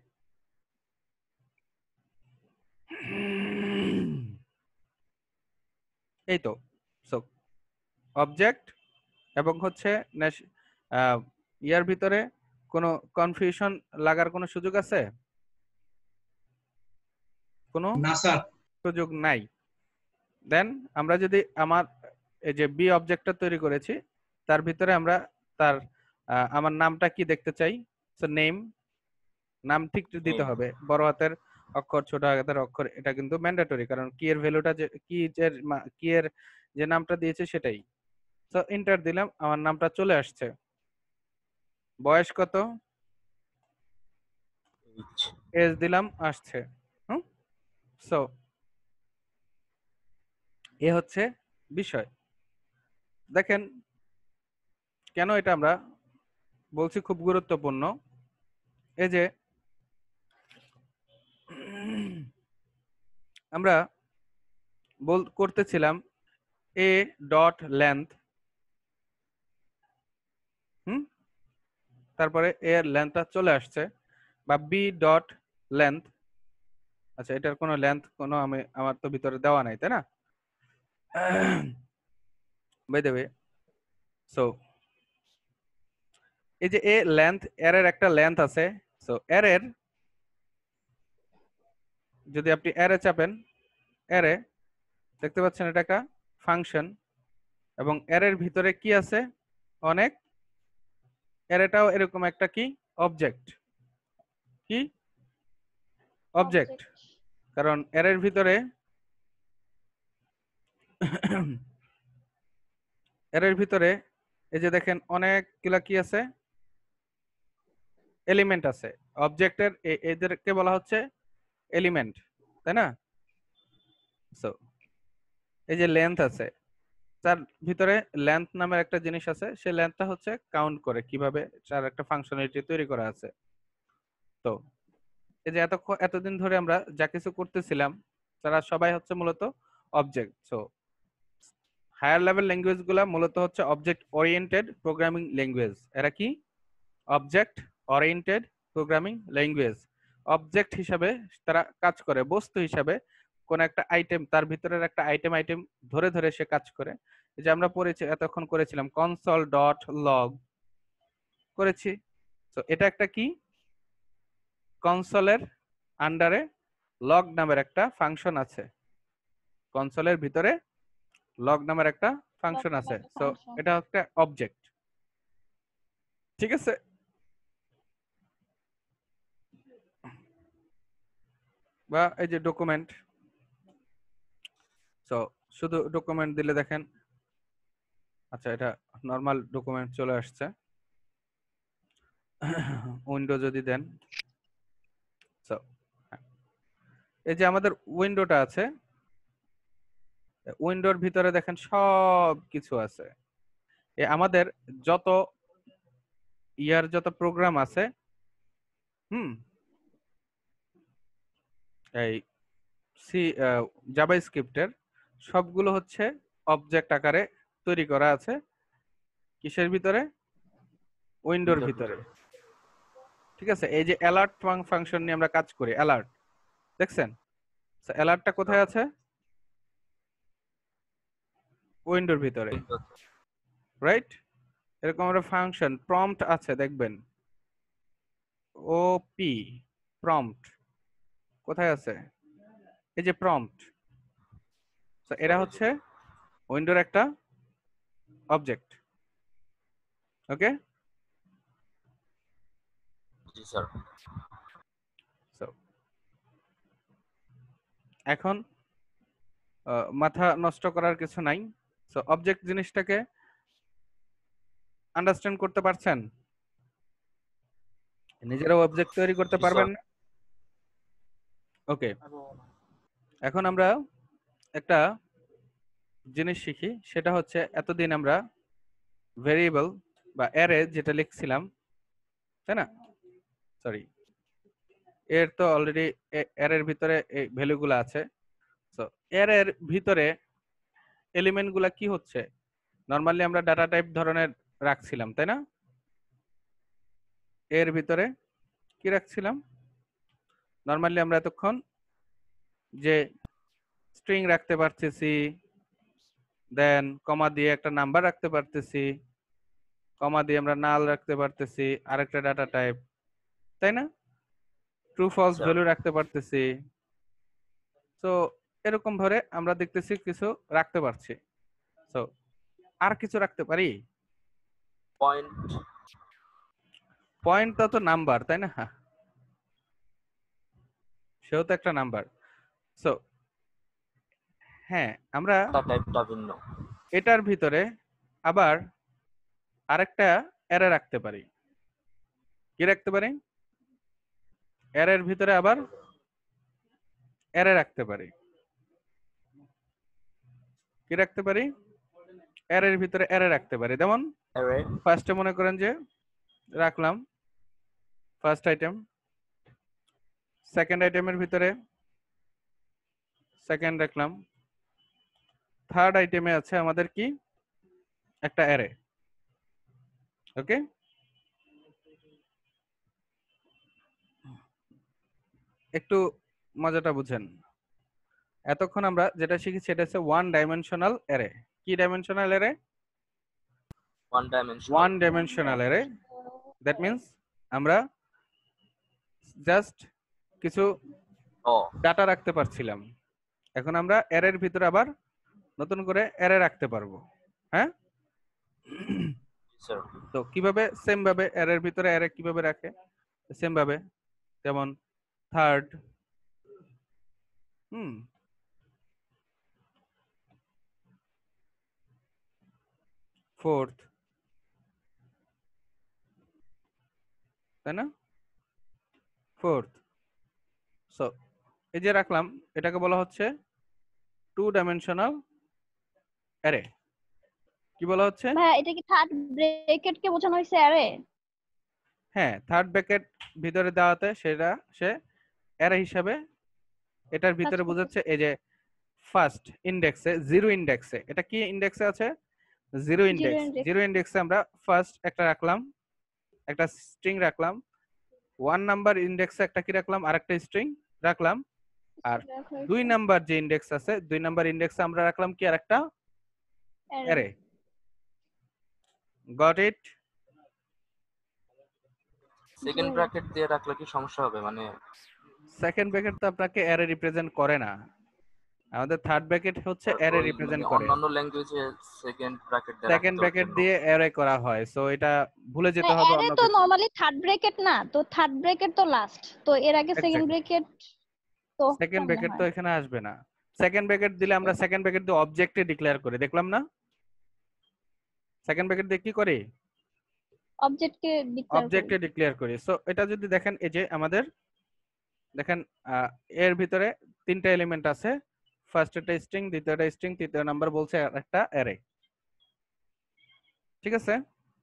Speaker 1: এই তো, সো অবজেক্ট এবং হচ্ছে ইয়ার ভিতরে কোনো কনফিউশন লাগার কোনো সুযোগ আছে? কোনো
Speaker 2: না স্যার।
Speaker 1: সুযোগ নাই। দেন আমরা যদি আমার এই যে বি অবজেক্টটা তৈরি করেছি তার ভিতরে আমরা তার আমার নামটা কি দেখতে চাই, সো নেম, নাম ঠিক দিতে হবে, বড় হাতের অক্ষর ছোট হাতের অক্ষর, এটা কিন্তু ম্যান্ডেটরি, কারণ কি এর ভ্যালুটা যে কি এর যে নামটা দিয়েছে সেটাই। সো এন্টার দিলাম, আমার নামটা চলে আসছে। বয়স কত, এজ দিলাম, আসছে। সো এ হচ্ছে বিষয়। দেখেন কেন এটা আমরা বলছি খুব গুরুত্বপূর্ণ। এই যে আমরা করতেছিলাম এ ডট লেন্থ, তারপরে এর লেন্থটা চলে আসছে, বা বি ডট লেন্থ। আচ্ছা, এটার কোনো লেন্থ কোনো আমার তো ভিতরে দেওয়া নাই, তাই না? বাই দ্য ওয়ে, সো এই যে এ লেন্থ, এর একটা লেন্থ আছে। সো এর যদি আপনি এরে চাপেন, এরে দেখতে পাচ্ছেন এটা একটা ফাংশন, এবং এর ভিতরে কি আছে, অনেক, এটাও এরকম একটা কি অবজেক্ট, কি অবজেক্ট, কারণ এর ভিতরে এর ভিতরে এই যে দেখেন অনেকগুলা কি আছে, এলিমেন্ট আছে। অবজেক্টের এদেরকে বলা হচ্ছে এলিমেন্ট, তাই না? সো এই যে লেন্থ আছে, তার ভিতরে লেন্থ নামের একটা জিনিস আছে, সেই লেন্থটা হচ্ছে কাউন্ট করে কিভাবে তার একটা ফাংশনালিটি তৈরি করা আছে। তো এই যে এতদিন ধরে আমরা যা কিছু করতেছিলাম তারা সবাই হচ্ছে মূলত object. So higher level language গুলা মূলত হচ্ছে অবজেক্ট ওরিয়েন্টেড প্রোগ্রামিং ল্যাঙ্গুয়েজ। এরা কি object oriented programming language. Object হিসাবে তারা কাজ করে, বস্তু হিসাবে কোন একটা আইটেম, তার ভিতরের একটা আইটেম ধরে ধরে সে কাজ করে। এই যে আমরা পড়েছি এতক্ষণ করেছিলাম কনসোল ডট লগ করেছি। তো এটা একটা কি, কনসোলের আন্ডারে লগ নামের একটা ফাংশন আছে, কনসোলের ভিতরে লগ নামের একটা ফাংশন আছে। সো এটা একটা অবজেক্ট, ঠিক আছে? বা এই যে ডকুমেন্ট, সো শুধু ডকুমেন্ট দিলে দেখেন, আচ্ছা এটা নরমাল ডকুমেন্ট চলে আসছে। উইন্ডো যদি দেন, সো এই যে আমাদের উইন্ডোটা আছে, উইন্ডোর ভিতরে দেখেন সব কিছু আছে। আমাদের যত যত প্রোগ্রাম আছে, এই সি জাভাস্ক্রিপ্টের সবগুলো হচ্ছে অবজেক্ট আকারে তৈরি করা আছে। কিসের ভিতরে? উইন্ডোর ভিতরে, ঠিক আছে? এই যে অ্যালার্ট ফাংশন নিয়ে আমরা কাজ করি, অ্যালার্ট দেখছেন? অ্যালার্টটা কোথায় আছে? উইন্ডোর ভিতরে, রাইট? এরকম একটা ফাংশন প্রম্পট আছে, দেখবেন ওপি, প্রম্পট কোথায় আছে? এই যে প্রম্পট। এরা হচ্ছে উইন্ডোর একটা অবজেক্ট। ওকে,
Speaker 8: জি স্যার।
Speaker 1: এখন মাথা নষ্ট করার কিছু নাই। সো অবজেক্ট জিনিসটাকে আন্ডারস্ট্যান্ড করতে পারছেন? নিজেরাও অবজেক্ট তৈরি করতে পারবেন না? ওকে, এখন আমরা একটা জিনিস শিখি, সেটা হচ্ছে এতদিন আমরা ভেরিয়েবল বা অ্যারে যেটা লিখছিলাম, তাই না? সরি, এর তো অলরেডি অ্যারের ভিতরে এই ভ্যালুগুলো আছে। সো অ্যারের ভিতরে এলিমেন্ট গুলা কি হচ্ছে, নরমালি আমরা ডাটা টাইপ ধরনের রাখছিলাম, তাই না? এর ভিতরে কি রাখছিলাম? নরমালি আমরা এতক্ষণ যে স্ট্রিং রাখতে পারতেছি, দেন কমা দিয়ে একটা নাম্বার রাখতে পারতেছি, কমা দিয়ে আমরা নাল রাখতে পারতেছি, আরেকটা ডাটা টাইপ, তাই না? ট্রু ফলস ভ্যালু রাখতে পারতেছি। তো এরকম ভাবে আমরা দেখতেছি কিছু রাখতে পারছি। সো আর কিছু রাখতে পারি?
Speaker 8: পয়েন্ট।
Speaker 1: পয়েন্ট তো নাম্বার, তাই না? সেও তো একটা নাম্বার। সো হ্যাঁ, আমরা
Speaker 8: টাইপটা ভিন্ন।
Speaker 1: এটার ভিতরে আবার আরেকটা অ্যারে রাখতে পারি। কি রাখতে পারি? অ্যারের ভিতরে আবার অ্যারে রাখতে পারি। কি রাখতে পারি? অ্যারের ভিতরে অ্যারে রাখতে পারি। যেমন ফার্স্টে মনে করেন যে রাখলাম ফার্স্ট আইটেম, সেকেন্ড আইটেমের ভিতরে সেকেন্ড রাখলাম, থার্ড আইটেমে আছে আমাদের কি একটা অ্যারে। ওকে, একটু মজাটা বুঝেন। এতক্ষণ আমরা যেটা শিখেছি সেটা হচ্ছে ওয়ান ডাইমেনশনাল অ্যারে। কি dimensional array? One dimensional array. That means আমরা জাস্ট কিছু ডাটা রাখতে পারছিলাম, এখন আমরা অ্যারের ভিতরে আবার নতুন করে অ্যারে রাখতে পারবো। হ্যাঁ, তো কিভাবে? সেম ভাবে অ্যারের ভিতরে অ্যারে কিভাবে রাখে? সেম ভাবে, যেমন থার্ড, ফোর্থ, তাই না? ফোর্থ। সো এই যে রাখলাম, এটাকে বলা হচ্ছে টু ডাইমেনশনাল অ্যারে। কি বলা হচ্ছে?
Speaker 4: ভাই এটা কি থার্ড ব্র্যাকেট কে বোঝানো হয়েছে অ্যারে?
Speaker 1: হ্যাঁ, থার্ড ব্র্যাকেট ভিতরে দেওয়াতে সেটা সে অ্যারে হিসাবে এটার ভিতরে বোঝাচ্ছে। এই যে ফার্স্ট ইন্ডেক্সে, জিরো ইন্ডেক্সে, এটা কি ইন্ডেক্সে আছে? Zero index. জিরো ইন্ডেক্সে আমরা ফার্স্ট একটা রাখলাম, একটা স্ট্রিং রাখলাম। ওয়ান নাম্বার ইন্ডেক্সে একটা কি রাখলাম? আরেকটা স্ট্রিং রাখলাম। আর দুই নাম্বার যে ইন্ডেক্স আছে, দুই নাম্বার ইন্ডেক্সে আমরা রাখলাম কি? আরেকটা array. Got it?
Speaker 8: Second bracket দিয়ে রাখলে কি সমস্যা হবে? মানে
Speaker 1: সেকেন্ড ব্র্যাকেট তো আপনাকে অ্যারে রিপ্রেজেন্ট করে না, আমাদের থার্ড ব্র্যাকেট হচ্ছে অ্যারে রিপ্রেজেন্ট করে।
Speaker 8: অন্যান্য ল্যাঙ্গুয়েজে সেকেন্ড ব্র্যাকেট দিয়ে
Speaker 1: সেকেন্ড ব্র্যাকেট দিয়ে অ্যারে করা হয়, সো এটা ভুলে যেতে হবে।
Speaker 4: অ্যারে তো নরমালি থার্ড ব্র্যাকেট না, তো থার্ড ব্র্যাকেট তো লাস্ট, তো এর আগে সেকেন্ড ব্র্যাকেট তো
Speaker 1: সেকেন্ড ব্র্যাকেট তো এখানে আসবে না। সেকেন্ড ব্র্যাকেট দিলে আমরা সেকেন্ড ব্র্যাকেট দিয়ে অবজেক্টে ডিক্লেয়ার করি, দেখলাম না? সেকেন্ড ব্র্যাকেট দিয়ে কি করি? অবজেক্টে ডিক্লেয়ার করি। সো এটা যদি দেখেন, এই যে আমাদের দেখেন এর ভিতরে তিনটা এলিমেন্ট আছে, ফার্স্ট একটা স্ট্রিং, দ্বিতীয়টা স্ট্রিং, তৃতীয় নাম্বার বলছে একটা অ্যারে। ঠিক আছে,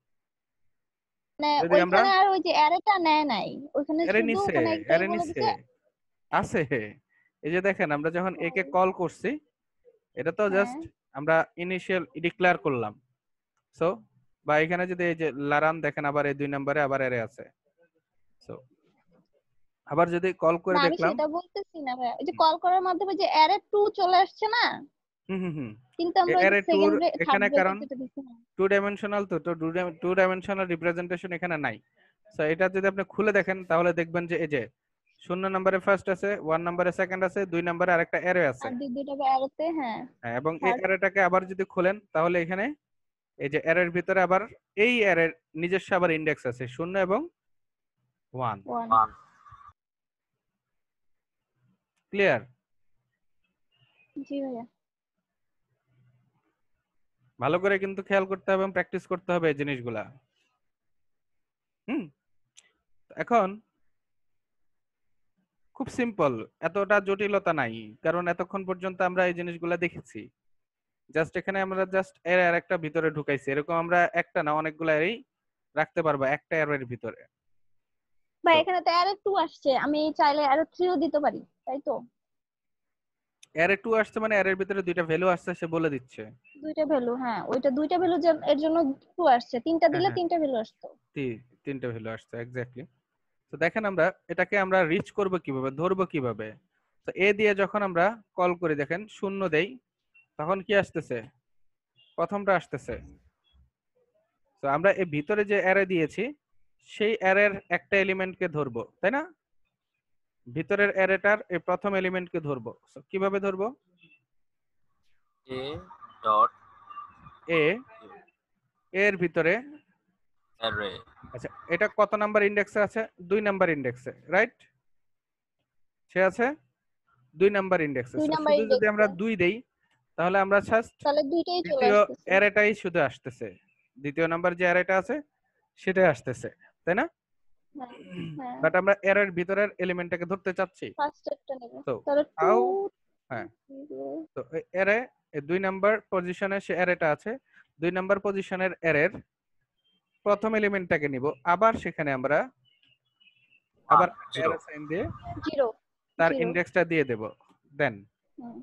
Speaker 4: মানে ওইখানে আর ওই যে অ্যারেটা নেয় নাই, ওইখানে শুধু ওখানে একটাই বলে দিছে
Speaker 1: আছে। এই যে দেখেন, আমরা যখন একে কল করছি, এটা তো জাস্ট আমরা ইনিশিয়াল ডিক্লেয়ার করলাম। সো বা এখানে যদি এই যে লারান দেখেন, আবার এই দুই নম্বরে আবার অ্যারে আছে। সো আবার যদি কল করে দেখলাম,
Speaker 4: আমি সেটা বলতেছি না ভাই, ওই যে কল করার মাধ্যমে যে অ্যারে 2 চলে আসছে না। কিন্তু আমরা
Speaker 1: অ্যারে 2 এখানে কারণ টু
Speaker 4: থার্ড
Speaker 1: ডাইমেনশনাল, তো টু ডাইমেনশনাল রিপ্রেজেন্টেশন এখানে নাই। সো এটা যদি আপনি খুলে দেখেন তাহলে দেখবেন যে এই যে 0 নম্বরে ফার্স্ট আছে, 1 নম্বরে সেকেন্ড আছে, 2 নম্বরে আরেকটা অ্যারে আছে।
Speaker 4: আর দুইটা অ্যারেতে হ্যাঁ,
Speaker 1: এবং এই অ্যারেটাকে আবার যদি খুলেন তাহলে এখানে এই যে অ্যারের ভিতরে আবার এই অ্যারের নিজস্ব আবার ইন্ডেক্স আছে, 0 এবং 1। ক্লিয়ার?
Speaker 4: জি ভাইয়া।
Speaker 1: ভালো করে কিন্তু খেয়াল করতে হবে এবং প্র্যাকটিস করতে হবে এই জিনিসগুলা। এখন খুব সিম্পল, এতটা জটিলতা নাই, কারণ এতক্ষণ পর্যন্ত আমরা এই জিনিসগুলা দেখেছি। জাস্ট এখানে আমরা জাস্ট এর আরেকটা ভিতরে ঢুকাইছি, এরকম আমরা একটা না অনেকগুলা এরই রাখতে পারবো একটা এর ভিতরে।
Speaker 4: ভাই এখানে তো অ্যারে 2 আসছে, আমি চাইলে অ্যারে 3 ও দিতে পারি, তাই তো?
Speaker 1: অ্যারে 2 আসছে মানে অ্যারের ভিতরে দুইটা ভ্যালু আসছে, সে বলে দিচ্ছে
Speaker 4: দুইটা ভ্যালু। হ্যাঁ, ওইটা দুইটা ভ্যালু এর জন্য 2 আসছে, তিনটা দিলে তিনটা ভ্যালু আসতো।
Speaker 1: তিনটা ভ্যালু আসছে এক্স্যাক্টলি। তো দেখেন আমরা এটাকে আমরা রিচ করব কিভাবে, ধরবো কিভাবে? তো এ দিয়ে যখন আমরা কল করি, দেখেন 0 দেই, তখন কি আসতেছে? প্রথমটা আসতেছে। তো আমরা এই ভিতরে যে অ্যারে দিয়েছি সেই অ্যারের একটা এলিমেন্টকে ধরবো, তাই না? ভিতরের অ্যারেটার এই প্রথম এলিমেন্টকে ধরবো। So, কিভাবে ধরবো?
Speaker 8: এ ডট
Speaker 1: এ এর ভিতরে,
Speaker 8: অ্যারে।
Speaker 1: আচ্ছা এটা কত নাম্বার ইন্ডেক্সে আছে? 2 নাম্বার ইন্ডেক্সে, রাইট? সে আছে 2 নাম্বার ইন্ডেক্সে।
Speaker 4: দুই নাম্বার
Speaker 1: শুধু যদি আমরা
Speaker 4: ইন্ডেক্সে
Speaker 1: 2 দেই তাহলে আমরা জাস্ট
Speaker 4: তাহলে দুইটাই চলে
Speaker 1: দ্বিতীয়
Speaker 4: আসতেছে।
Speaker 1: অ্যারেটাই শুধু আসতেছে, দ্বিতীয় নাম্বার যে অ্যারেটা আছে সেটাই আসতেছে, তাই না?
Speaker 4: হ্যাঁ হ্যাঁ
Speaker 1: বাট আমরা অ্যারের ভিতরের এলিমেন্টটাকে ধরতে চাচ্ছি।
Speaker 4: ফার্স্ট একটা নেব।
Speaker 1: তো
Speaker 4: তাহলে
Speaker 1: হাউ,
Speaker 4: 2
Speaker 1: হ্যাঁ, তো অ্যারে 2 নাম্বার পজিশনে সে অ্যারেটা আছে, 2 নাম্বার পজিশনের অ্যারের প্রথম এলিমেন্টটাকে নিব, আবার সেখানে আমরা আবার
Speaker 8: জিরো।
Speaker 1: অ্যারে সাইন দিয়ে
Speaker 4: 0
Speaker 1: তার
Speaker 4: 0
Speaker 1: ইন্ডেক্সটা দিয়ে দেব। Then
Speaker 4: hmm.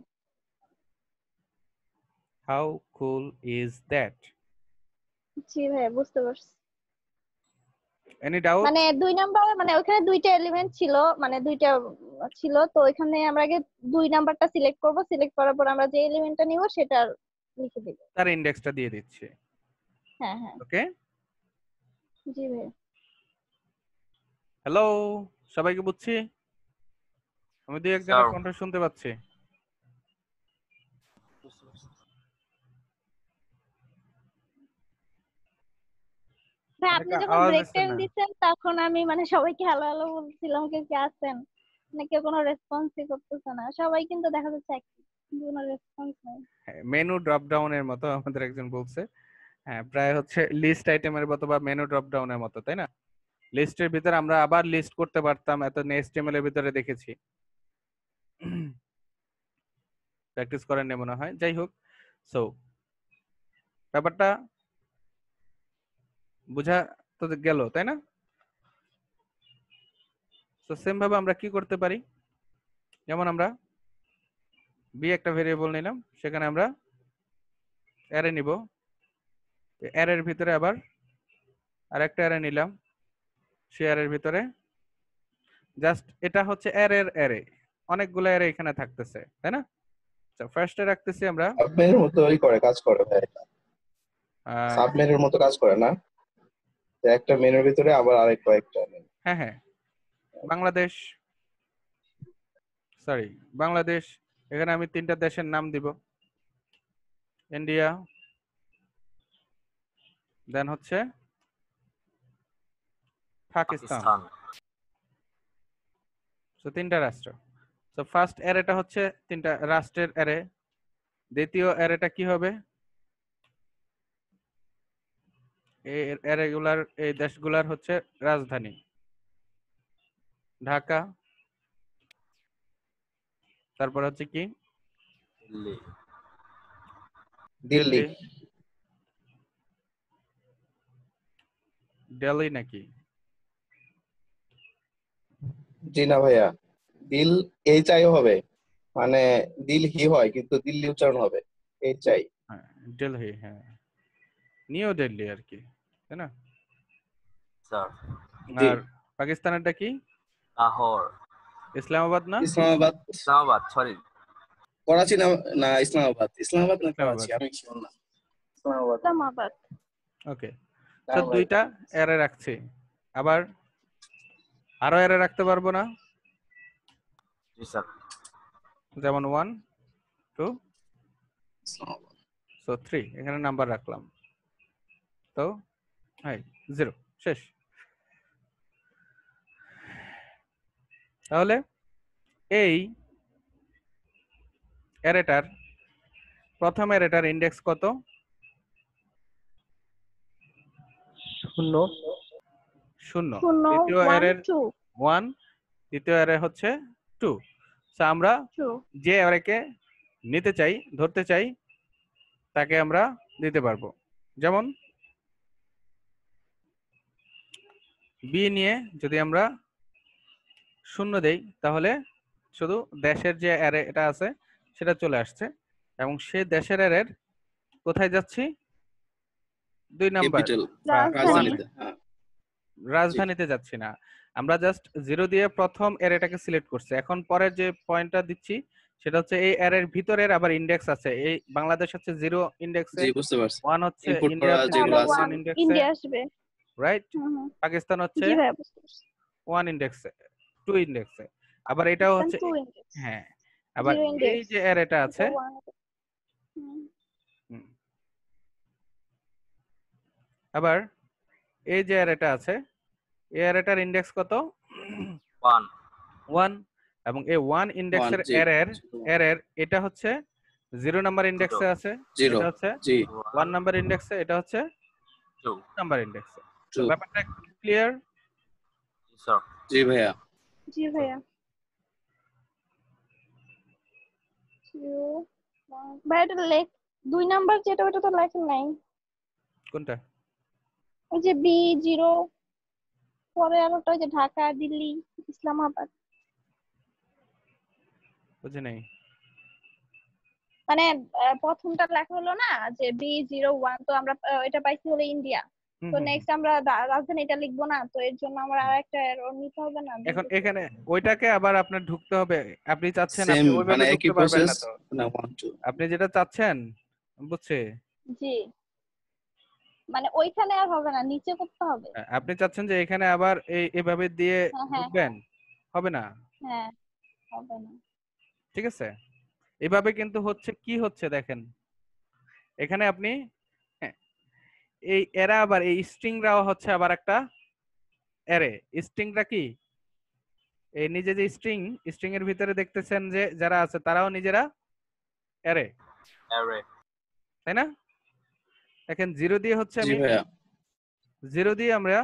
Speaker 1: How cool is that?
Speaker 4: জি ভাই বুঝতে পারছি।
Speaker 1: Any doubt?
Speaker 4: মানে 2 নাম্বার মানে ওখানে দুইটা এলিমেন্ট ছিল, মানে দুইটা ছিল, তো এখানে আমরা আগে 2 নাম্বারটা সিলেক্ট করব, সিলেক্ট করার পর আমরা যে এলিমেন্টটা নিব সেটা লিখে দেব।
Speaker 1: তার ইন্ডেক্সটা দিয়ে দিচ্ছি।
Speaker 4: হ্যাঁ হ্যাঁ
Speaker 1: ওকে,
Speaker 4: জি ভাই।
Speaker 1: হ্যালো সবাইকে বুঝছি? আমি দুই একজনের কণ্ঠ শুনতে পাচ্ছি।
Speaker 4: ভাই আপনি
Speaker 1: অনেকে
Speaker 4: যখন
Speaker 1: আওয়াজ
Speaker 4: ব্রেক
Speaker 1: দিচ্ছেন
Speaker 4: টাইম
Speaker 1: না।
Speaker 4: দিচ্ছেন তখন আমি মানে সবাইকে হ্যালো হ্যালো বলছিলাম, কেউ কি আছেন না, কেউ কোনো রেসপন্সই করতেছে না, সবাই কিন্তু দেখা যাচ্ছে একই, কিন্তু কোনো রেসপন্স নাই।
Speaker 1: মেনু ড্রপ ডাউনের মতো আমাদের একজন বলছে। হ্যাঁ, প্রায় হচ্ছে লিস্ট আইটেমের মতো বা মেনু ড্রপ ডাউনের মতো, তাই না? লিস্টের ভিতরে আমরা আবার লিস্ট করতে পারতাম, এত HTML এর ভিতরে দেখেছি। প্র্যাকটিস করেন না মনে হয়। যাই হোক, সো ব্যাপারটা বুঝা তো গেল, তাই না? তো সেম ভাবে আমরা কি করতে পারি, যেমন আমরা বি একটা ভেরিয়েবল নিলাম, সেখানে আমরা অ্যারে নিব, অ্যারের ভিতরে আবার আরেকটা অ্যারে নিলাম, সেই অ্যারের ভিতরে জাস্ট এটা হচ্ছে অ্যারের অ্যারে, অনেকগুলো অ্যারে এখানে থাকতেছে, তাই না? আচ্ছা, ফার্স্টে রাখতেছি আমরা
Speaker 7: সাবমেনুর মতোই করে কাজ করে ভাই, এটা সাবমেনুর মতো কাজ করে না, যে একটা মেনুর ভিতরে আবার আরেক কয়েকটা মেনু।
Speaker 1: হ্যাঁ হ্যাঁ, বাংলাদেশ, সরি বাংলাদেশ, এখানে আমি 3টা দেশের নাম দিব, ইন্ডিয়া, দেন হচ্ছে পাকিস্তান।
Speaker 8: পাকিস্তান।
Speaker 1: সো 3টা রাষ্ট্র। সো ফার্স্ট অ্যারেটা হচ্ছে 3টা রাষ্ট্রের অ্যারে, দ্বিতীয় অ্যারেটা কি হবে, এই অ্যারেগুলার, এই দেশগুলার হচ্ছে রাজধানী, ঢাকা, তারপর হচ্ছে কি
Speaker 8: দিল্লি।
Speaker 7: দিল্লি,
Speaker 1: দিল্লি নাকি?
Speaker 7: জি না ভাইয়া, দিল এইচ আই হবে, মানে দিল হি হয় কিন্তু দিল্লি উচ্চারণ হবে এইচ আই।
Speaker 1: হ্যাঁ দিল্লি, হ্যাঁ নিউ দিল্লি আর কি, তাই না?
Speaker 8: স্যার
Speaker 7: জি।
Speaker 1: আর পাকিস্তানেরটা কি?
Speaker 8: লাহোর।
Speaker 1: ইসলামাবাদ না?
Speaker 7: ইসলামাবাদ,
Speaker 8: ইসলামাবাদ, সরি
Speaker 7: করাচি না, না ইসলামাবাদ, ইসলামাবাদ না করাচি,
Speaker 1: ইসলামাবাদ।
Speaker 7: আমি শিওর না। ইসলামাবাদ।
Speaker 4: ইসলামাবাদ।
Speaker 1: ওকে, তো 2টা অ্যারে রাখছি, আবার আরো অ্যারে রাখতে পারবো না?
Speaker 8: জি স্যার।
Speaker 1: যেমন 1 2
Speaker 7: ইসলামাবাদ।
Speaker 1: সো 3, এখানে নাম্বার রাখলাম, তো হ্যাঁ 0, শেষ। তাহলে এই অ্যারেটার প্রথম অ্যারেটার ইন্ডেক্স কত?
Speaker 5: 0
Speaker 1: 0।
Speaker 4: 0
Speaker 1: দ্বিতীয়
Speaker 4: 1
Speaker 1: অ্যারের
Speaker 4: 2
Speaker 1: 1, তৃতীয় অ্যারে হচ্ছে 2। সো আমরা
Speaker 4: 2
Speaker 1: যে অ্যারেকে নিতে চাই, ধরতে চাই, তাকে আমরা দিতে পারবো। যেমন বি নিয়ে যদি আমরা 0 দেই তাহলে শুধু দেশের যে অ্যারে এটা আছে সেটা চলে আসছে, এবং সেই দেশের অ্যারের কোথায় যাচ্ছি? 2 নাম্বার
Speaker 7: ক্যাপিটাল
Speaker 1: বা
Speaker 4: রাজধানী।
Speaker 1: 1, রাজধানীতে যাচ্ছি না, আমরা জাস্ট 0 দিয়ে প্রথম অ্যারেটাকে সিলেক্ট করছি। এখন পরের যে পয়েন্টটা দিচ্ছি সেটা হচ্ছে এই অ্যারের ভিতরের আবার ইন্ডেক্স আছে, এই বাংলাদেশ হচ্ছে 0 ইন্ডেক্সে,
Speaker 7: জি বুঝতে পারছি,
Speaker 1: 1 হচ্ছে
Speaker 7: ইনপুট
Speaker 1: ইন্ডিয়া
Speaker 7: করা
Speaker 1: হচ্ছে
Speaker 7: যেগুলো আছে
Speaker 1: 1 ইন্ডেক্সে,
Speaker 4: ইন্ডিয়া আসবে।
Speaker 1: রাইট?
Speaker 4: হুম হুম।
Speaker 1: পাকিস্তান হচ্ছে
Speaker 4: জি ভাই বুঝতে পারছি।
Speaker 1: 1 ইন্ডেক্সে, 2 ইন্ডেক্সে। আবার এটাও
Speaker 4: then
Speaker 1: হচ্ছে
Speaker 4: 2 index
Speaker 1: হ্যাঁ আবার
Speaker 4: 0 index
Speaker 1: এই যে অ্যারেটা আছে
Speaker 4: এটা 1 হুম,
Speaker 1: হুম, আবার এই যে অ্যারেটা আছে এই অ্যারেটার ইন্ডেক্স কত
Speaker 8: 1
Speaker 1: 1 এবং এই 1 ইন্ডেক্সের
Speaker 7: জি
Speaker 1: অ্যারের এটা হচ্ছে 0 নাম্বার ইন্ডেক্সে আছে
Speaker 7: 0
Speaker 1: এটা হচ্ছে
Speaker 7: জি
Speaker 1: 1 নাম্বার ইন্ডেক্সে এটা হচ্ছে
Speaker 8: 2
Speaker 1: 2 নাম্বার ইন্ডেক্সে তো
Speaker 7: 2
Speaker 1: ব্যাপারটা ক্লিয়ার
Speaker 8: স্যার
Speaker 7: জি ভাইয়া
Speaker 4: জি ভাইয়া 0 1 ভাই এটা লেখ 2 নাম্বার যেটা ওটা তো লেখেন নাই
Speaker 1: কোনটা
Speaker 4: ওই যে B0 পরে আর ওটা ওই যে ঢাকা দিল্লি ইসলামাবাদ
Speaker 1: বুঝি নাই
Speaker 4: মানে প্রথমটা লেখা হলো না যে B01 তো আমরা এটা পাইছি হলো ইন্ডিয়া
Speaker 1: হুম,
Speaker 4: তো
Speaker 1: হুম,
Speaker 4: নেক্সট আমরা রাজধানী এটা লিখবো না তো এর জন্য আমরা আরেকটা এরর নিতে হবে না
Speaker 1: এখন এখানে ওইটাকে আবার আপনার ঢুকতে হবে আপনি চাচ্ছেন
Speaker 7: সেম
Speaker 1: আপনি ওইভাবে
Speaker 7: মানে একই
Speaker 1: ঢুকতে পারবেন
Speaker 7: প্রসেস
Speaker 1: না তো
Speaker 7: না 1 2
Speaker 1: আপনি যেটা চাচ্ছেন বুঝছে
Speaker 4: জি মানে ওইখানে আর হবে না নিচে করতে হবে
Speaker 1: আপনি চাচ্ছেন যে এখানে আবার এইভাবে দিয়ে
Speaker 4: হ্যাঁ হ্যাঁ
Speaker 1: ঢুকবেন হবে না
Speaker 4: হ্যাঁ হবে না
Speaker 1: ঠিক আছে এভাবে কিন্তু হচ্ছে কি হচ্ছে দেখেন এখানে আপনি হ্যাঁ, এই এরা আবার এই স্ট্রিংরাও হচ্ছে আবার একটা অ্যারে স্ট্রিংটা কি এই নিজে যে স্ট্রিং এর ভিতরে দেখতেছেন যে যারা আছে তারাও নিজেরা অ্যারে
Speaker 8: অ্যারে
Speaker 1: তাই না দেখেন 0 দিয়ে হচ্ছে
Speaker 7: জি
Speaker 1: আমি
Speaker 7: ভাইয়া
Speaker 1: 0 দিয়ে আমরা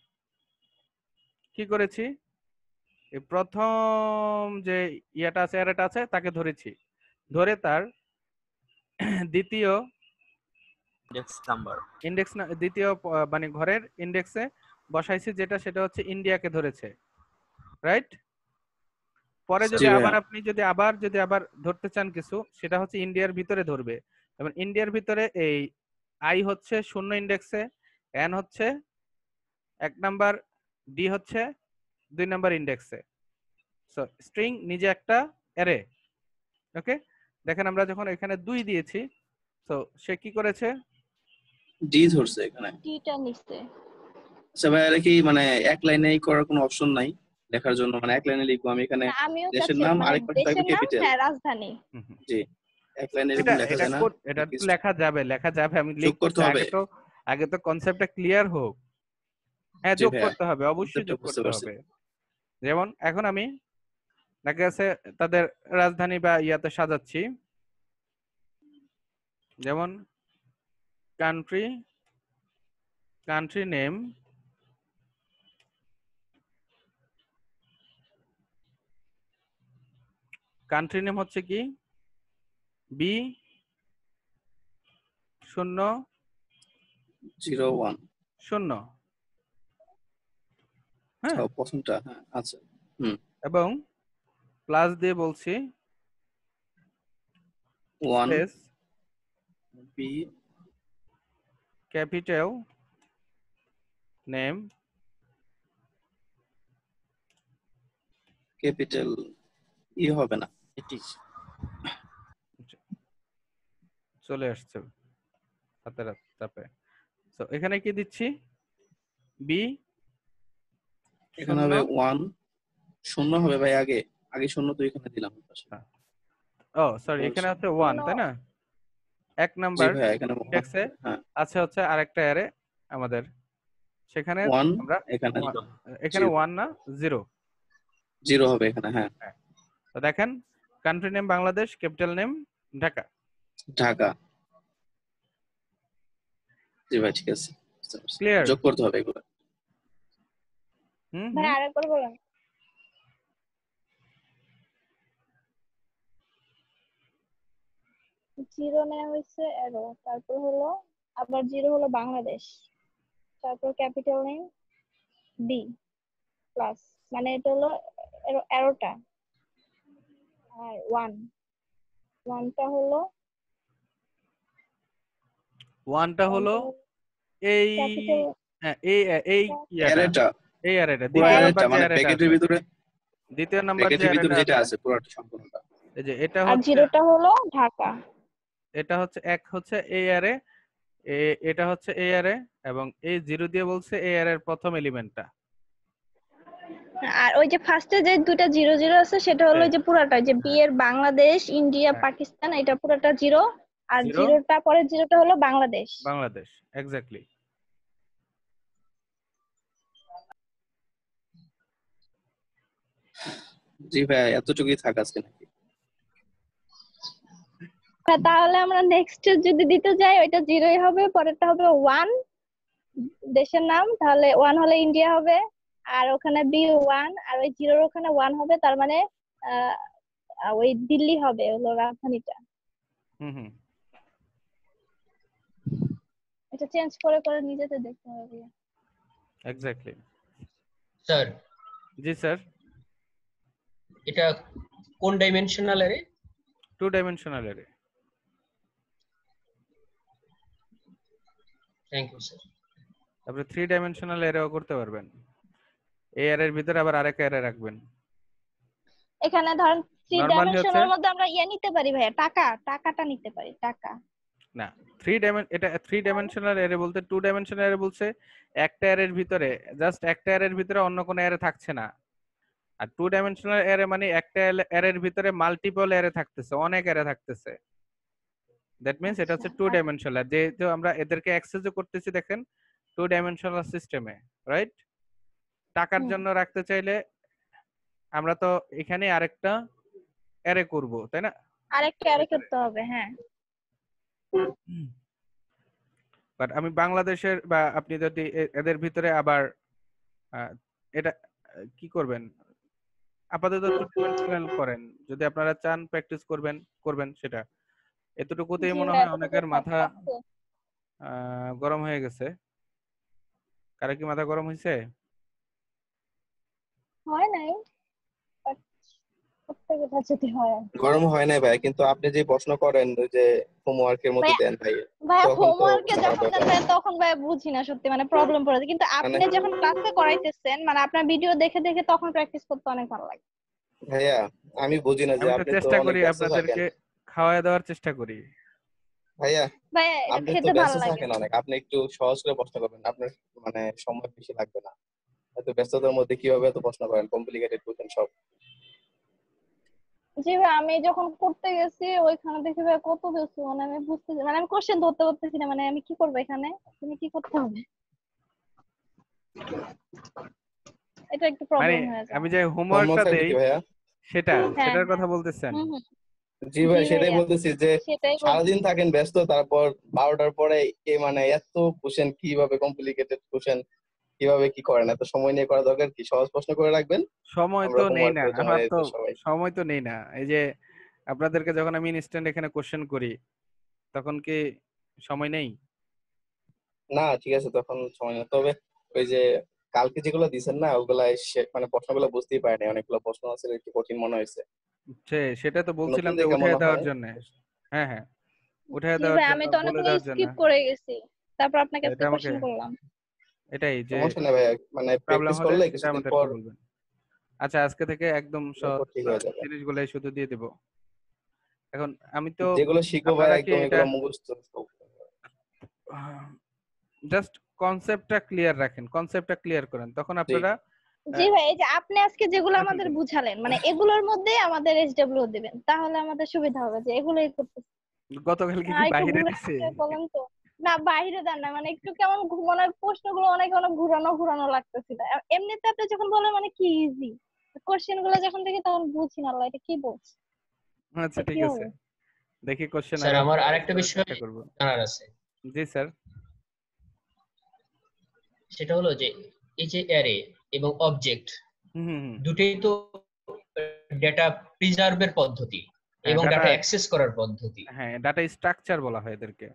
Speaker 1: কি করেছি এই প্রথম যে ইয়াটা আছে অ্যারেটা আছে তাকে ধরেছি ধরে তার দ্বিতীয়
Speaker 8: ইন্ডেক্স নাম্বার
Speaker 1: ইন্ডেক্স দ্বিতীয় মানে ঘরের ইন্ডেক্সে বসাইছি যেটা সেটা হচ্ছে ইন্ডিয়াকে ধরেছে রাইট পরে
Speaker 8: জি
Speaker 1: যদি
Speaker 7: ভাইয়া।
Speaker 1: আবার আপনি যদি আবার ধরতে চান কিছু সেটা হচ্ছে ইন্ডিয়ার ভিতরে ধরবে এবং ইন্ডিয়ার ভিতরে এই আই হচ্ছে 0 ইন্ডেক্সে এন হচ্ছে 1 নাম্বার ডি হচ্ছে 2 নাম্বার ইন্ডেক্সে সো স্ট্রিং নিজে একটা অ্যারে ওকে দেখেন আমরা যখন এখানে 2 দিয়েছি তো সে কি করেছে
Speaker 7: ডি ধরছে এখানে
Speaker 4: টিটা নিচে
Speaker 7: আচ্ছা ভাইয়া এটা কি মানে এক লাইনেই করার কোনো অপশন নাই লেখার জন্য মানে এক লাইনে লিখবো আমি এখানে
Speaker 4: না, আমিও
Speaker 7: দেশের
Speaker 4: চাচ্ছি
Speaker 7: নাম
Speaker 4: মানে
Speaker 7: আরেক পাশে থাকবে
Speaker 4: দেশের নাম
Speaker 7: ক্যাপিটাল
Speaker 4: হ্যাঁ রাজধানী
Speaker 1: হুম, হুম।
Speaker 7: জি এক লাইনে
Speaker 1: এটা
Speaker 7: এরকম লেখা
Speaker 1: এটা
Speaker 7: যায় না
Speaker 1: এটা তো লেখা যাবে আমি
Speaker 7: যোগ করতে
Speaker 1: লিখতেছি
Speaker 7: হবে
Speaker 1: আগে তো কনসেপ্টটা ক্লিয়ার হোক হ্যাঁ
Speaker 7: জি
Speaker 1: যোগ
Speaker 7: ভাইয়া
Speaker 1: করতে হবে অবশ্যই
Speaker 7: কনসেপ্টটা
Speaker 1: যোগ
Speaker 7: বুঝতে
Speaker 1: করতে
Speaker 7: পারছি
Speaker 1: হবে যেমন এখন আমি দেখা গেছে তাদের রাজধানী বা ইয়াতে সাজাচ্ছি যেমন কান্ট্রি নেম হচ্ছে কি বি 0
Speaker 7: 01
Speaker 1: 0 হ্যাঁ
Speaker 7: প্রথমটা হ্যাঁ আচ্ছা হুম
Speaker 1: এবং প্লাস দিয়ে বলছি
Speaker 7: 1
Speaker 1: space
Speaker 7: B
Speaker 1: capital name
Speaker 7: capital E হবে না
Speaker 8: এটি
Speaker 1: চলে আসছে হাতের চাপে তো এখানে কি দিচ্ছি বি
Speaker 7: এখানে হবে 1 শূন্য হবে ভাই আগে আগে শূন্য তো এখানে দিলাম
Speaker 1: ও সরি এখানে আছে 1 তাই না 1
Speaker 7: জি
Speaker 1: নাম্বার
Speaker 7: ভাই এখানে
Speaker 1: ইন্ডেক্সে
Speaker 7: হ্যাঁ
Speaker 1: আছে হচ্ছে আরেকটা অ্যারে আমাদের সেখানে
Speaker 7: 1
Speaker 1: আমরা
Speaker 7: এখানে
Speaker 1: এখানে 1 না 0
Speaker 7: 0 হবে এখানে হ্যাঁ
Speaker 1: তো দেখেন country name Bangladesh capital name Dhaka
Speaker 7: Dhaka জি ভাই ঠিক আছে
Speaker 1: ক্লিয়ার
Speaker 7: যোগ করতে হবে এগুলো
Speaker 1: হুম
Speaker 4: ভাই আরেকবার বলেন জিরো নেওয়া হয়েছে এরো তারপর হলো আবার জিরো হলো বাংলাদেশ তারপর ক্যাপিটাল নেম বি প্লাস মানে এটা হলো এরোটা আর ওয়ানটা হলো
Speaker 1: এই
Speaker 4: ক্যাপিটাল
Speaker 1: হ্যাঁ, এই
Speaker 7: অ্যারেটা
Speaker 1: এই অ্যারেটা
Speaker 7: পুরো
Speaker 1: দ্বিতীয়
Speaker 7: অ্যারেটা
Speaker 1: নাম্বার যে
Speaker 7: মানে
Speaker 1: অ্যারেটা
Speaker 7: প্যাকেটের ভিতরে
Speaker 1: দ্বিতীয় নাম্বার যে
Speaker 7: প্যাকেটের ভিতরে
Speaker 1: অ্যারেটা
Speaker 7: যেটা আছে পুরোটা সম্পূর্ণটা
Speaker 1: এই যে এটা
Speaker 4: আর
Speaker 1: হচ্ছে
Speaker 4: জিরোটা হলো ঢাকা
Speaker 1: এটা হচ্ছে এক হচ্ছে এই অ্যারে এটা হচ্ছে এই অ্যারে এবং এই 0 দিয়ে বলছে এই অ্যারের প্রথম এলিমেন্টটা
Speaker 4: আর ওই যে ফার্স্টে যে দুইটা 0 0 আছে সেটা হলো
Speaker 1: হ্যাঁ,
Speaker 4: ওই যে পুরাটা যে বি এর বাংলাদেশ, ইন্ডিয়া,
Speaker 1: হ্যাঁ,
Speaker 4: পাকিস্তান, এটা পুরাটা 0, আর
Speaker 1: জিরো
Speaker 4: জিরোটা পরের জিরোটা হলো বাংলাদেশ।
Speaker 1: বাংলাদেশ, এক্স্যাক্টলি।
Speaker 7: জি ভাই, এতটুকুই থাক আজকে নাকি?
Speaker 4: তাহলে আমরা নেক্সট যদি দিতে যাই ওইটা 0ই হবে, পরেরটা হবে 1 দেশের নাম, তাহলে 1 হলে ইন্ডিয়া হবে, আর ওখানে B1 আর ওই 0-র ওখানে 1 হবে, তার মানে আহ, ওই দিল্লি হবে হলো রাজধানীটা।
Speaker 1: হুম হুম
Speaker 4: এটা চেঞ্জ করে করে নিজেতে দেখতে হবে।
Speaker 1: এক্স্যাক্টলি।
Speaker 9: স্যার
Speaker 1: জি স্যার।
Speaker 9: এটা কোন dimensional array?
Speaker 1: 2 dimensional array.
Speaker 9: Thank you sir.
Speaker 1: তারপরে 3 ডাইমেনশনাল অ্যারেও করতে পারবেন। এই অ্যারের ভিতরে আবার আরেক অ্যারে রাখবেন।
Speaker 4: এখানে ধরেন 3
Speaker 1: নরমালি হচ্ছে
Speaker 4: ডাইমেনশনের মধ্যে আমরা নিতে পারি ভাইয়া, টাকাটা নিতে পারি, টাকা
Speaker 1: না, 3 ডাইমেনশনাল অ্যারে বলতে 2 ডাইমেনশনাল অ্যারে বলছে একটা অ্যারের ভিতরে জাস্ট একটা অ্যারের ভিতরে অন্য কোনো অ্যারে থাকছে না। আর 2 ডাইমেনশনাল অ্যারে মানে একটা অ্যারের ভিতরে মাল্টিপল অ্যারে থাকতেছে, অনেক অ্যারে থাকতেছে। দ্যাট মিন্স এটা হচ্ছে 2 ডাইমেনশনাল। যেহেতু আমরা এদেরকে অ্যাক্সেসও করতেছি দেখেন 2 ডাইমেনশনাল সিস্টেমে, রাইট? টাকার জন্য রাখতে চাইলে আমরা তো এখানে আরেকটা অ্যারে করব, তাই না?
Speaker 4: আরেকটা অ্যারে করতে হবে, হ্যাঁ।
Speaker 1: বাট আমি বাংলাদেশের বা আপনি যদি এদের ভিতরে আবার এটা কি করবেন, আপাতত 2 ডাইমেনশনাল করেন, যদি আপনারা চান প্র্যাকটিস করবেন সেটা। এতটুকুতেই মনে হয় অনেকের মাথা গরম হয়ে গেছে। কারো কি মাথা গরম হয়েছে?
Speaker 4: হয় নাই, প্রত্যেকটা যদি হয়।
Speaker 7: গরম হয় নাই ভাই, কিন্তু আপনি যে প্রশ্ন করেন ওই যে হোমওয়ার্কের মধ্যে দেন ভাই,
Speaker 4: ভাই
Speaker 7: তখন তো
Speaker 4: হোমওয়ার্কে যখন দেন তখন ভাই বুঝি না সত্যি, মানে প্রবলেম পড়ে। কিন্তু আপনি
Speaker 7: মানে
Speaker 4: যখন ক্লাসে করাইতেছেন, মানে আপনার ভিডিও দেখে দেখে তখন প্র্যাকটিস করতে অনেক ভালো লাগে।
Speaker 7: ভাইয়া আমি বুঝি না যে
Speaker 1: আমি তো
Speaker 7: আপনি তো
Speaker 1: চেষ্টা
Speaker 7: অনেক
Speaker 1: করি
Speaker 7: ব্যস্ত থাকেন
Speaker 1: আপনাদেরকে খাওয়ায় দেওয়ার চেষ্টা করি।
Speaker 7: ভাইয়া।
Speaker 4: ভাই এটা
Speaker 7: আপনি তো
Speaker 4: খেতে
Speaker 7: ব্যস্ত
Speaker 4: ভালো লাগে।
Speaker 7: থাকেন অনেক, আপনি একটু সহজ করে প্রশ্ন করবেন, আপনার মানে সময় বেশি লাগবে না। এত ব্যস্ততার মধ্যে কিভাবে এত প্রশ্ন করেন, কমপ্লিকেটেড কোশ্চেন সব।
Speaker 4: জি ভাই, আমি যখন করতে গেছি ওইখানে দেখি ভাই কত কিছু, মানে আমি মানে আমি কোশ্চেন ধরতে পারতেছি না, মানে আমি কি করবো এখানে, তুমি কি করতে হবে, এটা একটু
Speaker 1: মানে
Speaker 4: প্রবলেম হয়ে যায়।
Speaker 1: আমি যে হোমওয়ার্কটা দেই
Speaker 7: ভাইয়া
Speaker 1: সেটার কথা বলতেছেন?
Speaker 7: জি ভাই, সেটাই বলতেছি যে সারাদিন থাকেন ব্যস্ত, তারপর 12টার পরে মানে এত কোশ্চেন, কিভাবে কমপ্লিকেটেড কোশ্চেন কিভাবে কি করেন? এত সময় নিয়ে করা দরকার কি? সহজ প্রশ্ন করে রাখবেন,
Speaker 1: সময়
Speaker 7: আমরা
Speaker 1: তো নেই
Speaker 7: হোমওয়ার্ক
Speaker 1: না,
Speaker 7: করার জন্য
Speaker 1: আমার তো
Speaker 7: সবাই।
Speaker 1: সময় তো নেই না। এই যে আপনাদেরকে যখন আমি ইনস্ট্যান্ট এখানে কোশ্চেন করি তখন কি সময় নেই?
Speaker 7: না ঠিক আছে, তখন সময় না। তবে ওই যে কালকে যেগুলো দিছেন না, ওগুলা মানে প্রশ্নগুলো বুঝতেই পারিনি, অনেকগুলো প্রশ্ন আছে একটু কঠিন মনে হয়েছে।
Speaker 1: সেটা তো
Speaker 7: নতুন
Speaker 1: বলছিলাম যে
Speaker 7: দেখে
Speaker 1: উঠিয়ে
Speaker 7: মনে
Speaker 1: দেওয়ার
Speaker 7: হয়।
Speaker 1: জন্য। হ্যাঁ হ্যাঁ, উঠিয়ে
Speaker 4: জি
Speaker 1: দেওয়ার
Speaker 4: ভাই,
Speaker 1: জন্য,
Speaker 4: আমি তো
Speaker 1: বলে
Speaker 4: অনেকগুলো
Speaker 1: দেওয়ার জন্য।
Speaker 4: স্কিপ করে গেছি, তারপর আপনাকে
Speaker 1: এটা
Speaker 4: আজকে
Speaker 1: আমাকে
Speaker 4: কোশ্চেন করলাম।
Speaker 1: এটাই যে
Speaker 7: সমস্যা নেই ভাই, মানে
Speaker 1: প্রবলেম
Speaker 7: প্র্যাকটিস
Speaker 1: হলে
Speaker 7: করলে
Speaker 1: সেটা
Speaker 7: কিছুদিন
Speaker 1: আমাদেরকে
Speaker 7: পর
Speaker 1: বলবেন। আচ্ছা, আজকে থেকে একদম
Speaker 7: ঠিক হয়ে যাবে।
Speaker 1: জিনিসগুলাই শুধু দিয়ে দেব। এখন আমি তো
Speaker 7: যেগুলো শিখবো ভাই
Speaker 1: আপনারা কি
Speaker 7: একদম
Speaker 1: এটা
Speaker 7: এগুলো মুখস্থ।
Speaker 1: জাস্ট কনসেপ্টটা ক্লিয়ার রাখেন, কনসেপ্টটা ক্লিয়ার করেন, তখন আপনারা
Speaker 4: জি ভাই, এই যে আপনি আজকে যেগুলো আমাদের বুঝালেন, মানে এগুলোর মধ্যে আমাদের এসডব্লিউ দিবেন, তাহলে আমাদের সুবিধা হবে যে এগুলোই করতেছি।
Speaker 1: গতকালকে কি
Speaker 4: একটু
Speaker 1: বাইরে
Speaker 4: ঘুরে
Speaker 1: দিছে?
Speaker 4: বলেন তো। না বাইরে দেন না, মানে একটু কেমন মানে প্রশ্নগুলো অনেক অনেক ঘুরানো ঘুরানো লাগতেছিল। এমনিতে আপনি যখন বলেন মানে কি ইজি, কোশ্চেন গুলো যখন দেখি তখন বুঝি না আল্লাহ এটা কি বলছে।
Speaker 1: আচ্ছা ঠিক আছে, দেখি কোশ্চেন
Speaker 9: স্যার
Speaker 1: আগে
Speaker 9: আমার আরেকটা বিষয় জানার আছে।
Speaker 1: জি স্যার।
Speaker 9: সেটা হলো যে এই যে অ্যারে এবং অবজেক্ট দুটোই তো ডেটা প্রিজার্ভের পদ্ধতি এবং ডাটা অ্যাক্সেস করার পদ্ধতি।
Speaker 1: হ্যাঁ, ডাটা স্ট্রাকচার বলা হয় এদেরকে।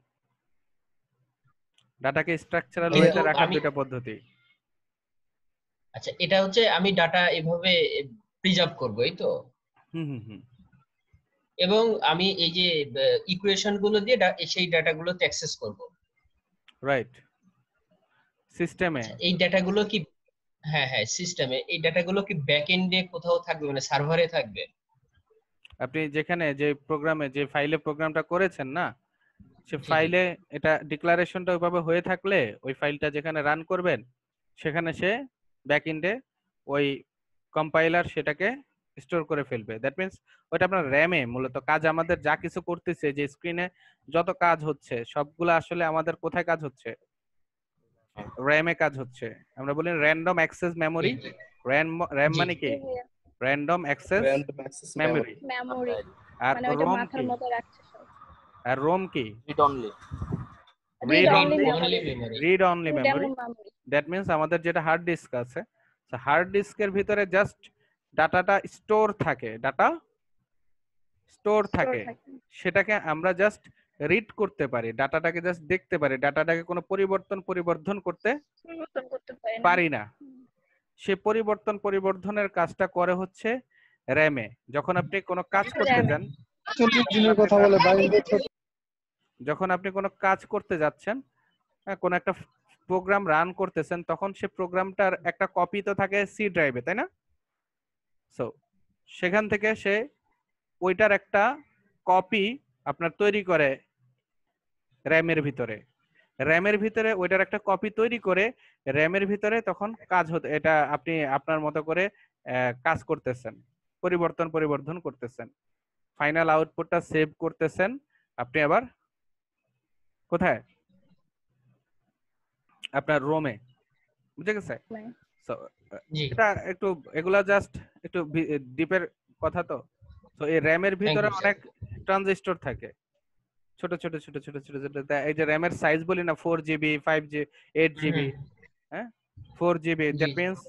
Speaker 1: ডাটাকে স্ট্রাকচারাল ওয়েতে রাখার দুটো পদ্ধতি।
Speaker 9: আচ্ছা, এটা হচ্ছে আমি ডাটা এভাবে প্রিজার্ভ করব, এই তো? এবং আমি এই যে ইকুয়েশন গুলো দিয়ে সেই ডাটাগুলোতে অ্যাক্সেস করব,
Speaker 1: রাইট? সিস্টেমে
Speaker 9: এই ডাটাগুলো কি, হ্যাঁ হ্যাঁ সিস্টেমে এই ডাটাগুলো কি ব্যাকএন্ডে কোথাও থাকবে, মানে সার্ভারে থাকবে?
Speaker 1: আপনি যেখানে যে প্রোগ্রামে যে ফাইলে প্রোগ্রামটা করেছেন না, সে ফাইলে এটা ডিক্লারেশনটা ওইভাবে হয়ে থাকলে ওই ফাইলটা যেখানে রান করবেন সেখানে সে ব্যাকএন্ডে ওই কম্পাইলার সেটাকে স্টোর করে ফেলবে। দ্যাট মিন্স ওটা আপনার র্যামে মূলত কাজ, আমাদের যা কিছু করতেছে, যে স্ক্রিনে যত কাজ হচ্ছে সবগুলো আসলে আমাদের কোথায় কাজ হচ্ছে? র্যামে কাজ হচ্ছে। আমরা বলি র্যান্ডম অ্যাক্সেস মেমোরি। র্যাম মানে কি? Random access memory.
Speaker 4: মেমোরি
Speaker 1: আর
Speaker 4: মানে ওইটা
Speaker 1: রোম
Speaker 4: মাথার
Speaker 1: কি?
Speaker 4: মধ্যে রাখছে সব।
Speaker 1: আর রোম কি?
Speaker 8: Read only.
Speaker 1: Read
Speaker 4: only
Speaker 1: only
Speaker 4: memory।
Speaker 1: Read only
Speaker 4: Read
Speaker 1: memory.
Speaker 4: only memory।
Speaker 1: That means আমাদের যেটা হার্ড ডিস্ক আছে, হার্ড ডিস্কের ভিতরে জাস্ট ডাটাটা স্টোর থাকে, ডাটা স্টোর থাকে, সেটাকে আমরা জাস্ট রিড করতে পারি, ডাটাটাকে জাস্ট দেখতে পারি, ডাটাটাকে কোনো পরিবর্ধন করতে পারি না। সে পরিবর্ধনের কাজটা করে হচ্ছে র্যামে। যখন আপনি কোনো কাজ করতে যান, যখন আপনি কোনো কাজ করতে যাচ্ছেন, কোন একটা প্রোগ্রাম রান করতেছেন, তখন সে প্রোগ্রামটার একটা কপি তো থাকে সি ড্রাইভে, তাই না? সো সেখান থেকে সে ওইটার একটা কপি আপনার তৈরি করে র্যামের ভিতরে। র্যামের ভিতরে ওইটার একটা কপি তৈরি করে র্যামের ভিতরে তখন কাজ হতে, এটা আপনি আপনার মতো করে কাজ করতেছেন, পরিবর্ধন করতেছেন, ফাইনাল আউটপুটটা সেভ করতেছেন আপনি আবার কোথায়? আপনার রোমে। বুঝে গেছে? এটা একটু, এগুলা জাস্ট একটু ডিপের কথা। তো তো এই র্যামের ভিতরে অনেক ট্রানজিস্টর থাকে, ছোট ছোট ছোট ছোট ছোট ছোট। এই যে র্যামের সাইজ বলি না, 4GB 5GB 8GB, হ্যাঁ 4GB, দ্যাট মিন্স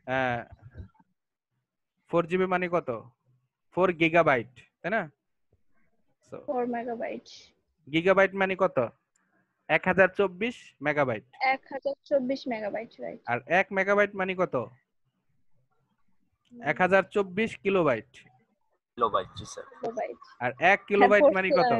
Speaker 1: 4GB মানে কত? 4 গিগাবাইট, তাই না?
Speaker 4: 4 মেগাবাইট।
Speaker 1: গিগাবাইট মানে কত? 1024 মেগাবাইট।
Speaker 4: 1024 megabyte, right.
Speaker 1: আর 1 মেগাবাইট মানে কত? 1024 কিলোবাইট।
Speaker 8: কিলোবাইট, জি স্যার।
Speaker 1: আর 1 কিলোবাইট মানে কত?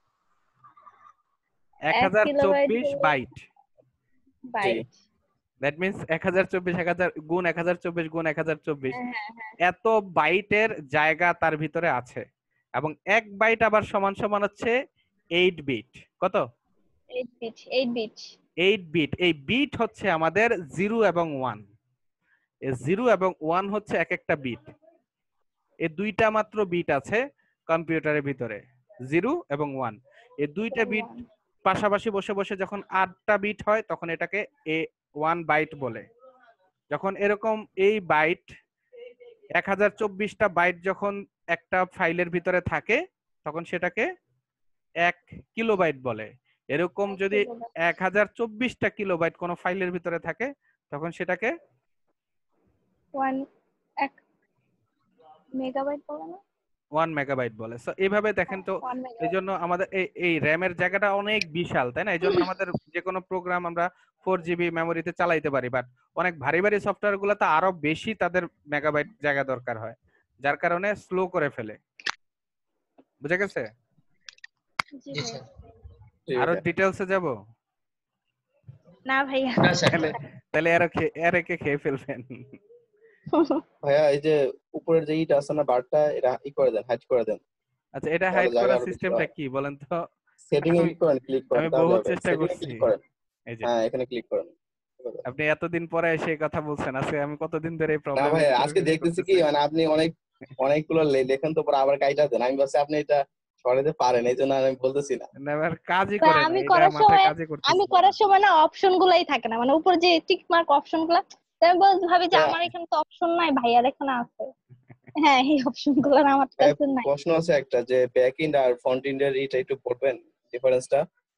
Speaker 1: 1024 বাইট।
Speaker 4: বাইট।
Speaker 1: দ্যাট মিন্স 1024 গুণ 1024 গুণ 1024, এত বাইটের জায়গা তার ভিতরে আছে। এবং 1 বাইট আবার সমান সমান হচ্ছে 8 বিট। কত?
Speaker 4: 8 বিট।
Speaker 1: 8 বিট। এই বিট হচ্ছে আমাদের 0 এবং 1। এই 0 এবং 1 হচ্ছে এক একটা বিট। এই দুইটা মাত্র বিট আছে কম্পিউটারের ভিতরে, 0 এবং 1। এই দুইটা বিট পাশাপাশি বসে বসে যখন 8টা বিট হয়, তখন এটাকে 1 বাইট বলে। যখন এরকম এই বাইট 1024টা বাইট যখন একটা ফাইলের ভিতরে থাকে, তখন সেটাকে 1 কিলোবাইট বলে। এরকম যদি 1024টা কিলোবাইট কোনো ফাইলের ভিতরে থাকে, তখন সেটাকে
Speaker 4: 1 মেগাবাইট বলে না?
Speaker 1: 1 মেগাবাইট বলে। সো এইভাবে দেখেন তো, এইজন্য আমাদের এই র্যামের জায়গাটা অনেক বিশাল, তাই না? এইজন্য আমাদের যে কোনো প্রোগ্রাম আমরা 4GB মেমোরিতে চালাইতে পারি, বাট অনেক ভারী ভারী সফটওয়্যার গুলোতে আরো বেশি তাদের মেগাবাইট জায়গা দরকার হয়, যার কারণে স্লো করে ফেলে। বুঝে গেছে? আরো ডিটেইলসে যাব
Speaker 4: না ভাইয়া?
Speaker 1: তাহলে এরকে খেয়ে ফেলবেন।
Speaker 7: ভাইয়া এই যে উপরের যে ইটা আছে না, বারটা, এটা করে দেন, হাইড করে দেন।
Speaker 1: আচ্ছা, এটা হাইড করার সিস্টেমটা কি বলেন তো?
Speaker 7: সেটিং এ ক্লিক করেন,
Speaker 1: আমি বহুত চেষ্টা করছি।
Speaker 7: এই যে হ্যাঁ, এখানে ক্লিক করেন।
Speaker 1: আপনি এতদিন পরে এসে কথা বলছেন, আজকে আমি কতদিন ধরে এই
Speaker 7: না
Speaker 1: প্রবলেম।
Speaker 7: ভাই, আজকে দেখতেছি কি মানে আপনি অনেকগুলো লেখেন, তো পরে আবার কাইটা দেন। আমি ভাবছি আপনি এটা সরাইতে পারেন, এইজন্য আমি বলতেছি না।
Speaker 1: না আর কাজই করেন না, এটা মাথায় কাজই করতেছি।
Speaker 4: আমি করার সময় না অপশন গুলাই থাকে না, মানে উপর যে টিক মার্ক অপশন গুলা, আমি ভাবি যে আমার এখানে তো অপশন নাই, ভাইয়ার এখানে আছে। হ্যাঁ, এই অপশন গুলো আমার কাছে নাই।
Speaker 7: প্রশ্ন আছে একটা, যে ব্যাক এন্ড আর ফ্রন্ট এন্ড এর এটা একটু বলবেন ডিফারেন্সটা?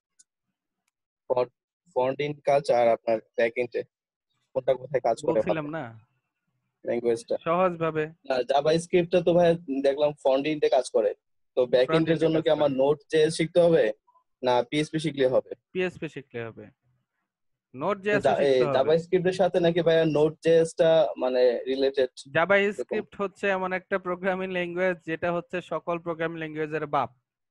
Speaker 7: ফ্রন্ট এন্ড কাজ আর আপনার ব্যাক এন্ডে কোনটা কোথায় কাজ করে?
Speaker 1: বলছিলাম না
Speaker 7: ল্যাঙ্গুয়েজটা
Speaker 1: সহজ ভাবে।
Speaker 7: না, জাভাস্ক্রিপ্টটা তো ভাই দেখলাম ফ্রন্ট এন্ডে কাজ করে, তো ব্যাক এন্ডের জন্য কি আমার নোড.জেএস শিখতে হবে না পিএইচপি শিখলে হবে?
Speaker 1: পিএইচপি শিখলে হবে। নোড.জেএস শিখতে হবে।
Speaker 7: জাভাস্ক্রিপ্টের সাথে নাকি ভাই নোড.জেএসটা মানে রিলেটেড?
Speaker 1: জাভাস্ক্রিপ্ট হচ্ছে এমন একটা প্রোগ্রামিং ল্যাঙ্গুয়েজ যেটা হচ্ছে সকল প্রোগ্রামিং ল্যাঙ্গুয়েজের বাপ।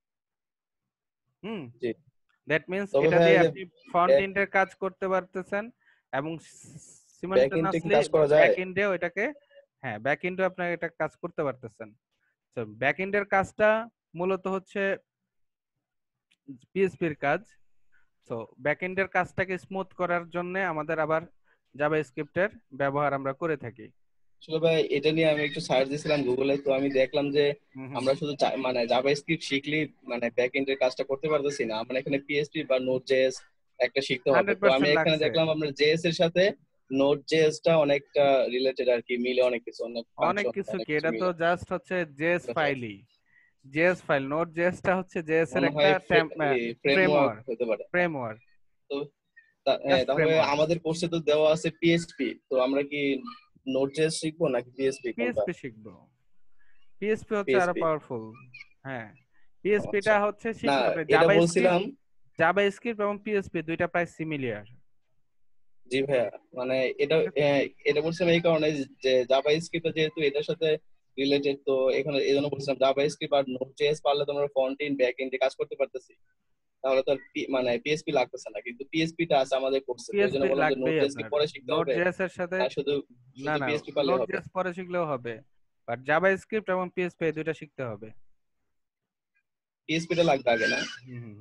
Speaker 1: জি, দ্যাট মিন্স এটা দিয়ে আপনি ফ্রন্ট এন্ডের কাজ করতে পারতেছেন এবং সিমultaneously ব্যাক এন্ডেও এটাকে, হ্যাঁ ব্যাক এন্ডেও আপনি এটা কাজ করতে পারতেছেন। তো ব্যাক এন্ডের কাজটা মূলত হচ্ছে পিএইচপির কাজ। তো ব্যাক এন্ডের কাজটাকে স্মুথ করার জন্য আমাদের আবার জাভাস্ক্রিপ্টের ব্যবহার আমরা করে থাকি।
Speaker 7: আসলে ভাই এটা নিয়ে আমি একটু সার্চ দিয়েছিলাম গুগলে, তো আমি দেখলাম যে আমরা শুধু মানে জাভাস্ক্রিপ্ট শিখলেই মানে ব্যাক এন্ডের কাজটা করতে পারতেছি না, আমরা এখানে পিএইচপি বা নোড জেএস একটা শিখতে হবে। তো আমি
Speaker 1: 100%
Speaker 7: এখানে
Speaker 1: লাগছে।
Speaker 7: দেখলাম আপনার জেএস এর সাথে নোড জেএস টা অনেকটা রিলেটেড আর কি, মিলে অনেক কিছু, অনেক
Speaker 1: অনেক
Speaker 7: ফাংশন
Speaker 1: কিছু
Speaker 7: অনেক
Speaker 1: কি,
Speaker 7: কিছু
Speaker 1: এটা তো
Speaker 7: মিলে।
Speaker 1: জাস্ট হচ্ছে জেএস ফাইলই, জেএস ফাইল। নোড জেএস টা হচ্ছে জেএস এর
Speaker 7: মনে
Speaker 1: একটা
Speaker 7: হয় ফ্রেমওয়ার্ক
Speaker 1: ফ্রেমওয়ার্ক,
Speaker 7: হতে পারে।
Speaker 1: ফ্রেমওয়ার্ক,
Speaker 7: তো হ্যাঁ,
Speaker 1: জাস্ট
Speaker 7: তাহলে
Speaker 1: ফ্রেমওয়ার্ক।
Speaker 7: আমাদের কোর্সে তো দেওয়া আছে পিএইচপি, তো আমরা কি নোড জেএস শিখবো নাকি পিএইচপি, কোনটা?
Speaker 1: পিএসপি শিখবো, পিএসপি হচ্ছে আরো
Speaker 7: পিএইচপি।
Speaker 1: পাওয়ারফুল। হ্যাঁ, পিএসপি টা
Speaker 7: আচ্ছা,
Speaker 1: হচ্ছে
Speaker 7: না
Speaker 1: শিখলে
Speaker 7: এটা
Speaker 1: জাভা
Speaker 7: বলছিলাম।
Speaker 1: স্ক্রিপ্ট, জাভা স্ক্রিপ্ট এবং পিএসপি দুইটা প্রায় সিমিলার।
Speaker 7: জি ভাইয়া, মানে এটা
Speaker 1: ঠিক আছে।
Speaker 7: এটা বলছিলাম এই কারণে যে জাভা স্ক্রিপ্ট যেহেতু এটার সাথে রিলেটেড, তো এখানে এই জন্য বলছিলাম জাভা স্ক্রিপ্ট আর নোড জেএস পারলে তোমরা ফ্রন্ট এন্ড ব্যাক এন্ডে কাজ করতে পারতেছি, তাহলে তো আর মানে পিএসপি লাগতেছে না, কিন্তু পিএসপি টা আছে আমাদের কোর্সে, তো এই জন্য
Speaker 1: পিএসপি
Speaker 7: বললাম যে নোড
Speaker 1: লাগবেই
Speaker 7: জেএস কি
Speaker 1: আপনার,
Speaker 7: পরে শিখতে
Speaker 1: নোড
Speaker 7: হবে,
Speaker 1: জেএস এর সাথে।
Speaker 7: না শুধু
Speaker 1: না
Speaker 7: শুধু
Speaker 1: না,
Speaker 7: পিএসপি পারলে
Speaker 1: নোড
Speaker 7: হবে?
Speaker 1: জেএস পরে শিখলেও হবে, বাট জাভা স্ক্রিপ্ট এবং পিএসপি এই দুইটা শিখতে হবে।
Speaker 7: পিএসপি টা লাগবে আগে না?
Speaker 1: হুম।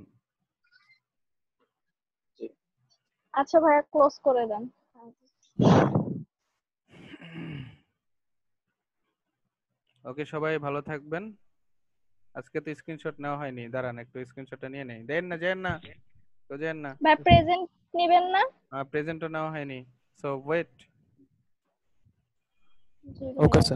Speaker 7: জি।
Speaker 4: আচ্ছা ভাইয়া, ক্লোজ করে দেন।
Speaker 1: ওকে, সবাই ভালো থাকবেন। আজকে তো স্ক্রিনশট নেওয়া হয়নি, দাঁড়ান একটু স্ক্রিনশটটা নিয়ে নেই। দেন না, যেন না, তো যেন না।
Speaker 4: ভাই প্রেজেন্ট নেবেন না?
Speaker 1: প্রেজেন্টও নেওয়া হয়নি, সো ওয়েট।
Speaker 4: জি
Speaker 6: ওকে
Speaker 4: ভাইয়া।
Speaker 6: স্যার।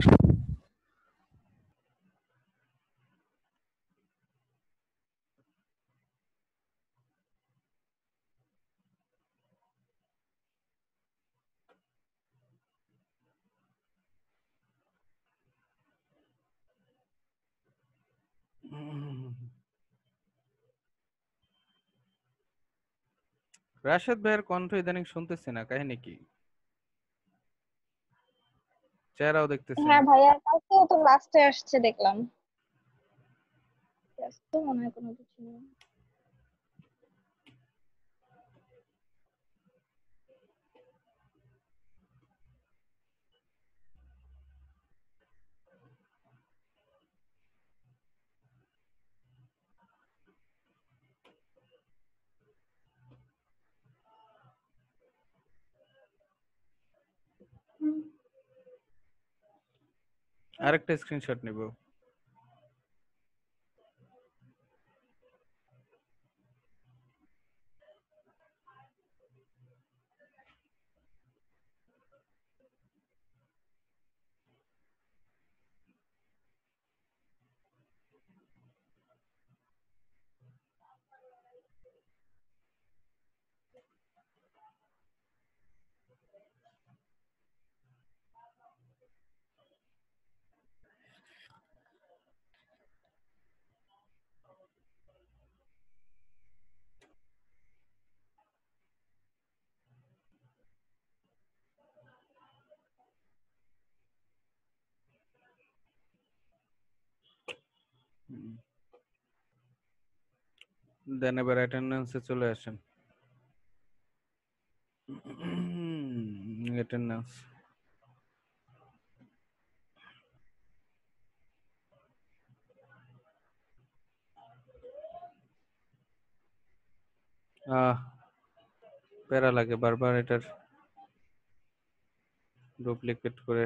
Speaker 1: রাশেদ ভাইয়ের কণ্ঠ ইদানিং শুনতেছি না, কাহিনী কি? চেহারাও দেখতেছি
Speaker 4: হ্যাঁ
Speaker 1: না।
Speaker 4: ভাইয়া, কালকেও তো লাস্টে আসছে দেখলাম। ব্যস্ত মনে হয় কোনো কিছু নেই।
Speaker 1: আরেকটা স্ক্রিনশট নিব। দেন এবার অ্যাটেন্ডেন্সে চলে আসেন। অ্যাটেন্ডেন্স। প্যারা লাগে বারবার এটার ডুপ্লিকেট করে।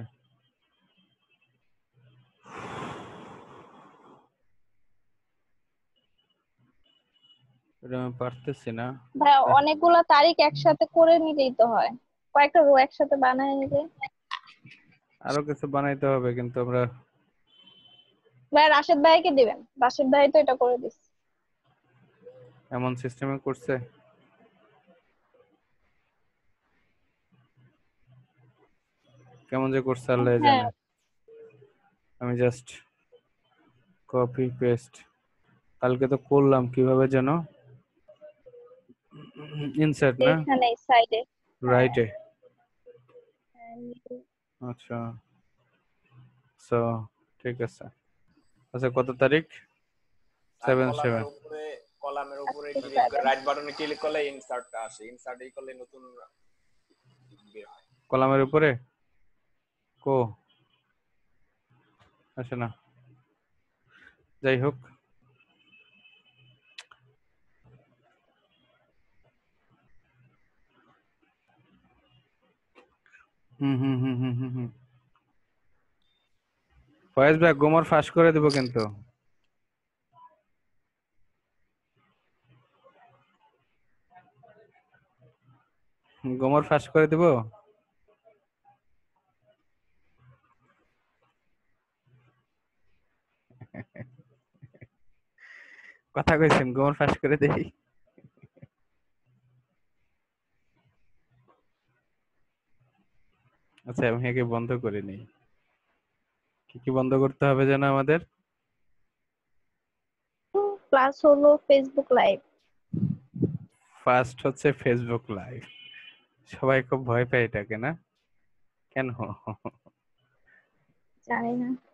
Speaker 1: এটা আমি পারতেছি না।
Speaker 4: ভাইয়া অনেকগুলা তারিখ একসাথে করে নিলেই তো হয়, কয়েকটা রো একসাথে বানায় নিলে।
Speaker 1: আরো কিছু বানাইতে হবে, কিন্তু আমরা
Speaker 4: ভাই রাশেদ ভাইকে দিবেন, রাশেদ ভাই তো এটা করে দিচ্ছে।
Speaker 1: এমন সিস্টেমে করছে, কেমন যে করছে আল্লাহ
Speaker 4: হ্যাঁ
Speaker 1: জানে। আমি জাস্ট কপি পেস্ট কালকে তো করলাম কিভাবে যেন, ইনসার্ট না,
Speaker 4: এখানে সাইডে।
Speaker 1: রাইটে। আচ্ছা, সো ঠিক আছে। আচ্ছা, কত তারিখ? 7/7।
Speaker 10: কলামের উপরে ডিলিট করে রাইট বাটনে ক্লিক করলে ইনসার্টটা আসে, ইনসার্টই করলে নতুন বের হয়।
Speaker 1: কলামের উপরে কো আসে না, যাই হোক। হুম হুম হুম হুম হুম হুম ফয়েজ ভাই গোমর ফাঁস করে দেব কিন্তু। গোমর ফাঁস করে দেব। কথা কইছেন গোমর ফাঁস করে দেই। আচ্ছা আমি একে বন্ধ করে নেই। কি কি বন্ধ করতে হবে যেন আমাদের?
Speaker 4: প্লাস হলো ফেসবুক লাইভ।
Speaker 1: ফার্স্ট হচ্ছে ফেসবুক লাইভ। সবাই খুব ভয় পায় এটাকে না, কেন?
Speaker 4: জানি না।